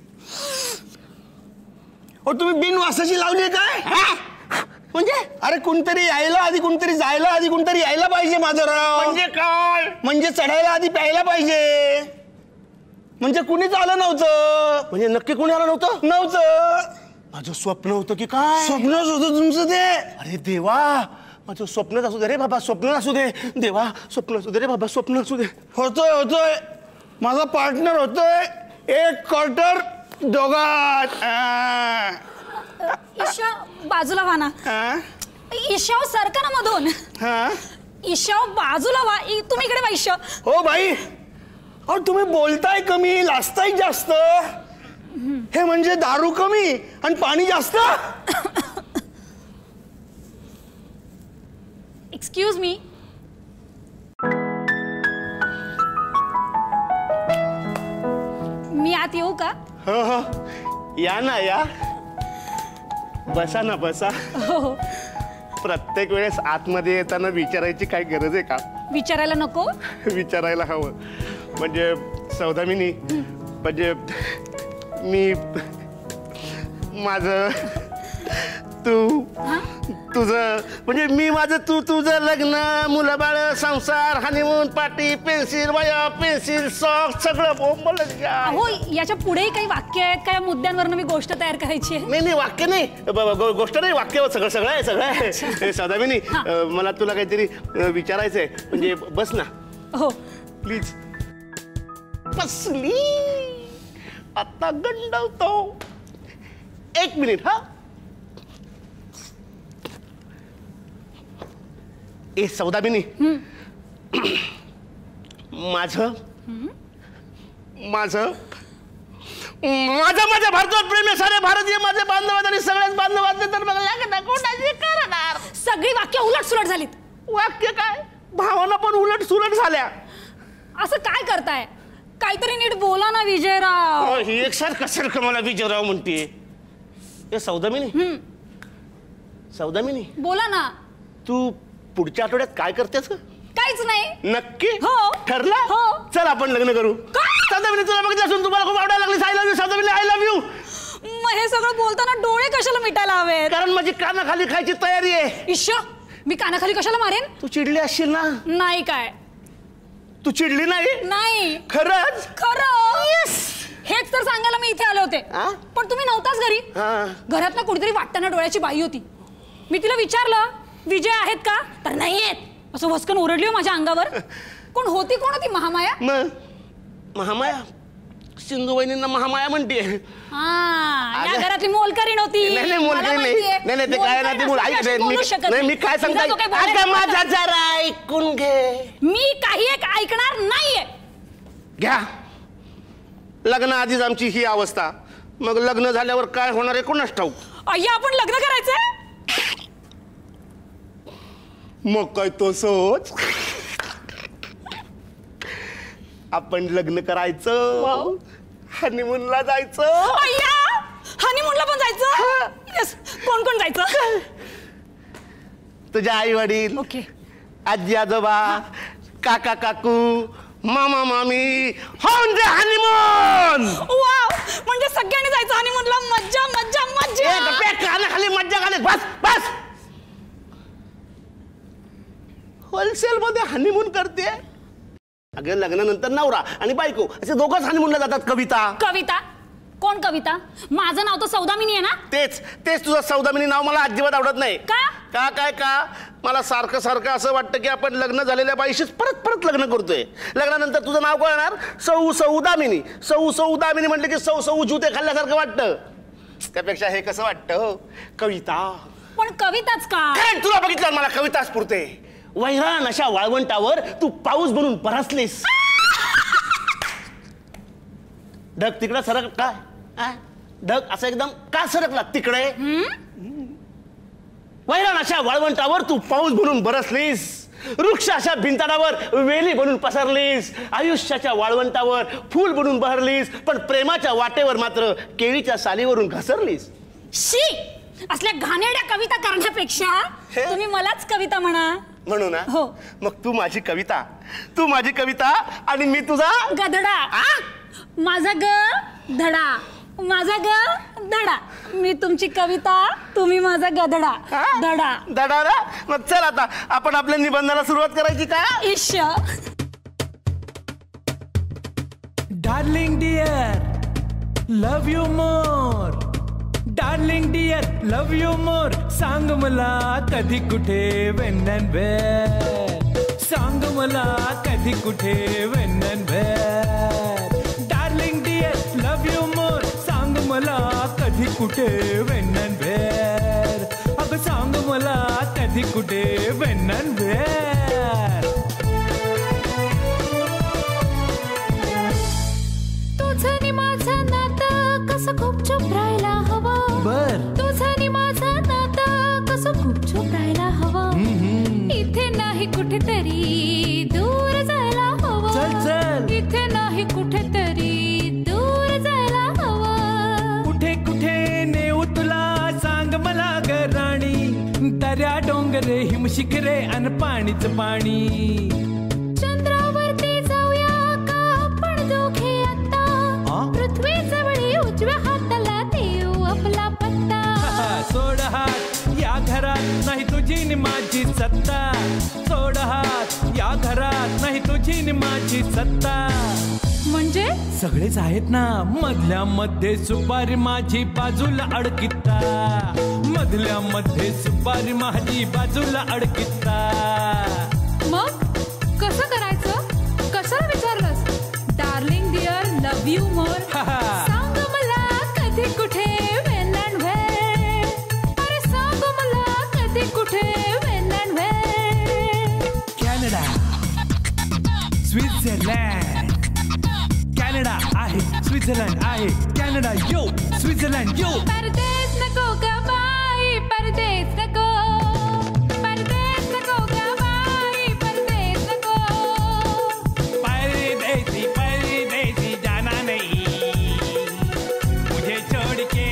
तुम्ही बिनवासाची लावली काय. म्हणजे अरे कोणतरी यायला आधी कोणतरी जायला आधी कोणतरी यायला पाहिजे माधवराव. म्हणजे काय. म्हणजे चढायला आधी प्यायला पाहिजे. म्हणजे कुणीच आलं नव्हतं. म्हणजे नक्की कोणी आलं नव्हतं. माझं स्वप्न होतं की काय. स्वप्नच होतं तुमचं ते. अरे देवा माझं स्वप्नच असू दे रे बाबा. स्वप्न असू दे देवा. स्वप्न असू दे रे बाबा. स्वप्न असू दे. होतोय माझा पार्टनर होतोय. एक क्वार्टर दोघात. ईशा बाजूला व्हा ना. ईशाव सरका ना मधून. ईशाव बाजूला व्हा. तुम्ही इकडे व्हा ईशा. हो बाई. अहो तुम्ही बोलताय कमी लाजताय जास्त. हे म्हणजे दारू कमी आणि पाणी जास्त. Excuse me. मी आत येऊ का. हो या ना या. बसा ना बसा. हो. प्रत्येक वेळेस आतमध्ये येताना विचारायची काय गरज आहे का. विचारायला नको. विचारायला हवं. म्हणजे सौदामिनी म्हणजे मी माझं तुझं म्हणजे मी माझं तुझं लग्न मुलं बाळ संसार हनीमून पार्टी पेन्सिल वया पेन्सिल सॉक सगळं हो. याच्या पुढेही काही वाक्य आहेत का. या मुद्द्यांवरनं मी गोष्ट तयार करायची आहे. नाही वाक्य नाही. गोष्ट नाही वाक्य. सगळं आहे. सौदामिनी मला तुला काहीतरी विचारायचंय. म्हणजे बस ना. हो प्लीज. बसली आता गंडवतो. एक मिनिट. हा ए सौदामिनी माझं माझ्या भारतात प्रेम आहे. सारे भारतीय माझे बांधव आणि सगळ्याच बांधवांचे तर करणार. सगळी वाक्य उलट सुलट झालीत. वाक्य काय भावना पण उलट सुलट झाल्या. असं काय करताय. काहीतरी नीट बोला ना विजयराव. ही एकसारखं मला विजयराव म्हणते. सौदामिनी सौदामिनी बोला ना. तू पुढच्या आठवड्यात काय करतेस. काहीच नाही. नक्की. हो. ठरलं. हो. चल आपण लग्न करू. सौदामिनी तुला बघितलं असून तुम्हाला खूप आवडायला लागली. I love you Saudamini. I love you. मग हे सगळं बोलताना डोळे कशाला मिटायला हवेत. कारण माझी कानाखाली खायची तयारी आहे. ईशा मी कानाखाली कशाला मारेन. तू चिडली असशील ना. नाही काय. तू चिडली नाही. नाही. खरंच. खरं. हेच तर सांगायला मी इथे आले होते. होते. पण तुम्ही नव्हताच घरी. घरात ना कुठेतरी वाटताना डोळ्याची बाई होती. मी तिला विचारलं विजय आहेत का, तर नाही आहेत असं वस्कन ओरडली माझ्या अंगावर. कोण होती महामाया? महामाया? सिंधू वहिनींना महामाया म्हणते. या घरातली मोलकरी नव्हती. नाही ते काय नाही, मी काय सांगता, माझा जरा ऐकून घे. मी काही एक ऐकणार नाहीये. घ्या, लग्न आधीच आमची ही अवस्था, मग लग्न झाल्यावर काय होणार आहे कोणास ठाऊक. अय्या आपण लग्न करायचंय. मग काय तो सोच, आपण लग्न करायचं, हनीमूनला जायचं. अय्या हनीमूनला पण जायचं. यस. कोण कोण जायचं? तुझ्या आई वडील, आजी आजोबा, काका काकू, मामा मामी, होऊन दे हनीमून. वाव, म्हणजे सगळ्यांनी जायचं हनीमूनला. मज्जा मज्जा मज्जा. खाली मज्जा घाले. बस बस. होलसेल मध्ये हनीमून करते. अगं लग्नानंतर नवरा आणि बायको असे दोघंच हनीमूनला जातात. कविता कोण कविता? माझं नाव तर सौदामिनी आहे ना. तेच तुझं सौदामिनी नाव मला अजिबात आवडत नाही. का मला सारखं असं वाटतं की आपण लग्न झालेल्या बाईशीच परत लग्न करतोय. लग्नानंतर तुझं नाव काय होणार? सौदामिनी. सौदामिनी म्हटलं की सौ जुते खाल्ल्यासारखं वाटतं. त्यापेक्षा हे कसं वाटतं हो, कविता. पण कविताच का? तुला बघितलं मला कविताच पुरते. वैराण अशा वाळवंटावर तू पाऊस बनून बरसलीस. ढग तिकडे सरक काय? ढग असं एकदम का सरकला तिकडे? वैराण अशा वाळवंटावर तू पाऊस बनून बरसलीस. वृक्ष अशा भिंताडावर वेली बनून पसरलीस. आयुष्याच्या वाळवंटावर फूल बनून बहरलीस. पण प्रेमाच्या वाटेवर मात्र केळीच्या सालीवरून घसरलीस. शी, असल्या घाणेरड्या कविता करण्यापेक्षा तुम्ही मलाच कविता म्हणू ना. हो. मग तू माझी कविता आणि मी तुझा गधडा. माझा धडा. मी तुमची कविता, तुम्ही माझा गधडा. धडा ना. मग चल आता आपण आपल्या निबंधाला सुरुवात करायची का? ईश्य. Darling dear love you more. Darling dear love you more. सांग मला कधी कुठे when and where. सांग मला कधी कुठे when and where. Darling dear love you more. सांग मला कधी कुठे when and where. अगं सांग मला कधी कुठे when and where. तुझं आणि माझं नातं कसं खूप चुप राहायला हवं. तुझं आणि माझं नातं कसं खूप चुप राहायला हवं. इथे नाही कुठेतरी दूर जायला हवं. इथे नाही कुठेतरी दूर जायला हवं. कुठे नेऊ तुला सांग मला ग राणी. दर्या डोंगरे हिमशिखरे अन पाणीच पाणी. चंद्रावरती जाऊया का आपण दोघे आता. पृथ्वी जवळी उजव्या हाताला देऊ आपला पत्ता. सोड हात या घरात नाही तुझी नि माझी सत्ता. सोड हात या घरात नाही तुझी नि माझी सत्ता. म्हणजे सगळेच आहेत ना. मधल्या मध्ये सुपारी माझी बाजूला अडकिता. मधल्या मध्ये सुपारी माझी बाजूला अडकिता. मग कसं करायचं? कशाला विचारलंस? Darling dear love you more. सांग मला कधी कुठे when and where. अरे सांग मला कधी कुठे when and where. Canada, Switzerland. Canada आहे, स्वित्झर्लंड आहे. कॅनडा यो, स्वित्झर्लंड यो. परदेस नको ग बाई, परदेस नको. परदेस नको ग बाई, परदेस नको. परदेसी जाना नहीं. मुझे छोड़ के.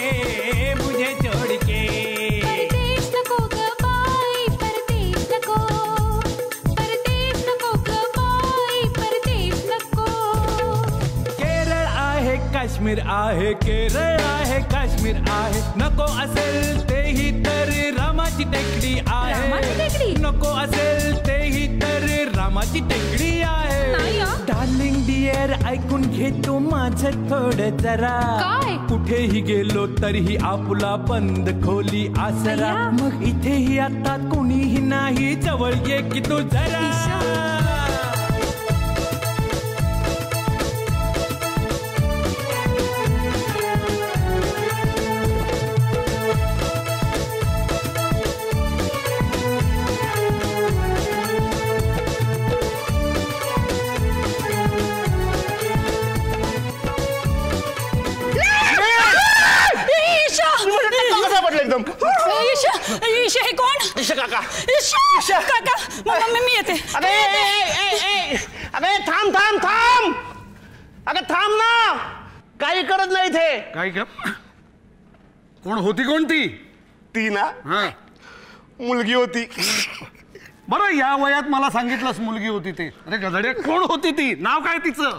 परदेस नको ग बाई, परदेस नको. परदेस नको ग बाई, परदेस नको. केरळ आहे का काश्मीर आहे, केरळ आहे, काश्मीर आहे. नको असेल तेही तर रामाची टेकडी आहे. नको असेल तेही तर रामाची टेकडी आहे. डार्लिंग डिअर ऐकून घे तू माझं थोडं जरा. कुठेही गेलो तरीही आपुला बंद खोली आसरा. मग इथेही आता कोणीही नाही, जवळ ये की तू जरा. एकदम ईशा हे कोण? ईशा काका. ईशा काका मम्मी मी येते. अरे थांब थांब थांब. अगं थांब ना, काही करत नाही इथे. काय कोण होती? कोणती? ती ना मुलगी होती. बरं या वयात मला सांगितलंस मुलगी होती ते. अरे गधड्या कोण होती ती? नाव काय तिचं?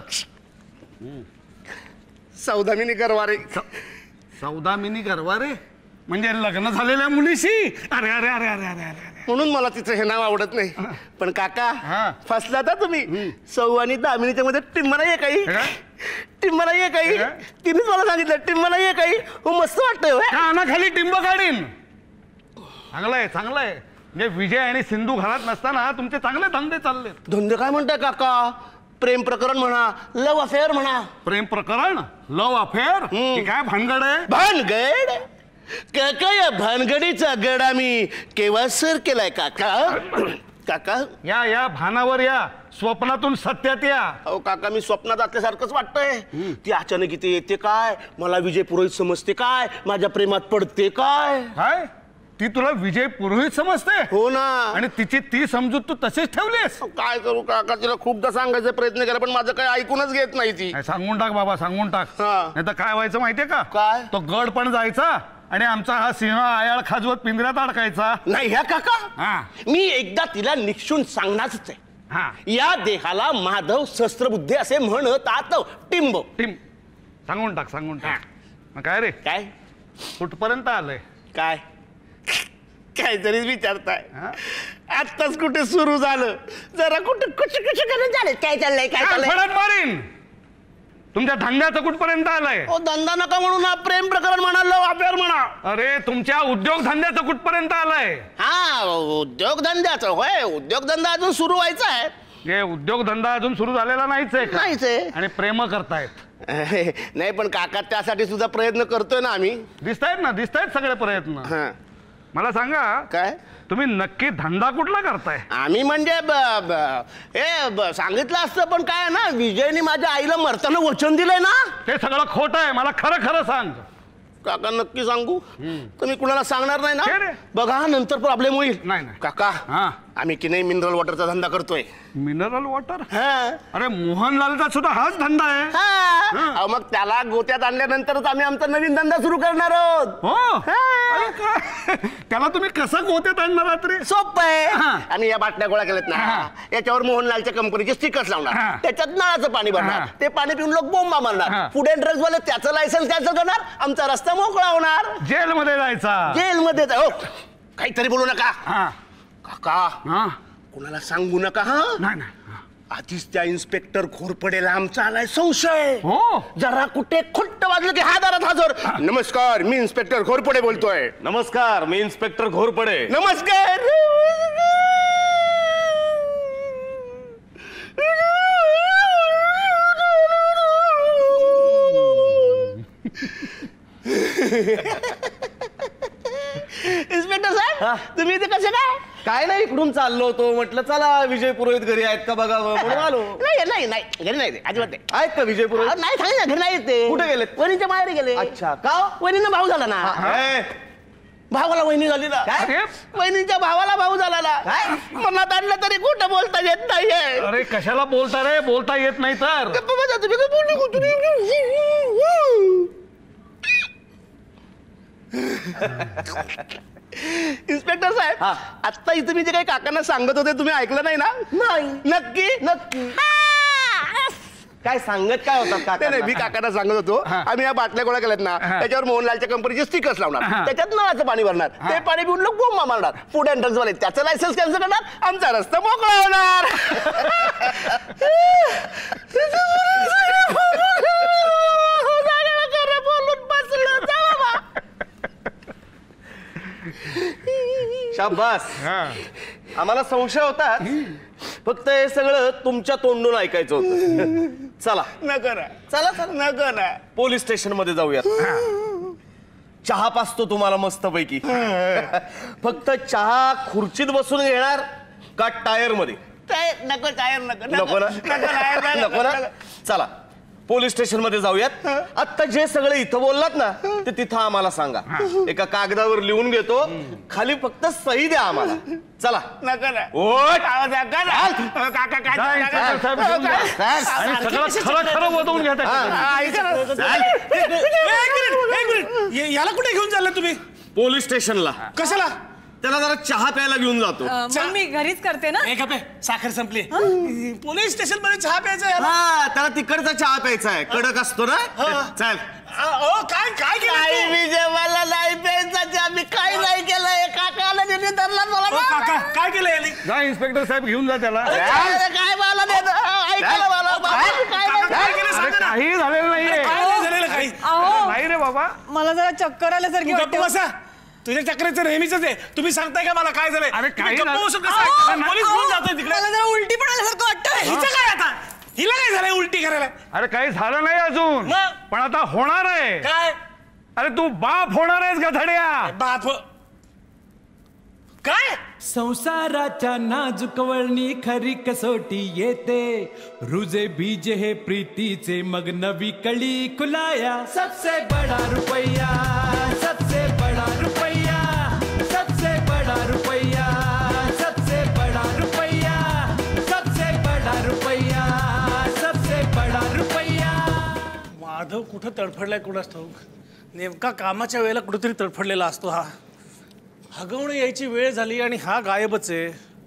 सौदामिनी गरवारे. सौदामिनी गरवारे म्हणजे लग्न झालेल्या मुलीशी? अरे अरे अरे अरे अरे अरे. म्हणून मला तिचं हे नाव आवडत नाही. पण काका फसला तर तुम्ही. सौ आणि दामिनीच्या मध्ये टिम्मा ये काही. टिम्मा ये काही. तिनेच मला सांगितलं टिम्मा ये काही. मस्त वाटतंय. कानाखाली टिंब काढीन. चांगलंय चांगलंय. म्हणजे विजय आणि सिंधू घरात नसताना तुमचे चांगले धंदे चालले. धंदे काय म्हणताय काका? प्रेम प्रकरण म्हणा, लव अफेअर म्हणा. प्रेम प्रकरण, लव अफेअर, काय भानगड आहे? भानगड काका, या भानगडीचा गड आम्ही केव्हा सर केलाय काका. काका या या भानावर या, स्वप्नातून सत्यात या. अहो काका मी स्वप्नात असल्यासारखंच वाटतंय. ती अचानक इथे येते काय, मला विजय पुरोहित समजते काय, माझ्या प्रेमात पडते काय. काय ती तुला विजय पुरोहित समजते? हो ना. आणि तिची ती समजूत तू तशीच ठेवलीस? काय करू काका, तिला खूपदा सांगायचा प्रयत्न केला पण माझं काय ऐकूनच घेत नाही ती. सांगून टाक बाबा, सांगून टाक. नाही तर काय व्हायचं माहितीये का? काय? तो गड पण जायचा आणि आमचा हा सिंह आयाळ खाजवत पिंजऱ्यात अडकायचा. नाही ह्या काका, मी एकदा तिला निक्षून सांगणारच आहे. या देहाला माधव शस्त्रबुद्धी असे म्हणतात. टिंब टिंब सांगून टाक, सांगून टाक. मग काय रे, काय कुठपर्यंत आलंय? काय काहीतरीच विचारताय. आत्ताच कुठे सुरू झालं, जरा कुठे कुछ कुछ करून झालं. काय चाललंय काय चाललंय? मारीन. तुमच्या धंद्याचं कुठपर्यंत आलंय? धंदा नका म्हणू ना, प्रेम प्रकरण म्हणा, लव अफेअर म्हणा. अरे तुमच्या उद्योगधंद्याचं कुठपर्यंत आलंय? हा उद्योगधंद्याचं होय, उद्योगधंदा अजून सुरू व्हायचा आहे. हे उद्योगधंदा अजून सुरू झालेला नाहीच आहे. नाहीच आहे. आणि प्रेम करतायत. नाही पण काका त्यासाठी सुद्धा प्रयत्न करतोय ना आम्ही. दिसतायत ना, दिसतायत सगळे प्रयत्न. मला सांगा काय तुम्ही नक्की धंदा कुठला करताय? आम्ही म्हणजे सांगितलं असतं पण काय ना, विजयने माझ्या आईला मरताना वचन दिलंय ना. ते सगळं खोटं आहे. मला खरं खरं सांग. काका नक्की सांगू? तुम्ही कुणाला सांगणार नाही ना? बघा नंतर प्रॉब्लेम होईल. नाही नाही काका, आम्ही की नाही मिनरल वॉटरचा धंदा करतोय. Mineral water? अरे मोहनलालचा सुद्धा हाच धंदा आहे. मग त्याला गोत्यात आणल्यानंतरच आम्ही आमचा नवीन धंदा सुरू करणार आहोत. हो त्याला तुम्ही कसा गोत्यात आणणार आहात रे? सोपं आहे. आम्ही या बाटल्या गोळा केल्यात ना, याच्यावर मोहनलालच्या कंपनीचे स्टिकर्स लावणार, त्याच्यात नळाचं पाणी भरणार, ते पाणी पिऊन लोक बोंबा मारणार. पुढे ड्रग्स वाले त्याचं लायसन्स कॅन्सल करणार, आमचा रस्ता मोकळा होणार. जेलमध्ये जायचा. जेलमध्ये काहीतरी बोलू नका काका. कुणाला सांगू नका. नाही नाही. आधीच त्या इन्स्पेक्टर घोरपडेला आमचा आलाय संशय. हो जरा कुठे खुट्ट वाजलं की हा दारात हजर. नमस्कार, मी इन्स्पेक्टर घोरपडे बोलतोय. नमस्कार, मी इन्स्पेक्टर घोरपडे. नमस्कार. इन्स्पेक्टर साहेब तुम्ही इथे कसे काय नाही, इकडून चाललो होतो, म्हटलं चला विजय पुरोहित घरी आहेत का बघावं म्हणून आलो. नाही नाही नाही घरी नाही, अजिबात नाही. आहेत का विजय पुरोहित? नाही सांगितलं ना, घरी नाही येते. कुठे गेले? वहिनीच्या बाहेर गेले. अच्छा, का? वहिनीनं भाऊ झाला ना. भावाला वहिनी झाली ना. वहिनीच्या भावाला भाऊ झाला ना. मनात आणलं तरी कुठं बोलता येत नाहीये. अरे कशाला बोलता रे? बोलता येत नाही तर इन्स्पेक्टर साहेब, आता इथे मी जे काही काकांना सांगत होते तुम्ही ऐकलं नाही ना? नाही. नक्की? नक्की. काय सांगत काय होतात काका? नाही मी काकांना सांगत होतो आम्ही या बाटल्या गोळा केल्यात ना त्याच्यावर मोहनलालच्या कंपनीचे स्टिकर्स लावणार त्याच्यात नळाचं पाणी भरणार ते पाणी पिऊन लोक बोंबा मारणार फूड एंट्रन्स वाले त्याचं लायसन्स कॅन्सल करणार आमचा रस्ता मोकळा होणार. शाबास. आम्हाला संशय होता फक्त हे सगळं तुमच्या तोंडून ऐकायचं होतं. चला नको ना चला चला नको ना पोलीस स्टेशन मध्ये जाऊयात. चहा पाचतो तुम्हाला मस्त पैकी. फक्त चहा खुर्चीत बसून घेणार का टायर मध्ये? नको टायर नको नको ना नको ना. चला पोलीस स्टेशन मध्ये जाऊयात. आता जे सगळे इथं बोललात ना ते तिथं आम्हाला सांगा. एका कागदावर लिहून घेतो खाली फक्त सही द्या आम्हाला. चला नको ना काका खरं वदवून घ्या. याला कुठे घेऊन चालला तुम्ही? पोलीस स्टेशनला. कशाला? त्याला जरा चहा प्यायला घेऊन जातो. मग मी घरीच करते ना. एक पे साखर संपली. पोलीस स्टेशन मध्ये चहा प्यायचा आहे. हा त्याला तिकडचा चहा प्यायचा आहे कडक असतो ना. चल काय काय केलं? विजय मला नाही प्यायचा मी काय नाही केलंय काकाला नेहमी धरला मला. काका काय केलं याने? जा इन्स्पेक्टर साहेब घेऊन जा त्याला. काय मला ऐकायला मला काय केलं सांगा ना. काही झालेलं नाहीये. काय नाही झालेलं काही. नाही रे बाबा. मला जरा चक्कर आल्यासारखी तू वाटते. गप्प बसा. तुझ्या चक्राचं नेहमीच आहे. तुम्ही सांगताय का मला काय झालंय? अरे काही गप्प नाही. बसून कसं? पोलीस घेऊन जातोय तिकडे. मला जरा उलटी पण आल्यासारखं वाटतं. हिचं काय आता? हिला काय झालंय उलटी करायला? अरे काही झालं नाही अजून मग? पण आता होणार आहे. काय अरे तू बाप होणार आहेस का धड्या? बाप काय? संसाराच्या नाजूक वळणी खरी कसोटी येते रुजे बीज हे प्रीतीचे मग नवी कळी खुलाया. सबसे बडा रुपैया सबसे बडा रुपैया सबसे बडा रुपैया सबसे बडा रुपैया सबसे बडा रुपैया सबसे बडा रुपैया. माधव कुठं तडफडलाय कुणास ठाऊक. नेमका कामाच्या वेळेला कुठेतरी तडफडलेला असतो हा. हगवणे यायची वेळ झाली आणि हा गायबच आहे.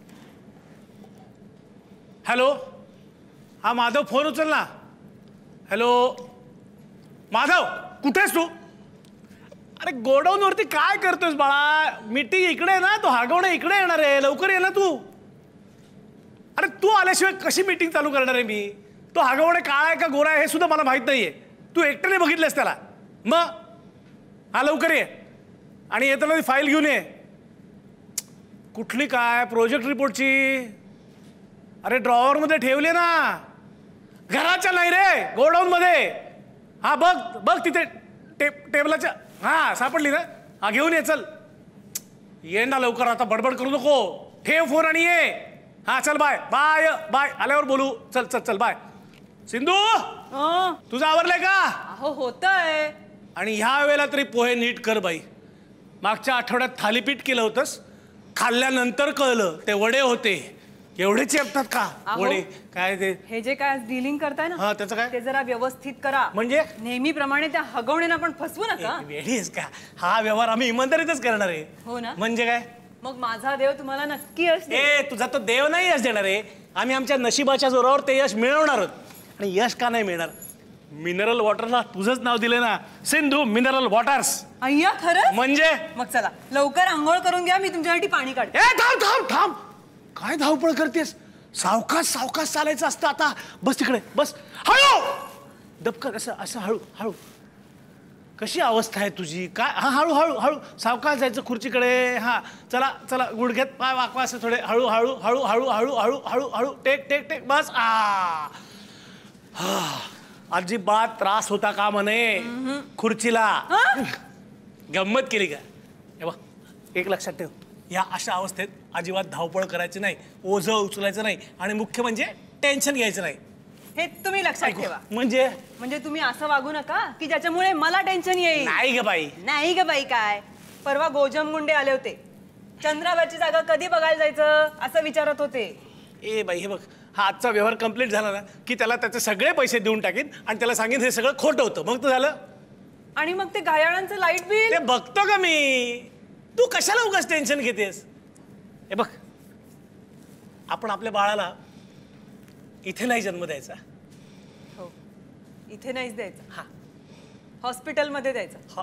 हॅलो हा माधव फोन उचल ना. हॅलो माधव कुठेस तू? अरे गोडाऊन वरती काय करतोयस बाळा? मीटिंग इकडे आहे ना. तो हगवणे इकडे येणार आहे. लवकर ये ना तू. अरे तू आल्याशिवाय कशी मीटिंग चालू करणार आहे मी? तो हगवणे काळा आहे का गोरा आहे हे सुद्धा मला माहित नाहीये. तू एकट्याने बघितलंस त्याला? मग हा लवकर ये आणि येताना ती फाईल घेऊन ये. कुठली काय प्रोजेक्ट रिपोर्टची? अरे ड्रॉवर मध्ये ठेवले ना. घराच्या नाही रे गोडाऊन मध्ये. हा बघ बघ तिथे टेबलाच्या. हा सापडली ना. हा घेऊन ये चल. ये ना लवकर. आता बडबड करू नको. ठेव फोन आणि ये. हा चल बाय बाय बाय. आल्यावर बोलू. चल चल चल बाय. सिंधू तुझं आवरलंय का? हो होतंय. आणि ह्या वेळेला तरी पोहे नीट कर बाई. मागच्या आठवड्यात थालीपीठ केलं होतंस. खाल्ल्यानंतर कळलं ते वडे होते. एवढे चेपतात का वडे? काय ते हे जे काय डीलिंग करताय ना त्याचं काय? ते जरा व्यवस्थित करा. म्हणजे नेहमीप्रमाणे त्या हगवण्याला पण फसवू नका. वेळीस का? हा व्यवहार आम्ही इमानदारीतच करणार आहे. हो ना. म्हणजे काय? मग माझा देव तुम्हाला नक्की यश देईल. ए तुझा तो देव नाही यश देणार आहे. आम्ही आमच्या नशिबाच्या जोरावर ते यश मिळवणार आहोत. आणि यश का नाही मिळणार? मिनरल वॉटरला तुझंच नाव दिलं ना. Sindhu mineral waters. अय्या खरं? म्हणजे मग चला लवकर आंघोळ करून घ्या. मी तुमच्यासाठी पाणी काढते. ए थांब थांब थांब. काय धावपळ करतेस? सावकाश सावकाश चालायचं असतं. आता बस तिकडे बस. हळू दबकर असं असं हळू हळू. कशी अवस्था आहे तुझी? काय? हा हळू हळू हळू सावकाश जायचं खुर्चीकडे. हा चला चला गुडघ्यात पाय वाकवा असं थोडे. हळू हळू हळू हळू हळू हळू हळू हळू. टेक टेक टेक बस. अजिबात त्रास होता का म्हणे खुर्चीला? गंमत केली का? हे बघ एक लक्षात ठेव. या अशा अवस्थेत अजिबात धावपळ करायची नाही. ओझं उचलायचं नाही. आणि मुख्य म्हणजे टेन्शन घ्यायचं नाही. हे तुम्ही लक्षात ठेवा. म्हणजे तुम्ही असं वागू नका की ज्याच्यामुळे मला टेन्शन येईल. नाही ग बाई. नाही ग बाई काय? परवा गोजम गुंडे आले होते. चंद्रावरची जागा कधी बघायला जायचं असं विचारत होते. ए बाई हे बघ हा आजचा व्यवहार कंप्लीट झाला ना की त्याला त्याचे सगळे पैसे देऊन टाकीन आणि त्याला सांगेन हे सगळं खोटं होतं. मग तर झालं. आणि मग ते घायाळांचं लाईट बिल ते बघतो का मी. तू कशाला उगाच टेन्शन घेतेस? हे बघ आपण आपल्या बाळाला इथे नाही जन्म द्यायचा. इथे नाहीच द्यायचं, हॉस्पिटलमध्ये द्यायचं.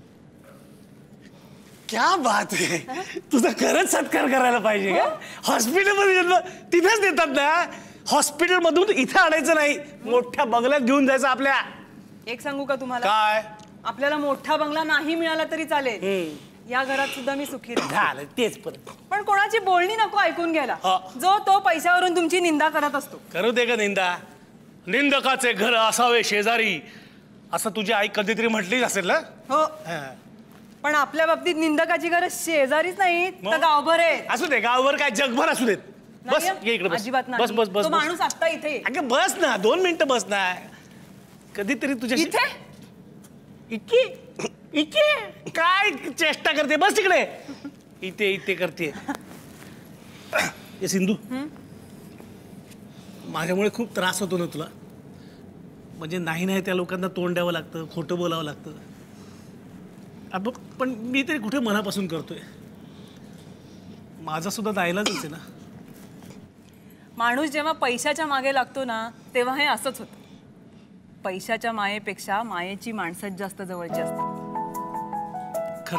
क्या बात आहे, तुझा खरंच सत्कार करायला पाहिजे का? हॉस्पिटलमध्ये तिथेच देतात ना. हॉस्पिटल मधून इथे आणायचं नाही, मोठ्या बंगल्यात घेऊन जायचं आपल्या. एक सांगू का तुम्हाला? काय? आपल्याला मोठा बंगला नाही मिळाला तरी चालेल, या घरात सुद्धा मी सुखी झालं तेच. पण कोणाची बोलणी नको ऐकून घ्यायला. जो तो पैशावरून तुमची निंदा करत असतो. करू दे का निंदा, निंदकाचे घर असावे शेजारी, असं तुझी आई कधीतरी म्हटलीच असेल ना. हो, पण आपल्या बाबतीत निंदकाची घर शेजारीच नाही तर गावभर आहे. असू दे, गावभर काय जगभर असू देत. बस ये इकडे, बस. अजिबात बस बस बस. तो माणूस आता इथे. अगं बस ना, 2 मिनिटं बस ना. कधीतरी तुझ्या इथे इथे इथे काय चेष्टा करते, बस तिकडे. इथे इथे करते. सिंधू, माझ्यामुळे खूप त्रास होतो ना तुला. म्हणजे नाही त्या लोकांना तोंड द्यावं लागतं, खोटं बोलावं लागतं. पण मी तरी कुठे मनापासून करतोय. माझा सुद्धा नाईलाजच आहे ना. माणूस जेव्हा पैशाच्या मागे लागतो ना, तेव्हा हे असंच होतं. पैशाच्या मायेपेक्षा मायेची माणसं जास्त जवळची असतात. खरंय.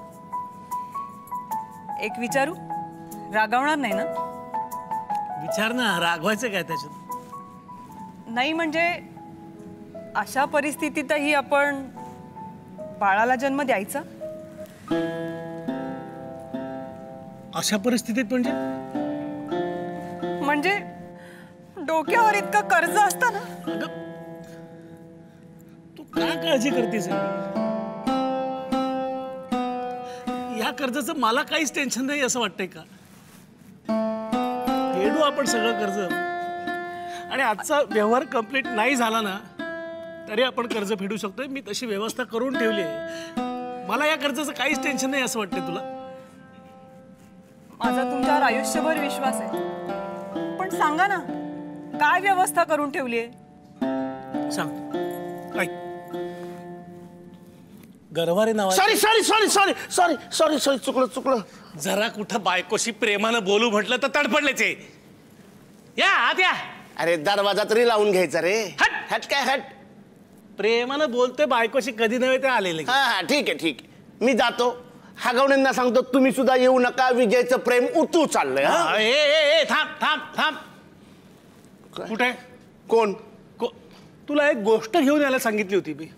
एक विचारू, रागावणार नाही ना? विचार ना, रागवायचं काय त्याच्यात? नाही म्हणजे अशा परिस्थितीतही आपण बाळाला जन्म द्यायचा? अशा परिस्थितीत म्हणजे डोक्यावर इतकं कर्ज असतं ना. तू काय काळजी करतेस? या कर्जाचं मला काहीच टेन्शन नाही असं वाटतंय का? फेडू आपण सगळं कर्ज, आणि आजचा व्यवहार कंप्लीट नाही झाला ना तरी आपण कर्ज फेडू शकतोय. मी तशी व्यवस्था करून ठेवली आहे. मला या कर्जाचं काहीच टेन्शन नाही असं वाटतंय तुला? माझा तुमच्यावर आयुष्यभर विश्वास आहे, पण सांगा ना काय व्यवस्था करून ठेवलीये? सांग. गरवारे नाव. Sorry sorry sorry sorry sorry sorry sorry चुकलं. जरा कुठं बायकोशी प्रेमानं बोलू म्हटलं तर तडपडलेचे. या आत या. अरे दरवाजा तरी लावून घ्यायचा रे. हट हट काय हट. प्रेमानं बोलतोय बायकोशी, कधी नव्हे ते आलेले. हा ठीक आहे. मी जातो. हागवण्यांना सांगतो तुम्ही सुद्धा येऊ नका, विजयचं प्रेम उतू चाललंय. थांब. कुठे? कोण? तुला एक गोष्ट घेऊन यायला सांगितली होती मी.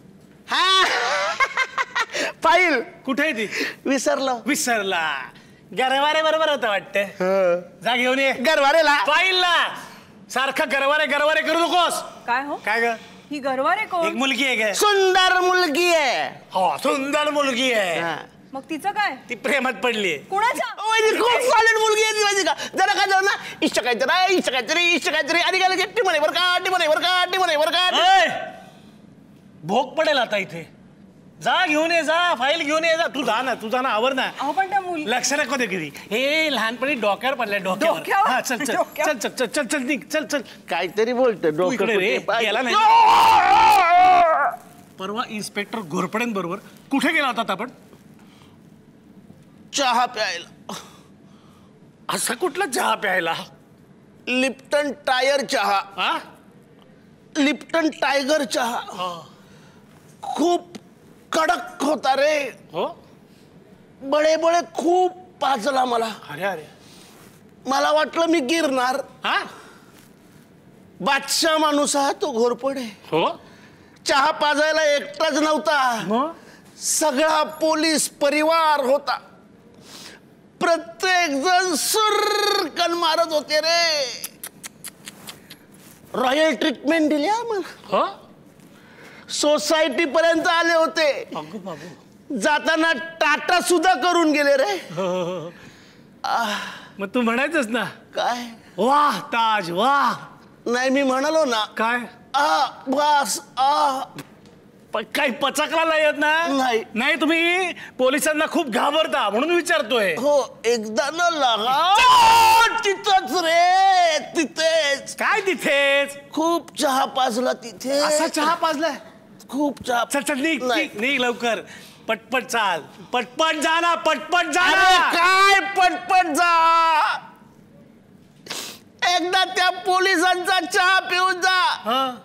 फाईल कुठे आहे ती? विसरला. गरवारे बरोबर होतं वाटतं. जा घेऊन ये गरवारेला. फाईलला. सारखं गरवारे करू नकोस. काय हो? काय ग? ही गरवारे कोण? एक मुलगी आहे. सुंदर मुलगी आहे. हो, सुंदर मुलगी आहे. मग तिचं काय? ती प्रेमात पडली. कोणाच्या? खूप सॉलिड मुलगी आहे ती, माहिती का? जरा काय जाऊ ना, इष्ट काहीतरी आणि काय लगेच टिमणे वर का. भोग पडेल आता इथे. जा घेऊन ये, जा फाईल घेऊन ये. जा तू, जा ना आवर ना. पण त्या मुली लक्ष नको दे किती. हे लहानपणी डोक्यावर पडलंय, डोक्यावर. हा चल चल चल चल चल चल निघ. चल काहीतरी बोलतोय डोकं रे. कुठे गेला नाही. परवा इन्स्पेक्टर घोरपड्यांबरोबर कुठे गेला होता आपण? चहा प्यायला. असा कुठला चहा प्यायला? लिप्टन टायर चहा. लिप्टन टायगर चहा. खूप कडक होता रे. हो, बळे खूप पाजला मला. अरे मला वाटलं मी गिरणार. बादशाह माणूस हा तो घोरपडे. हो, चहा पाजायला एकटाच नव्हता, सगळा पोलीस परिवार होता. प्रत्येक जण सुरकन मारत होते रे. रॉयल ट्रीटमेंट दिली आम्हाला. सोसायटी पर्यंत आले होते. जाताना टाटा सुद्धा करून गेले रे. मग तू म्हणायचंस ना काय? वाह ताज वाह. नाही मी म्हणालो ना. काय? बस काही पचकला नाही येत ना? नाही. तुम्ही पोलिसांना खूप घाबरता म्हणून विचारतोय. हो, एकदा न लागा. तिथंच रे, तिथेच. काय तिथेच? खूप चहा पाजला तिथे. असा चहा पाजलाय? खूप चहा. चल निघ लवकर. पटपट चाल. पटपट जा ना. काय पटपट जा. एकदा त्या पोलिसांचा चहा पिऊन जा.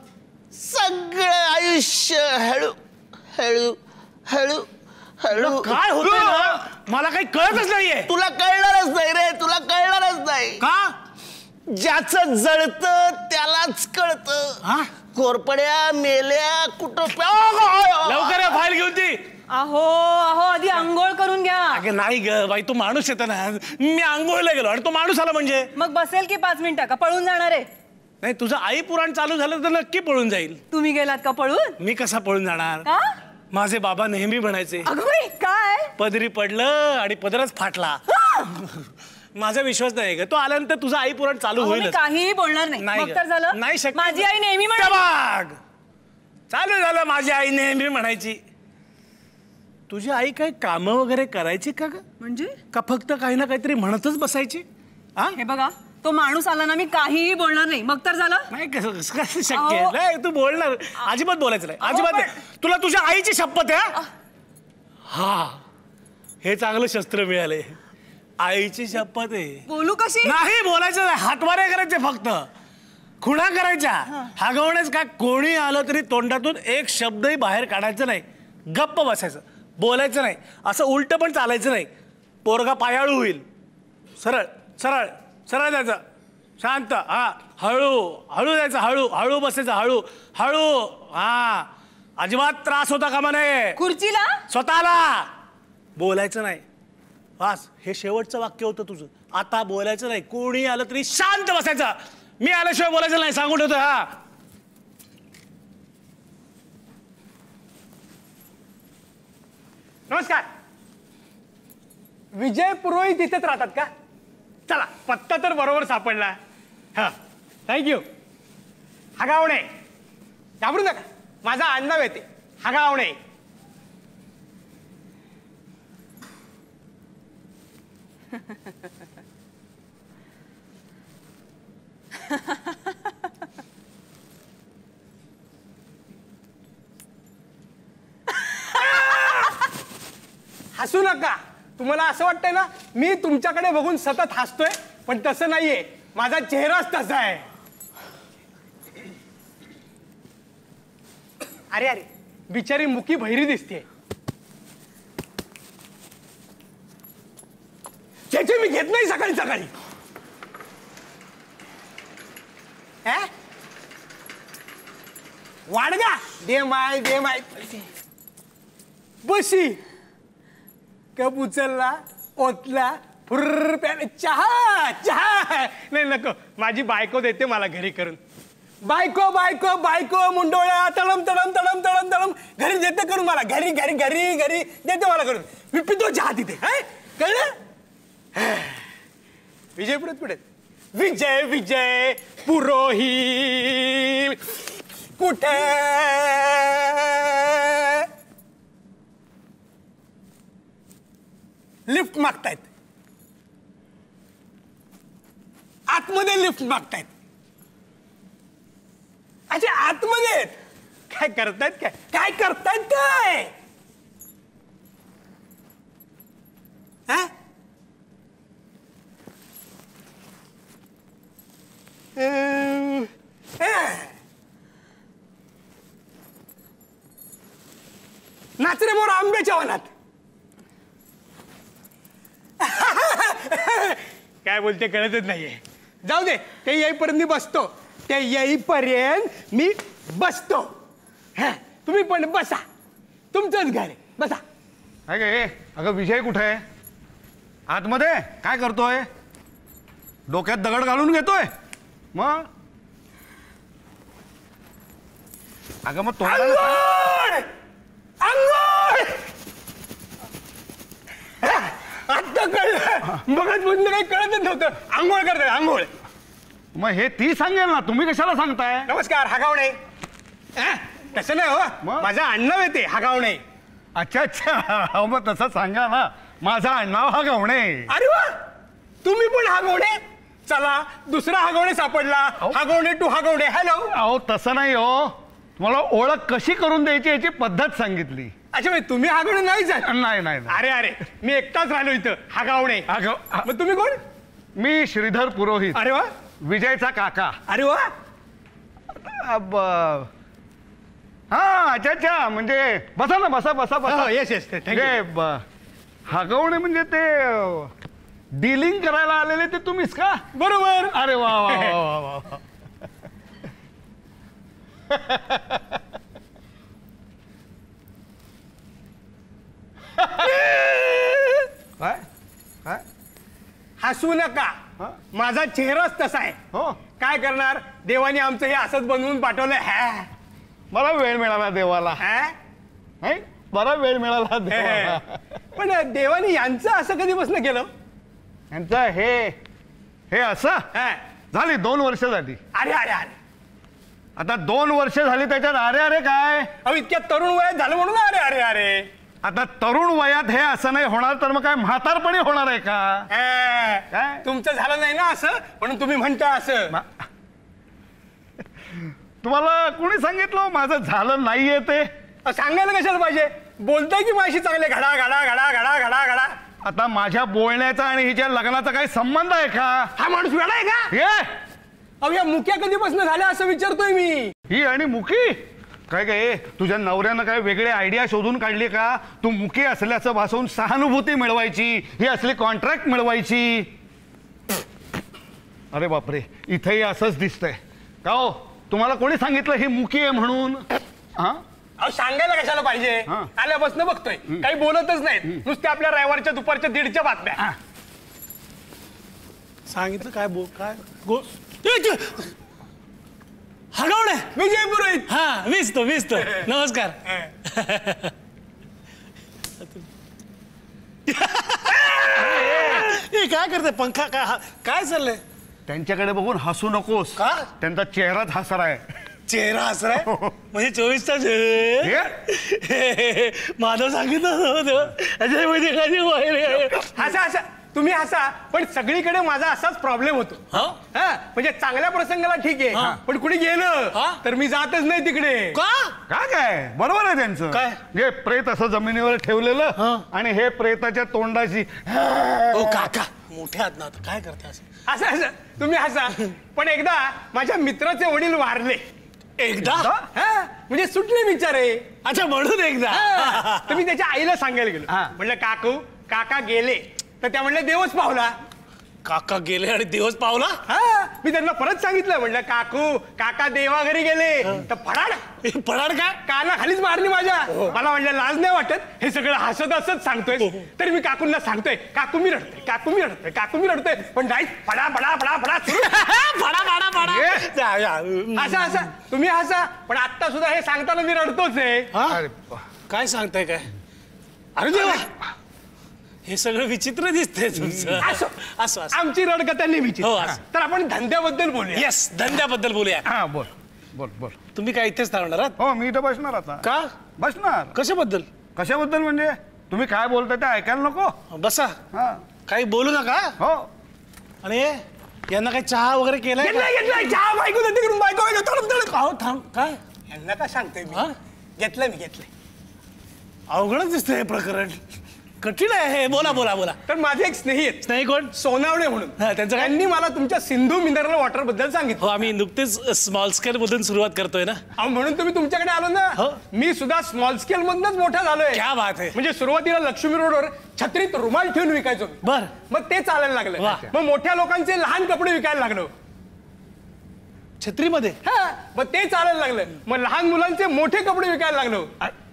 सगळं आयुष्य हळू हळू हळू हळू. काय होतं मला काही कळतच नाहीये. तुला कळणारच नाही रे, तुला कळणारच नाही. का? ज्याचं जळतं त्यालाच कळतं. कोरपड्या मेल्या कुठं लवकर फाईल घेऊन ती. अहो अहो आधी आंघोळ करून घ्या. अगं नाही ग बाई, तू माणूस येतो ना. मी आंघोळीला गेलो आणि तो माणूस आला म्हणजे मग बसेल की 5 मिनिटं का पळून जाणार आहे? नाही, तुझं आई पुराण चालू झालं तर नक्की पळून जाईल. तुम्ही गेलात का पळून? मी कसा पळून जाणार? का? माझे बाबा नेहमी म्हणायचे, अगं बाई, काय पदरी पडलं आणि पदरच फाटला. माझा विश्वास नाही ग, तो आल्यानंतर तुझं आई पुराण चालू होईल. काहीही बोलणार नाही. मग तर झालं. नाही शक्य. माझी आई नेहमी म्हणायची. चालू झालं, माझी आई नेहमी म्हणायची. तुझी आई काही काम वगैरे करायची का ग? म्हणजे का फक्त काही ना काहीतरी म्हणतच बसायची? हे बघा, तो माणूस आला ना, मी काहीही बोलणार नाही. मग तर झालं. नाही, कसं शक्य आहे? नाही, तू बोलणार अजिबात बोलायचं नाही, अजिबात नाही. तुला तुझ्या आईची शपथ आहे. हा, हे चांगलं शस्त्र मिळाले. आईची शपथ आहे. बोलू कशी? नाही बोलायचं नाही, हातवारे करायचे, फक्त खुणा करायच्या. हागवण्यास काय कोणी आलं तरी तोंडातून एक शब्दही बाहेर काढायचं नाही. गप्प बसायचं, बोलायचं नाही. असं उलट पण चालायचं नाही. पोरगा पायाळू होईल. सरळ सरळ सरळ द्यायचं, शांत. हा, हळू हळू द्यायचं, हळू हळू बसायचं, हळू हळू. हा, अजिबात त्रास होता कामा नये. खुर्चीला स्वतःला बोलायचं नाही. बस, हे शेवटचं वाक्य होतं तुझं. आता बोलायचं नाही. कोणी आलं तरी शांत बसायचं. मी आल्याशिवाय बोलायचं नाही, सांगून ठेवतो. हा, नमस्कार. विजय पुरोहित इथेच राहतात का? चला, पत्ता तर बरोबर सापडला. हा, थँक्यू. हागावणे, घाबरू नका, माझा आडनाव येते हागावणे. हसू नका. तुम्हाला असं वाटतंय ना मी तुमच्याकडे बघून सतत हसतोय, पण तसं नाहीये. माझा चेहराच तसा आहे. अरे अरे, बिचारी मुकी बहिरी दिसते. त्याचे मी घेत नाही सकाळी सकाळी. वाडगा दे माय दे माय. बशी कप उचलला, ओतला, फुर्र प्याले, चहा चहा. नाही नको, माझी बायको देते मला घरी करून. बायको बायको बायको मुंडोळ्या तळम तळम तळम तळम तळम घरी देते करून मला. घरी घरी घरी घरी देते मला करून. मी पितो चहा तिथे. कळलं? विजय पुढे विजय विजय पुरोहित कुठे? लिफ्ट मागतायत, आतमध्ये लिफ्ट मागतायत. अच्छा, आतमध्ये आहेत. काय करतायत? काय काय करतायत? काय नाच रे मोर आंब्याच्या वनात. काय बोलते कळतच नाहीये. जाऊ दे, ते येईपर्यंत मी बसतो. ते येईपर्यंत मी बसतो. तुम्ही पण बसा, तुमचंच घर आहे, बसा. अगं विजय कुठे आहे? आतमध्ये काय करतोय? डोक्यात दगड घालून घेतोय? मग अगं मग अंघोळ अंघोळ. आता कळलं, बघत बोलणं काही कळतच नव्हतं. आंघोळ करताय, आंघोळ. मग हे ती सांगेल ना, तुम्ही कशाला सांगताय? नमस्कार, हागावणे. तसं नाही हो, माझं आडनाव येते हागावणे. अच्छा अच्छा, मग तसं सांगा ना, माझं आडनाव हागवणे. अरे वा, तुम्ही पण हागवणे. चला, दुसरा हागवणे सापडला. हागवणे टू हागवणे. हॅलो. अहो तसं नाही हो, तुम्हाला ओळख कशी करून द्यायची याची पद्धत सांगितली. अच्छा, तुम्ही हागवणे नाही जात? नाही नाही. अरे अरे, मी एकटाच राहिलो इथं हागावणे. मग तुम्ही कोण? मी श्रीधर पुरोहित. अरे वा, विजयचा काका. अरे वा. हा अच्छा अच्छा म्हणजे बसा ना बसा बसा बसा. येस येस हागवणे म्हणजे ते डीलिंग करायला आलेले ते तुम्हीच का? बरोबर. अरे वा वा वा वा वा. काय काय हसू नका, माझा चेहराच तसा आहे. हो काय करणार, देवाने आमचं हे असंच बनवून पाठवलंय. हॅ मला वेळ मिळाला देवाला. हॅ बरा वेळ मिळाला देवाला. पण देवाने यांचं असं कधीपासून केलं? यांचं हे असं झाली 2 वर्ष झाली. अरे अरे अरे आता 2 वर्ष झाली त्याच्यात अरे अरे काय? अहो इतक्या तरुण वयात झालं म्हणून अरे अरे अरे. आता तरुण वयात हे असं नाही होणार तर मग काय म्हातारपणी होणार आहे का? काय तुमचं झालं नाही ना असं म्हणून तुम्ही म्हणता असं? तुम्हाला कोणी सांगितलं माझं झालं नाहीये ते? सांगायला कशाला पाहिजे, बोलताय की माझी चांगले घडा घडा घडा घडा घडा घडा. आता माझ्या बोलण्याचा आणि हिच्या लग्नाचा काही संबंध आहे का? हा माणूस वेळा आहे का? ये अहो या मुक्या कधीपासून झाल्या असं विचारतोय मी. ही आणि मुकी काय काय तुझ्या नवऱ्यानं काय वेगळी आयडिया शोधून काढली का? तू मुकी असल्याचं भासवून सहानुभूती मिळवायची, ही असली कॉन्ट्रॅक्ट मिळवायची. अरे बापरे इथेही असंच दिसतंय का हो? तुम्हाला कोणी सांगितलं ही मुकी आहे म्हणून? हा अहो सांगायला कशाला पाहिजे, आल्यापासून बघतोय काही बोलतच नाहीत, नुसते आपल्या रविवारच्या दुपारच्या 1:30च्या बातम्या. सांगितलं काय काय हगवणे विजय पुरोहित. हा वीस तो नमस्कार. काय करते पंखा काय चाललंय? त्यांच्याकडे बघून हसू नकोस का? त्यांचा चेहराच हसरा आहे. चेहरा हसरा आहे म्हणजे 24 तास माधव सांगितलं हसा हसा तुम्ही हसा, पण सगळीकडे माझा असाच प्रॉब्लेम होतो. म्हणजे चांगल्या प्रसंगाला ठीक आहे, पण कुणी गेलं तर मी जातच नाही तिकडे. काय बरोबर आहे त्यांचं. काय हे प्रेत असं जमिनीवर ठेवलेलं आणि हे प्रेताच्या तोंडाशी. काका मोठे आहात ना, काय करते असं? असं असं तुम्ही हसा, पण एकदा माझ्या मित्राचे वडील वारले. एकदा? म्हणजे सुटले बिचारे. अच्छा म्हणून एकदा. तर मी त्याच्या आईला सांगायला गेलो, म्हणलं काका गेले, तर त्या म्हणल्या देवच पावला. काका गेले आणि देवच पावला? मी त्यांना परत सांगितलं, म्हणलं काका देवा घरी गेले, तर फडाड काय काना खालीच मारली माझ्या. मला म्हणलं लाज नाही वाटत, हे सगळं हसत हसत सांगतोय. तरी मी काकूंना सांगतोय काकू मी रडतोय, पण नाही फडा फडा फडा फडा फडा. असं तुम्ही हसा, पण आता सुद्धा हे सांगताना मी रडतोच आहे. काय सांगताय काय? अरे देवा हे सगळं विचित्र दिसतंय तुमचं. असं आमची रडकथा नेहमीची. तर आपण धंद्याबद्दल बोलूया. येस धंद्याबद्दल बोलूया. हा बोल बोल बोल. तुम्ही काय इथेच थांबणार आहात? हो मी इथं बसणार आता. का बसणार? कशाबद्दल म्हणजे तुम्ही काय बोलताय ते ऐकायला नको? बसा. काही बोलू नका. हो. आणि यांना काही चहा वगैरे केलाय? घेतलाय चहा. बायको देते करून बायको थांब काय यांना काय सांगतोय मी? घेतलंय. अवघडच दिसतंय हे प्रकरण, कठीण आहे हे. बोला बोला बोला. तर माझे एक स्नेही आहेत. स्नेही कोण? सोनावणे म्हणून. त्यांनी मला तुमच्या सिंधू मिनरल वॉटर बद्दल सांगितलं. हो आम्ही नुकतेच स्मॉल स्केल मधून सुरुवात करतोय ना. म्हणून तुम्ही तुमच्याकडे आलो ना. मी सुद्धा स्मॉल स्केल मधूनच मोठा झालोय. क्या बात आहे. म्हणजे सुरुवातीला लक्ष्मी रोडवर छत्रीत रुमाल ठेवून विकायचो. बर. मग ते चालायला लागलं. मग मोठ्या लोकांचे लहान कपडे विकायला लागलो छत्रीमध्ये. मग ते चालायला लागलं. मग लहान मुलांचे मोठे कपडे विकायला लागलो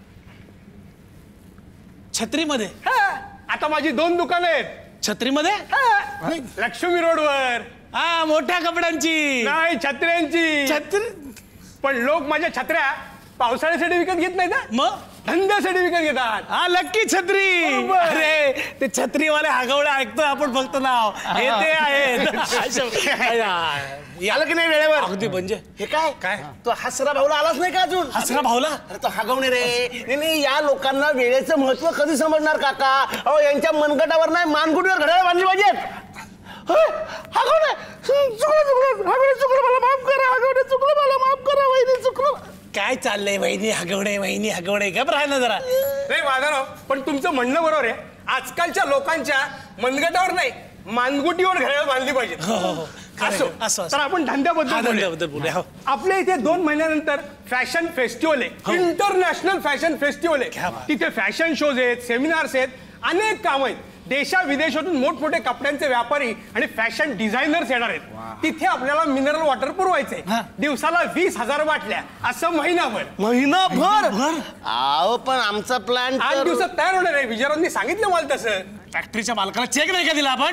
छत्रीमध्ये. आता माझी 2 दुकानं आहेत छत्रीमध्ये. लक्ष्मी रोडवर. मोठ्या कपड्यांची नाही, छत्र्यांची. पण लोक माझ्या छत्र्या पावसाळ्यासाठी विकत घेत नाही ना, मग धंद्यासाठी विकत घेतात. लक्की छत्री. अरे ते छत्रीवाले हागवडे ऐकतोय आपण फक्त नाव. हे ते आहे. आलं की नाही वेळेवर? अगदी. म्हणजे हे काय तो हसरा भाऊला आलाच नाही का अजून? हसरा भाऊला? अरे तो हागवणे रे. नाही या लोकांना वेळेचं महत्व कधी समजणार काका? अहो यांच्या मनगटावर नाही मानगुटीवर घड्याळ बांधली पाहिजेत. हागवणे चुकलं मला माफ करा. हागवणे चुकलं मला माफ करा. वहिनी चुकलं. काय चाललंय वहिनी हागवणे का राहिलं जरा. नाही माधवराव, पण तुमचं म्हणणं बरोबर आहे. आजकालच्या लोकांच्या मनगटावर नाही मानगुटीवर घड्याळ बांधली पाहिजे. असं तर आपण धंद्याबद्दल बोलूया. आपल्या इथे 2 महिन्यानंतर फॅशन फेस्टिवल आहे, इंटरनॅशनल फॅशन फेस्टिवल आहे. तिथे फॅशन शोज आहेत, सेमिनार्स आहेत, अनेक काम आहेत. देशा विदेशातून मोठमोठे कपड्यांचे व्यापारी आणि फॅशन डिझायनर्स येणार आहेत. तिथे आपल्याला मिनरल वॉटर पुरवायचंय. दिवसाला 20,000 बाटल्या, असं महिनाभर. अहो पण आमचा प्लॅन 8 दिवसात तयार होणार आहे. विजयरावांनी सांगितलं मला तसं. फॅक्टरीच्या मालकाला चेक नाही का दिला आपण?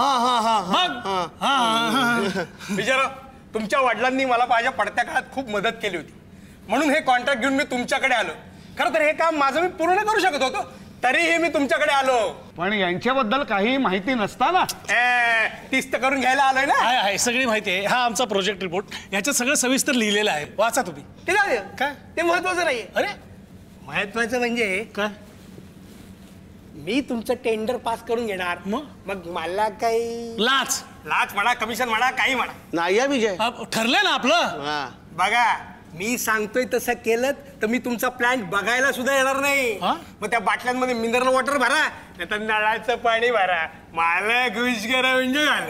विजयराव, तुमच्या वडिलांनी मला माझ्या पडत्या काळात खूप मदत केली होती, म्हणून हे कॉन्ट्रॅक्ट घेऊन मी तुमच्याकडे आलो. खरं तर हे काम माझं मी पूर्ण करू शकत होतो, तरीही मी तुमच्याकडे आलो. पण यांच्याबद्दल काही माहिती नसताना तीच तर करून घ्यायला आलोय ना. आहे सगळी माहिती आहे. हा आमचा प्रोजेक्ट रिपोर्ट, याच्यात सगळं सविस्तर लिहिलेलं आहे. वाचा तुम्ही. ते जाऊ काय ते महत्वाचं नाहीये. अरे महत्वाचं म्हणजे काय, मी तुमचं टेंडर पास करून घेणार. मग मला काही लाच म्हणा, कमिशन म्हणा, काही म्हणा. नाही या विजय, ठरलंय ना आपलं. बघा, मी सांगतोय तसं केलं तर मी तुमचा प्लांट बघायला सुद्धा येणार नाही. मग त्या बाटल्यांमध्ये मिनरल वॉटर भरा, नाहीतर नळाचं पाणी भरा. मला खुश करा म्हणजे झालं.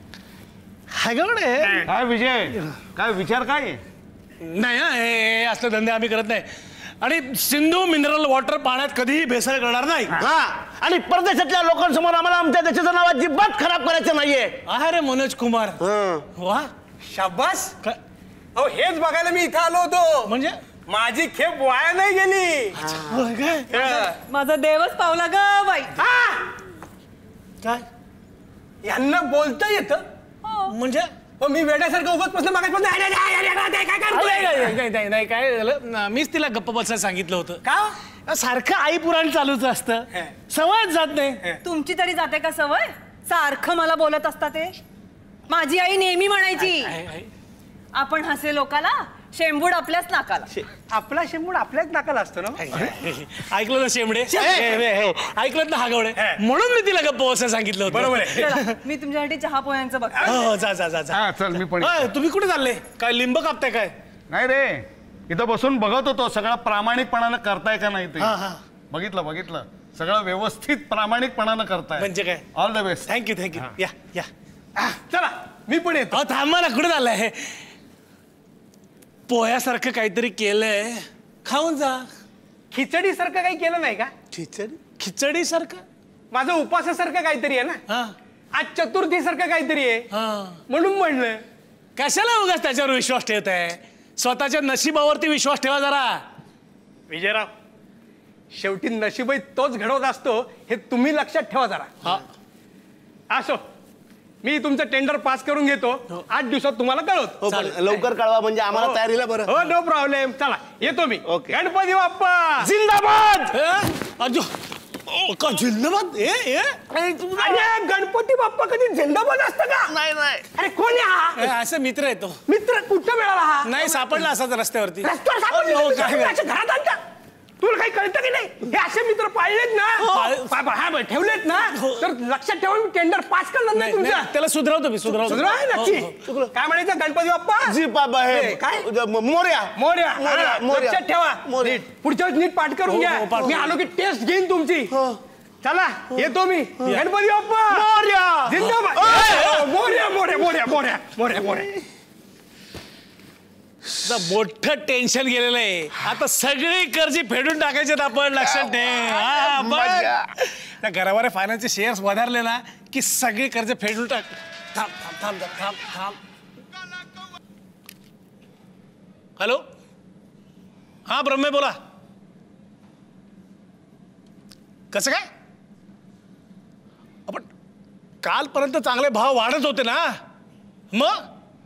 काय विजय, काय विचार काय नाही हे असले धंदे आम्ही करत नाही. आणि सिंधू मिनरल वॉटर पाण्यात कधीही भेसळ करणार नाही. आणि परदेशातल्या लोकांसमोर आम्हाला आमच्या देशाचं नाव अजिबात खराब करायचं नाहीये. अरे मनोज कुमार, वा शाबास. अहो हेच बघायला मी इथं आलो होतो. म्हणजे माझी खेप वाया नाही गेली. माझा देवच पावला ग बाई. काय यांना बोलता येतं म्हणजे? मी वेड्यासारखं उगाच बसलं नाही काय झालं, मीच तिला गप्प बसायला सांगितलं होतं. का? सारखं आई पुराण चालूच असतं, सवयच जात नाही. तुमची तरी जाते का सवय? सारखं मला बोलत असता ते. माझी आई नेहमी म्हणायची, आपण हसे लोकाला, शेंबूड आपल्याच नाकाला. आपला शेंबूड आपल्याच नाकाला असतो ना. ऐकलं ना शेंबडे, ऐकलं ना हागवडे, म्हणून मी तिला गप्प बसायला सांगितलं होतं. बरोबर आहे. चला, मी तुमच्यासाठी चहा पोह्यांचं बघतो. जा. चल मी पण. तुम्ही कुठे चालले? काय लिंब कापताय काय? नाही रे, इथं बसून बघत होतो सगळं प्रामाणिकपणानं करताय का नाही ते. बघितलं सगळं व्यवस्थित प्रामाणिकपणानं करताय. म्हणजे काय? All the best. थँक्यू. या चला मी पण येतो. थांबा ना, कुठे चाललंय? पोह्यासारखं काहीतरी केलंय, खाऊन जा. खिचडी सारखं काही केलं नाही का? खिचडी सारखं? माझं उपासासारखं काहीतरी आहे ना. आज चतुर्थी सारखं काहीतरी आहे, म्हणून म्हणलं. कशाला उगाच त्याच्यावर विश्वास ठेवताय? स्वतःच्या नशिबावरती विश्वास ठेवा जरा. विजयराव, शेवटी नशीबही तोच घडवत असतो हे तुम्ही लक्षात ठेवा जरा. असो, मी तुमचं टेंडर पास करून घेतो. 8 दिवसात तुम्हाला कळवतो. लवकर कळवा म्हणजे आम्हाला तयारीला बरं. हो, नो प्रॉब्लेम. चला येतो मी. गणपती बाप्पा जिंदाबाद. जिंदाबाद. गणपती बाप्पा कधी जिंदाबाद असतं का? नाही. अरे कोण आहे हा? असं मित्र येतो. मित्र कुठं मिळाला हा? नाही, सापडला असाच रस्त्यावरती. घरात तुला काही कळतं की नाही? हे असे मित्र पाळलेत ना, ठेवलेत ना, तर लक्षात ठेवा. मी टेंडर पास करणार नाही तुमच्या. त्याला सुधरवतो मी. सुधरव नक्की. काय म्हणायचं? गणपती बाप्पा जी बाबा हे काय? मोर्या. लक्षात ठेवा. पुढच्या वेळेस नीट पाठ करून घ्या. मी आलो की टेस्ट घेईन तुमची. चला येतो मी. गणपती बाप्पा मोर्या. जिंदाबाद. मोर्या. मोठं टेन्शन गेलेलं आहे. आता सगळी कर्ज फेडून टाकायचे आपण. लक्षात ठेव. त्या घरावर फायनान्सचे शेअर्स वधारले ना की सगळी कर्ज फेडून टाक. थांब. हॅलो, हा ब्रह्मे बोला. कसं काय? आपण कालपर्यंत चांगले भाव वाढत होते ना, मग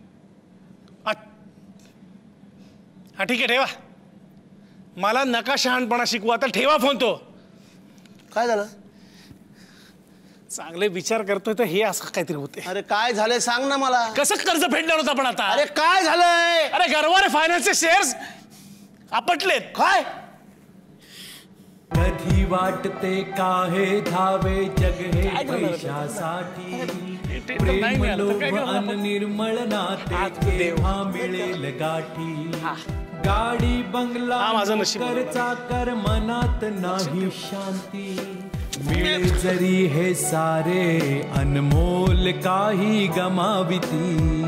हा ठीक आहे, ठेवा. मला नका शहाणपणा शिकवा. आता ठेवा फोन. तो काय झालं? चांगले विचार करतोय तर हे असं काहीतरी होते. अरे काय झालंय सांग ना मला. कसं कर्ज फेडणार होतं आपण आता? अरे काय झालंय? अरे गरवारे फायनान्सचे शेअर्स आपटलेत. काय? कधी वाटते काहे धावे जग हे पैशासाठी, प्रेम लोभ अन निर्मळ नाते केव्हा मिळेल गाठी. गाडी बंगला हा माझं नशीब. करचा कर मनात नाही शांती. मिळे जरी हे सारे अनमोल काही गमाविती.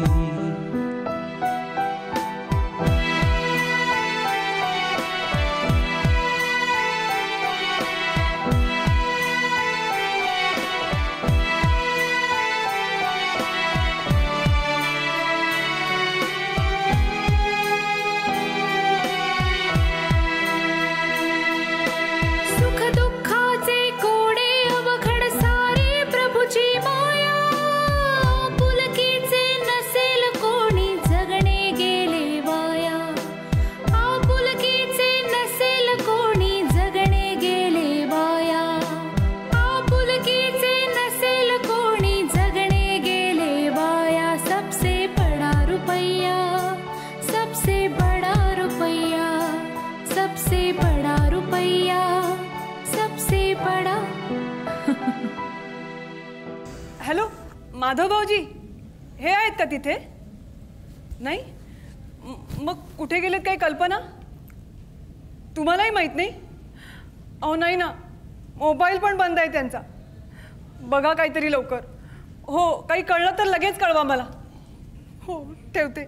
हॅलो माधव भाऊजी, हे आहेत का तिथे? नाही? मग कुठे गेलेत काही कल्पना? तुम्हालाही माहित नाही? अहो नाही ना, मोबाईल पण बंद आहे त्यांचा. बघा काहीतरी लवकर. हो, काही कळलं तर लगेच कळवा मला. हो, ठेवते.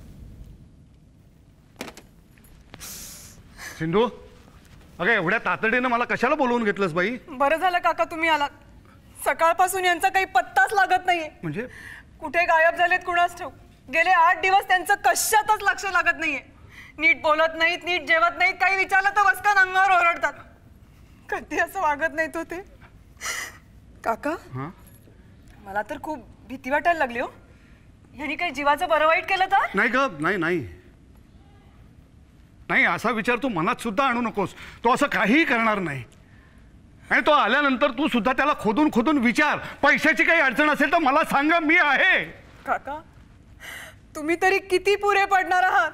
सिंधू, अगं एवढ्या तातडीनं मला कशाला बोलवून घेतलंस बाई? बरं झालं काका तुम्ही आलात. सकाळपासून यांचा काही पत्ताच लागत नाहीये. म्हणजे कुठे गायब झालेत कुणास ठाऊक. गेले 8 दिवस त्यांचं कशातच लक्ष लागत नाहीये. नीट बोलत नाहीत, नीट जेवत नाहीत, काही विचारलं तर बसकन अंगावर ओरडतात. कधी असं वागत नाहीत होते. काका, मला तर खूप भीती वाटायला लागली हो. यांनी काही जीवाचं बरं वाईट केलं तर? नाही ग, नाही नाही नाही, असा विचार तू मनात सुद्धा आणू नकोस. तो असं काहीही करणार नाही. आणि तो आल्यानंतर तू सुद्धा त्याला खोदून खोदून विचार. पैशाची काही अडचण असेल तर मला सांगा, मी आहे. काका, तुम्ही तरी किती पुरे पडणार आहात?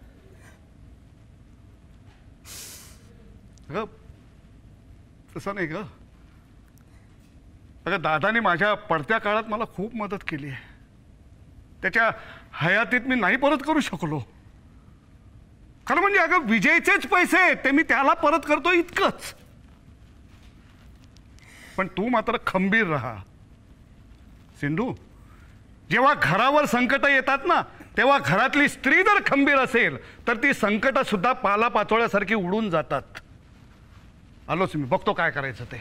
ग तसं नाही ग. अगं दादाने माझ्या पडत्या काळात मला खूप मदत केली आहे. त्याच्या हयातीत मी नाही परत करू शकलो. खरं म्हणजे अगं विजयचेच पैसे ते मी त्याला परत करतो इतकंच. पण तू मात्र खंबीर राहा सिंधू. जेव्हा घरावर संकट येतात ना, तेव्हा घरातली स्त्री जर खंबीर असेल तर ती संकट सुद्धा पालापाचोळ्यासारखी उडून जातात. आलोच मी, बघतो काय करायचं ते.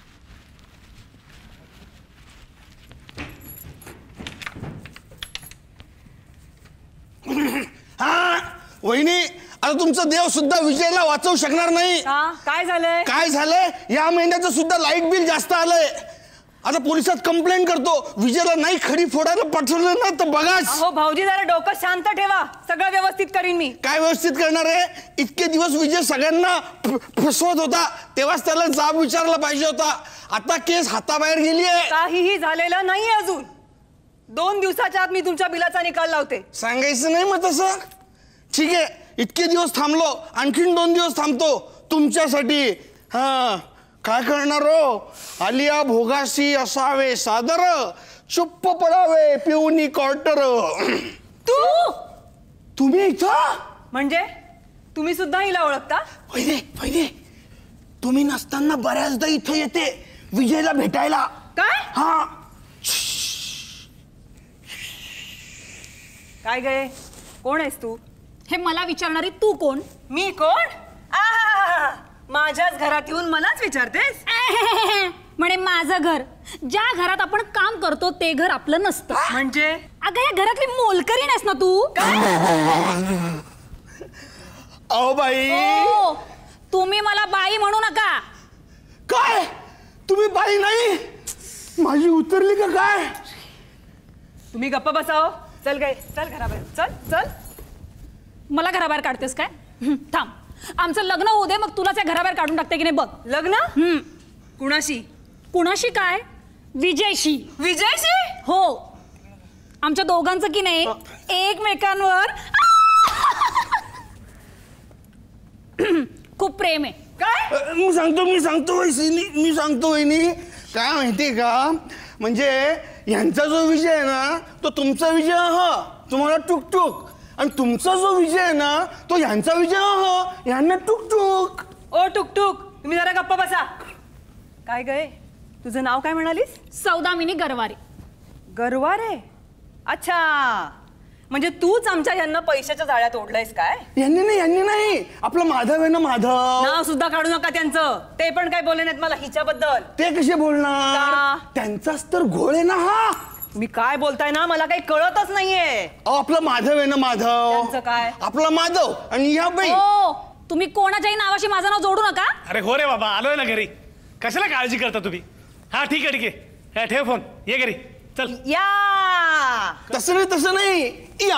हा वहिनी, आता तुमचा देव सुद्धा विजयला वाचवू शकणार नाही. काय झालंय? काय झालंय? या महिन्याचं सुद्धा लाईट बिल जास्त आलंय. आता पोलिसात कंप्लेंट करतो. विजयला नाही खडी फोडायला पाठवलं ना तर बघाच. हो भाऊजी, जरा डोकं शांत ठेवा. सगळं व्यवस्थित करीन मी. काय व्यवस्थित करणार आहे? इतके दिवस विजय सगळ्यांना फसवत होता, तेव्हाच त्याला जाब विचारला पाहिजे होता. आता केस हाताबाहेर गेली आहे. काहीही झालेलं नाही अजून. 2 दिवसाच्या आत मी तुमच्या बिलाचा निकाल लावते. सांगायचं नाही मग तसं. ठीक आहे, इतके दिवस थांबलो, आणखीन 2 दिवस थांबतो तुमच्यासाठी. हा काय करणार हो? आलिया भोगासी असावे सादर, चुप्प पडावे पिऊनी क्वार्टर. तुम्ही इथं? म्हणजे तुम्ही सुद्धा हिला ओळखता? पहिले तुम्ही नसताना बऱ्याचदा इथं येते विजयला भेटायला. काय? हा. काय गे, कोण आहेस तू? हे मला विचारणारी तू कोण? मी कोण? माझ्याच घरात येऊन मलाच विचारतेस? म्हणे माझं घर. ज्या घरात आपण काम करतो ते घर आपलं नसतं. म्हणजे? अगं या घरातली मोलकरी नाहीस ना तू? अहो बाई, तुम्ही मला बाई म्हणू नका. काय तुम्ही बाई नाही? माझी उतरली का काय? तुम्ही गप्प बसाव. चल गे, चल घराबाहेर. चल चल. मला घराबाहेर काढतेस काय? थांब, आमचं लग्न होऊ दे, मग तुलाच या घराबाहेर काढून टाकते की नाही बघ. लग्न? कुणाशी? कुणाशी काय? विजयशी. विजयशी? हो. आमच्या दोघांचं की नाही एकमेकांवर खूप प्रेम आहे. काय? मी सांगतो वहिनी. काय माहितीये का, म्हणजे यांचा जो विजय आहे ना तो तुमचा विजय. हा तुम्हाला टुकटुक आणि तुमचा जो विजय आहे ना तो ह्यांचा विजय यांना टुकटुक. ओ टुकटुक, तुम्ही जरा गप्पा बसा. काय गय, तुझं नाव काय म्हणालीस? सौदामिनी गरवारे. गरवारे? अच्छा, म्हणजे तूच आमच्या यांना पैशाच्या जाळ्यात ओढलंयस काय? यांनी नाही आपला माधव आहे ना, माधव. नाव सुद्धा काढू नका त्यांचं. ते पण काय बोलले नाहीत मला हिच्याबद्दल. ते कसे बोलणार? त्यांचाच तर घोळ आहे ना हा. मी काय बोलताय ना, मला काही कळतच नाहीये. आपला माधव आहे ना, माधव. त्यांचं काय? आपला माधव आणि या बाई. तुम्ही कोणाच्याही नावाशी माझं नाव जोडू नका. अरे हो रे बाबा, आलोय ना घरी, कशाला काळजी करता तुम्ही? हा ठीक आहे ठेव फोन, ये घरी चल. या तसं नाही या.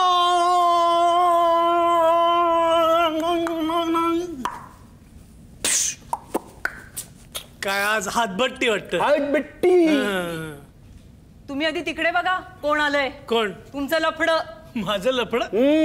काय आज हातबट्टी वाटत? हातबट्टी. तुम्ही आधी तिकडे बघा कोण आलंय. कोण? तुमचं लफडं. माझं लफड?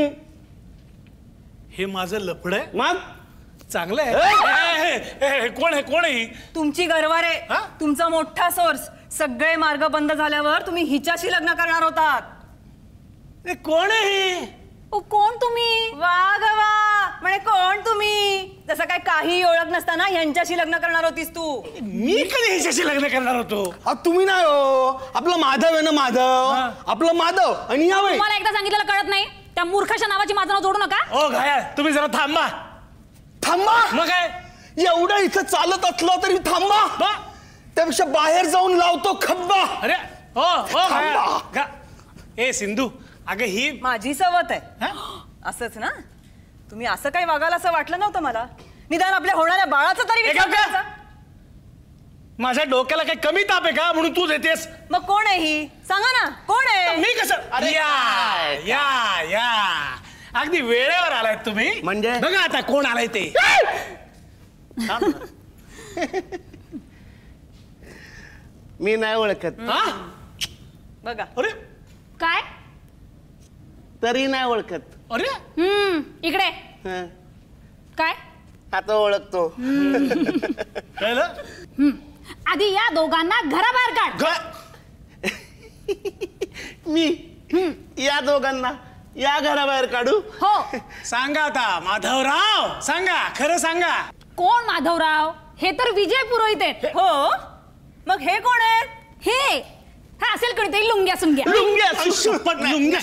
हे माझं लफड आहे? मग चांगलं आहे. कोण आहे? तुमची गरवारे, तुमचा मोठा सोर्स. सगळे मार्ग बंद झाल्यावर तुम्ही हिच्याशी लग्न करणार होतात. कोण आहे? कोण तुम्ही? वा ग वा, म्हणजे कोण तुम्ही? जसं काय काही ओळख नसताना यांच्याशी लग्न करणार होतीस तू. मी कधी ह्याच्याशी लग्न करणार होतो? तुम्ही नाही हो, आपला माधव आहे ना, माधव. आपला माधव आणि या बाई. मला एकदा सांगितलेलं कळत नाही? त्या मूर्खाच्या नावाची माझं नाव जोडू नका. ओ घाया, तुम्ही जरा थांबा. मग काय, एवढं इथं चालत असलं तरी थांबा. त्यापेक्षा बाहेर जाऊन लावतो खब्बा. अरे हो ए सिंधू, अगं ही माझी सवत आहे. असंच ना, तुम्ही असं काही वागायला असं वाटलं नव्हतं मला. निदान आपल्या होणाऱ्या बाळाचं तरी विचार करायचा. माझ्या डोक्याला काही कमी ताप आहे का म्हणून तू देतेस? मग कोण आहे ही? सांगा ना, कोण आहे? मी कसं? या अगदी वेळेवर आलाय तुम्ही. म्हणजे बघा आता कोण आलाय ते. मी नाही ओळखत. बघा. अरे काय? तरी नाही ओळखत. अरे इकडे काय? आता ओळखतो. कळलं? आधी या दोघांना घराबाहेर काढ. मी या दोघांना या घराबाहेर काढू? हो. सांगा आता माधवराव, सांगा, खरं सांगा. कोण माधवराव? हे तर विजय पुरोहित आहेत. हो, मग हे कोण आहेत? हे हा असेल कळते लुंग्या सुंग्या. लुंग्या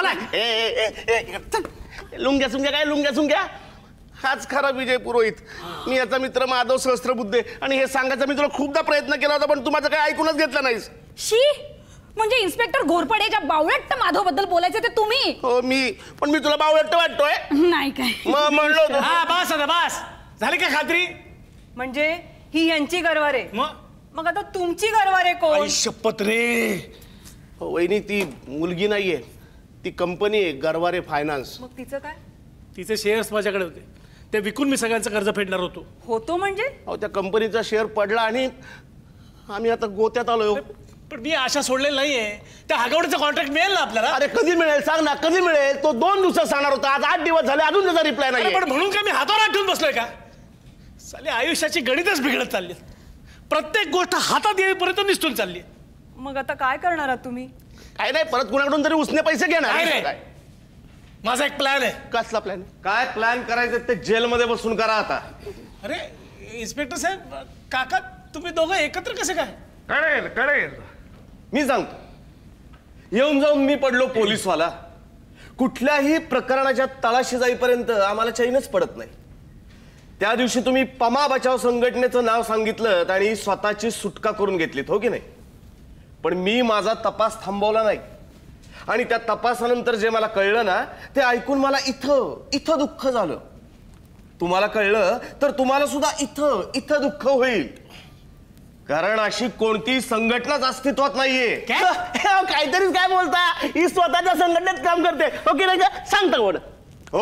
सुंग्या हाच खरा विजय पुरोहित. मी याचा मित्र माधव सहस्त्रबुद्धे आणि हे सांगायचा मी तुला खूपदा प्रयत्न केला होता, पण तू माझं काय ऐकूनच घेतलं नाहीस. शी, म्हणजे इन्स्पेक्टर घोरपडेच्या बावळट माधव बद्दल बोलायचे ते तुम्ही? हो पण मी तुला बावळट वाटतोय? नाही काय म्हणलो होतो. हा बस आता बस झाली का खात्री? म्हणजे ही यांची गरवारे. मग आता तुमची गरवारे कोण? शपथ रे. वहिनी ती मुलगी नाहीये, ती कंपनी आहे गरवारे फायनान्स. मग तिचं काय? तिचे शेअर्स माझ्याकडे होते, ते विकून मी सगळ्यांचं कर्ज फेडणार होतो. म्हणजे त्या कंपनीचा शेअर पडला आणि आम्ही आता गोत्यात आलोय. पण मी आशा सोडलेली नाहीये. त्या हागवडीचं कॉन्ट्रॅक्ट मिळेल ना आपल्याला? अरे कधी मिळेल सांग ना, कधी मिळेल? तो 2 दिवसात सांगणार होता, आज 8 दिवस झाले अजून त्याचा रिप्लाय नाही. पण म्हणून काय मी हातावर ठेवून बसलोय का? साले आयुष्याची गणितच बिघडत चालली. प्रत्येक गोष्ट हातात येईपर्यंत निसटून चालली. मग आता काय करणार आहात तुम्ही? काय नाही, परत कुणाकडून तरी उसने पैसे घेणार. माझा एक प्लॅन आहे. कसला प्लॅन? काय प्लॅन करायचं ते जेलमध्ये बसून करा आता. अरे इन्स्पेक्टर साहेब, काका तुम्ही दोघं एकत्र कसे काय? कळेल. मी सांगतो, येऊन जाऊन मी पडलो पोलीसवाला. कुठल्याही प्रकरणाच्या तळाशी जाईपर्यंत आम्हाला चैनच पडत नाही. त्या दिवशी तुम्ही पमा बचाव संघटनेचं नाव सांगितलं आणि स्वतःची सुटका करून घेतलीत, हो की नाही? पण मी माझा तपास थांबवला नाही आणि त्या तपासानंतर जे मला कळलं ना, ते ऐकून मला इथं दुःख झालं. तुम्हाला कळलं तर तुम्हाला सुद्धा इथं दुःख होईल. कारण अशी कोणती संघटनाच अस्तित्वात नाहीये. काहीतरीच काय बोलता? ही स्वतःच्या संघटनेत काम करते, हो की नाही? सांगता कोण? हो,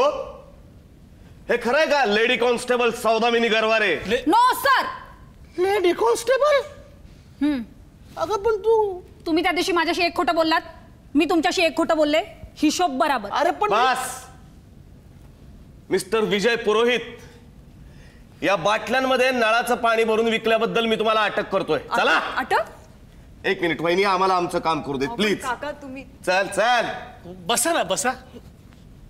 हे खरं आहे का? Lady constable Saudamini Garware. No sir. Lady constable? अगं पण तुम्ही त्या दिवशी माझ्याशी एक खोटं बोललात, मी तुमच्याशी एक खोटं बोलले. हिशोब बराबर. अरे पण बस. मिस्टर विजय पुरोहित, या बाटल्यांमध्ये नळाचं पाणी भरून विकल्याबद्दल मी तुम्हाला अटक करतोय. चला. अटक? 1 मिनिट वहिनी, आम्हाला आमचं काम करू देत प्लीज. काका तुम्ही चल. बसा ना, बसा.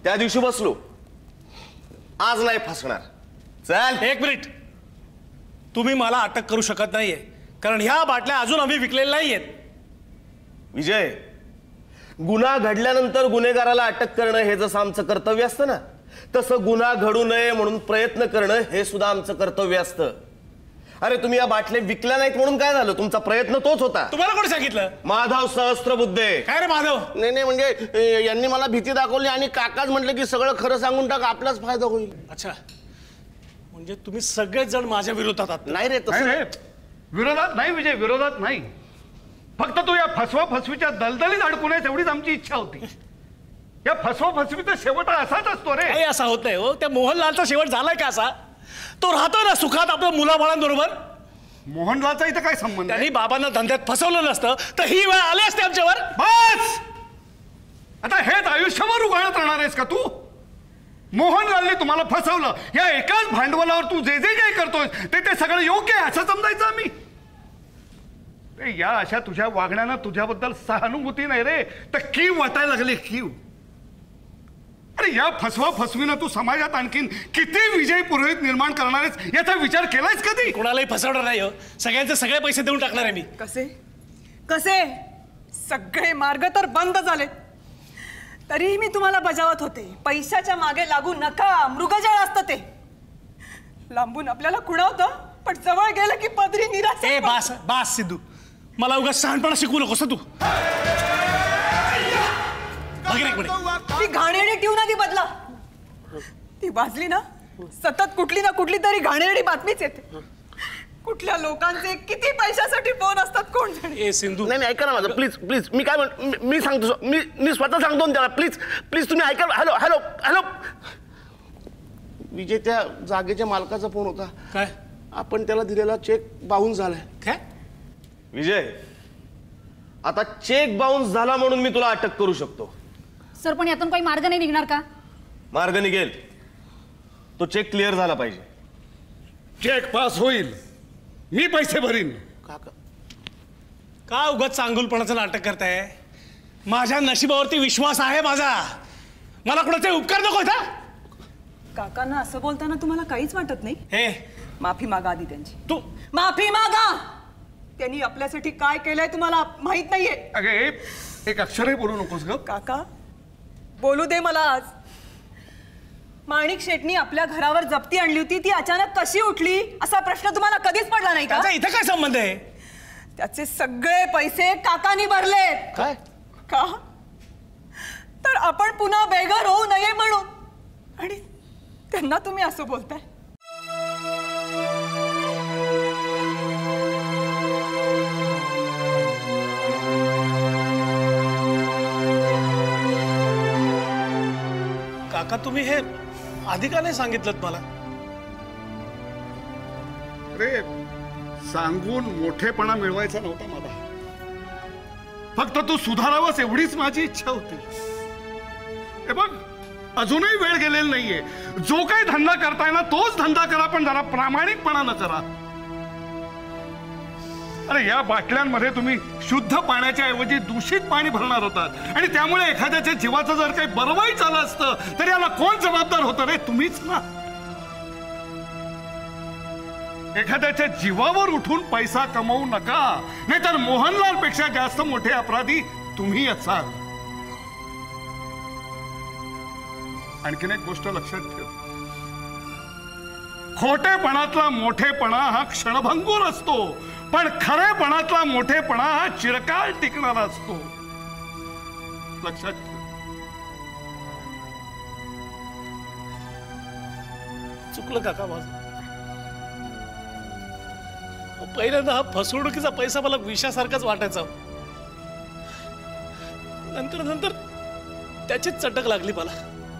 त्या दिवशी बसलो, आज नाही फसणार. चल. एक मिनिट, तुम्ही मला अटक करू शकत नाहीये, कारण ह्या बाटल्या अजून आम्ही विकलेल्या नाहीयेत. विजय, गुन्हा घडल्यानंतर गुन्हेगाराला अटक करणं हे जसं आमचं कर्तव्य असतं ना, तसं गुन्हा घडू नये म्हणून प्रयत्न करणं हे सुद्धा आमचं कर्तव्य असतं. अरे तुम्ही या बाटल्या विकल्या नाहीत म्हणून काय झालं? तुमचा प्रयत्न तोच होता. तुम्हाला कोणी सांगितलं? माधव सहस्त्रबुद्धे. काय रे माधव? नाही म्हणजे यांनी मला भीती दाखवली आणि काकाच म्हटलं की सगळं खरं सांगून टाक, आपलाच फायदा होईल. अच्छा, म्हणजे तुम्ही सगळेच जण माझ्या विरोधात आहात? नाही रे, तसं विरोधात नाही विजय, विरोधात नाही. फक्त तू या फसवा फसवीच्या दलदलीत अडकू नयेस एवढीच आमची इच्छा होती. या फसवा फसवीचा शेवट असाच असतो रे. काही असा होत नाही हो. त्या मोहनलालचा शेवट झालाय का असा? तो राहतो ना सुखात आपल्या मुलाबाळांबरोबर. मोहनलालचा इथं काय संबंध? त्यांनी बाबांना धंद्यात फसवलं नसतं तर ही वेळ आली असते आमच्यावर. बस, आता हेच आयुष्यभर उगाळत राहणार आहेस का तू? मोहनलालने तुम्हाला फसवलं, या एकाच भांडवलावर तू जे जे काही करतोय ते सगळं योग्य आहे असं समजायचं आम्ही? या अशा तुझ्या वागण्यानं तुझ्याबद्दल सहानुभूती नाही रे, तर कीव वाटायला लागले, कीव. अरे या फसवा फसवीनं तू समाजात आणखीन किती विजय पुरोहित निर्माण करणार आहेस याचा विचार केलायस कधी? कोणालाही फसवणार नाही हो. सगळ्यांचे सगळे पैसे देऊन टाकणार आहे मी. कसे कसे? सगळे मार्ग तर बंद झाले, तरीही मी तुम्हाला बजावत होते, पैशाच्या मागे लागू नका, मृगजळ असतं ते. लांबून आपल्याला खुणावतं, पण जवळ गेलं की पदरी निराश. ए बास बास सिद्धू, मला उगाच शहाणपणा शिकवू नकोस तू. ती घाणेरडी ट्यून आधी बदला. ती वाजली ना, सतत कुठली ना कुठली तरी घाणेरडी बातमीच येते. कुठल्या लोकांचे किती पैशासाठी फोन असतात कोण जाणे. ए सिंधू, नाही ऐका ना माझं, प्लीज प्लीज. मी काय मी सांगतो, मी स्वतः सांगतो ना त्याला. प्लीज प्लीज तुम्ही ऐका. Hello hello hello. विजय, त्या जागेच्या मालकाचा फोन होता. काय? आपण त्याला दिलेला चेक बाउन्स झालाय. काय? विजय, आता चेक बाउन्स झाला म्हणून मी तुला अटक करू शकतो. सर, पण यातून काही मार्ग नाही निघणार का? मार्ग निघेल. तो चेक क्लिअर झाला पाहिजे. चेक पास होईल, मी पैसे भरीन. का उगाच चांगुलपणाचं नाटक करताय? माझ्या नशिबावरती विश्वास आहे माझा. मला कोणाचे उपकार नको का? काकांना असं बोलताना तुम्हाला काहीच वाटत नाही? हे माफी मागा आधी त्यांची. तू माफी मागा. त्यांनी आपल्यासाठी काय केलंय तुम्हाला माहित नाहीये. अगे एक अक्षरही बोलू नकोस ग. काका, बोलू दे मला. आज माणिक शेटनी आपल्या घरावर जप्ती आणली होती, ती अचानक कशी उठली असा प्रश्न तुम्हाला कधीच पडला नाही का? त्याचा इथं काय संबंध आहे? त्याचे सगळे पैसे काकांनी भरले. काय? का? तर आपण पुन्हा बेघर होऊ नये म्हणून. आणि त्यांना तुम्ही असं बोलताय? काका, तुम्ही हे आधी का नाही सांगितलं मला? अरे सांगून मोठेपणा मिळवायचा नव्हता मला, फक्त तू सुधारावास एवढीच माझी इच्छा होती. हे बघ, अजूनही वेळ गेलेला नाहीये. जो काही धंदा करताय ना तोच धंदा करा, पण जरा प्रामाणिकपणानं करा. अरे या बाटल्यांमध्ये तुम्ही शुद्ध पाण्याच्या ऐवजी दूषित पाणी भरणार होतात आणि त्यामुळे एखाद्याच्या जीवाचं जर काही बरवाई झालं असतं तर याला कोण जबाबदार होतं रे? तुम्हीच ना. एखाद्याच्या जीवावर उठून पैसा कमवू नका, नाहीतर मोहनलाल पेक्षा जास्त मोठे अपराधी तुम्ही असाल. आणखीन एक गोष्ट लक्षात ठेव, खोटेपणातला मोठेपणा हा क्षणभंगूर असतो, पण खरेपणातला मोठेपणा हा चिरकाल टिकणारा असतो. लक्षात ठेव. चुकलं काका माझं. पहिल्यांदा हा फसवणुकीचा पैसा मला विषासारखाच वाटायचा. नंतर नंतर त्याचीच चटक लागली मला.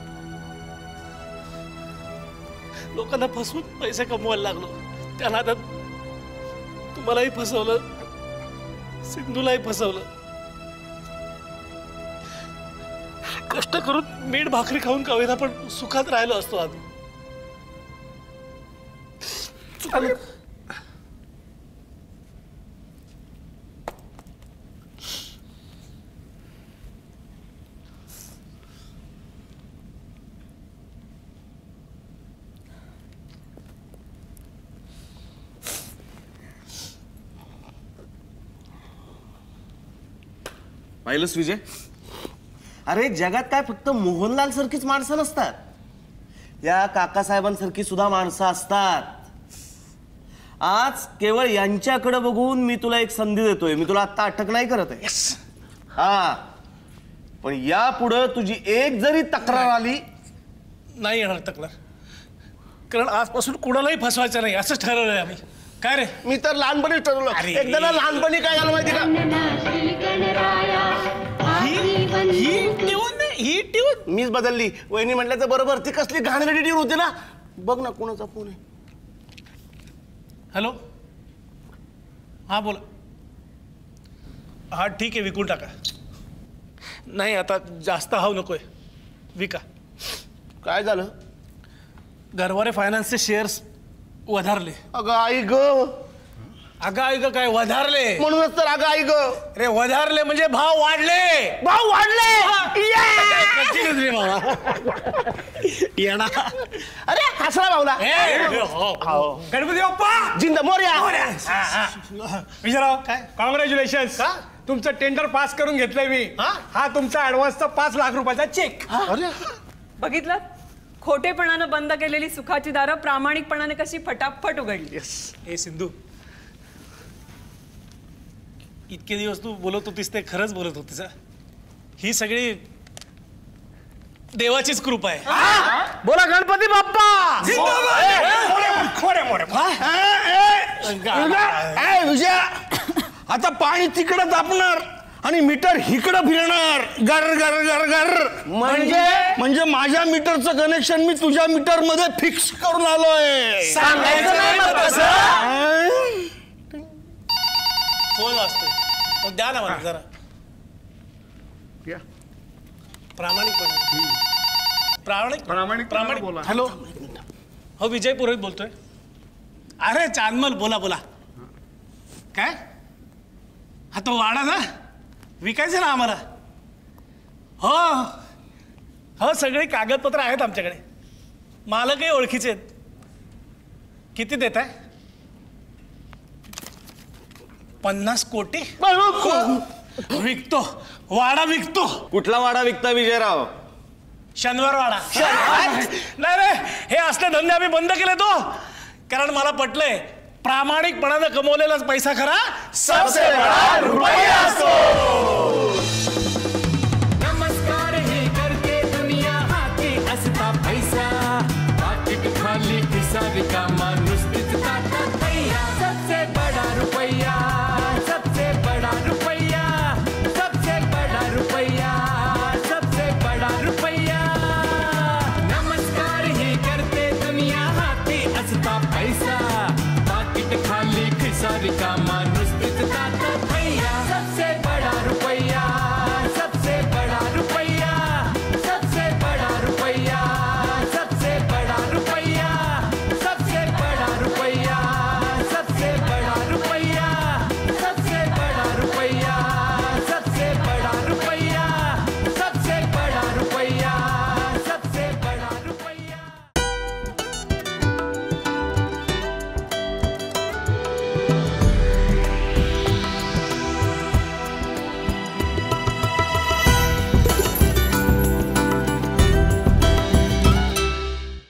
लोकांना फसवून पैसे कमवायला लागलो. त्या नादात तुम्हालाही फसवलं, सिंधूलाही फसवलं. कष्ट करून मीठ भाकरी खाऊन का होईना पण सुखात राहिलो असतो आधी. पाहिलंस विजय, अरे जगात काय फक्त मोहनलाल सारखीच माणसं नसतात, या काकासाहेबांसारखी सुद्धा माणसं असतात. आज केवळ यांच्याकडे बघून मी तुला एक संधी देतोय. मी तुला आता अटक नाही करत आहे. हा, पण यापुढे तुझी एक जरी तक्रार आली नाही येणार तक्रार, कारण आजपासून कुणालाही फसवायचं नाही असंच ठरवलंय आम्ही. काय रे? मी तर लहानपणी ठरवलं. एकदा ना लहानपणी काय झालं माहिती का? ही ट्यून मीच बदलली. वहिनी म्हटलं तर बरोबर, ती कसली घाणेरडी ट्यून होती ना. बघ ना कोणाचा फोन आहे. हॅलो, हा बोला. हा ठीक आहे, विकून टाका. नाही आता जास्त हाव नकोय, विका. काय झालं? गरवारे फायनान्सचे शेअर्स वधारले. अगं आई ग. अगं आई ग काय वधारले? म्हणूनच तर अगं आई ग. रे वधारले म्हणजे भाव वाढले. भाव वाढले. अरे हसला भाऊला. गणपती बाप्पा जिंदा मोर्या. विजयराव, काय कॉंग्रॅच्युलेशन. तुमचं टेंडर पास करून घेतलंय मी. हा तुमचा ऍडव्हान्सचा 5 लाख रुपयाचा चेक. बघितलं, खोटेपणानं बंद केलेली सुखाची दारं प्रामाणिकपणाने कशी फटाफट उघडली. ए सिंधू, इतके दिवस तू बोलत होतीस ते खरंच बोलत होतीस. ही सगळी देवाचीच कृपा आहे. बोला गणपती बाप्पा. विजया, आता पाणी तिकडं तापणार आणि मीटर हिकडं फिरणार. गर गर गर गर. म्हणजे माझ्या मीटरचं कनेक्शन मी तुझ्या मीटर मध्ये फिक्स करून आलोय. सांगायचं नाही मग तसं. फोन असतोय, द्या ना मला जरा. प्रामाणिक. हॅलो, हो विजय पुरोहित बोलतोय. अरे चांदमल, बोला बोला. काय? हा तो वाडा ना विकायचं ना आम्हाला. हो हो, सगळे कागदपत्र आहेत आमच्याकडे, मालकही ओळखीचे आहेत. किती देत आहे? 50 कोटी विकतो. वाडा विकतो. कुठला वाडा विकता विजयराव? शनिवार वाडा. नाही रे, हे असले धंदे आम्ही बंद केले तो, कारण मला पटलंय प्रामाणिकपणानं कमवलेलाच पैसा खरा सबसे बडा रुपया असतो. नमस्कार हे करते दुनिया, हाती असता पैसा, पाकिट खाली खिसा रिकामा, नुसतीच ताटात पैया. सबसे बडा रुपया, सबसे बडा रुपया, सबसे बडा रुपया, सबसे बडा रुपया. नमस्कार हे करते दुनिया, हाती असता पैसा, पाकिट खाली खिसा रिकामा,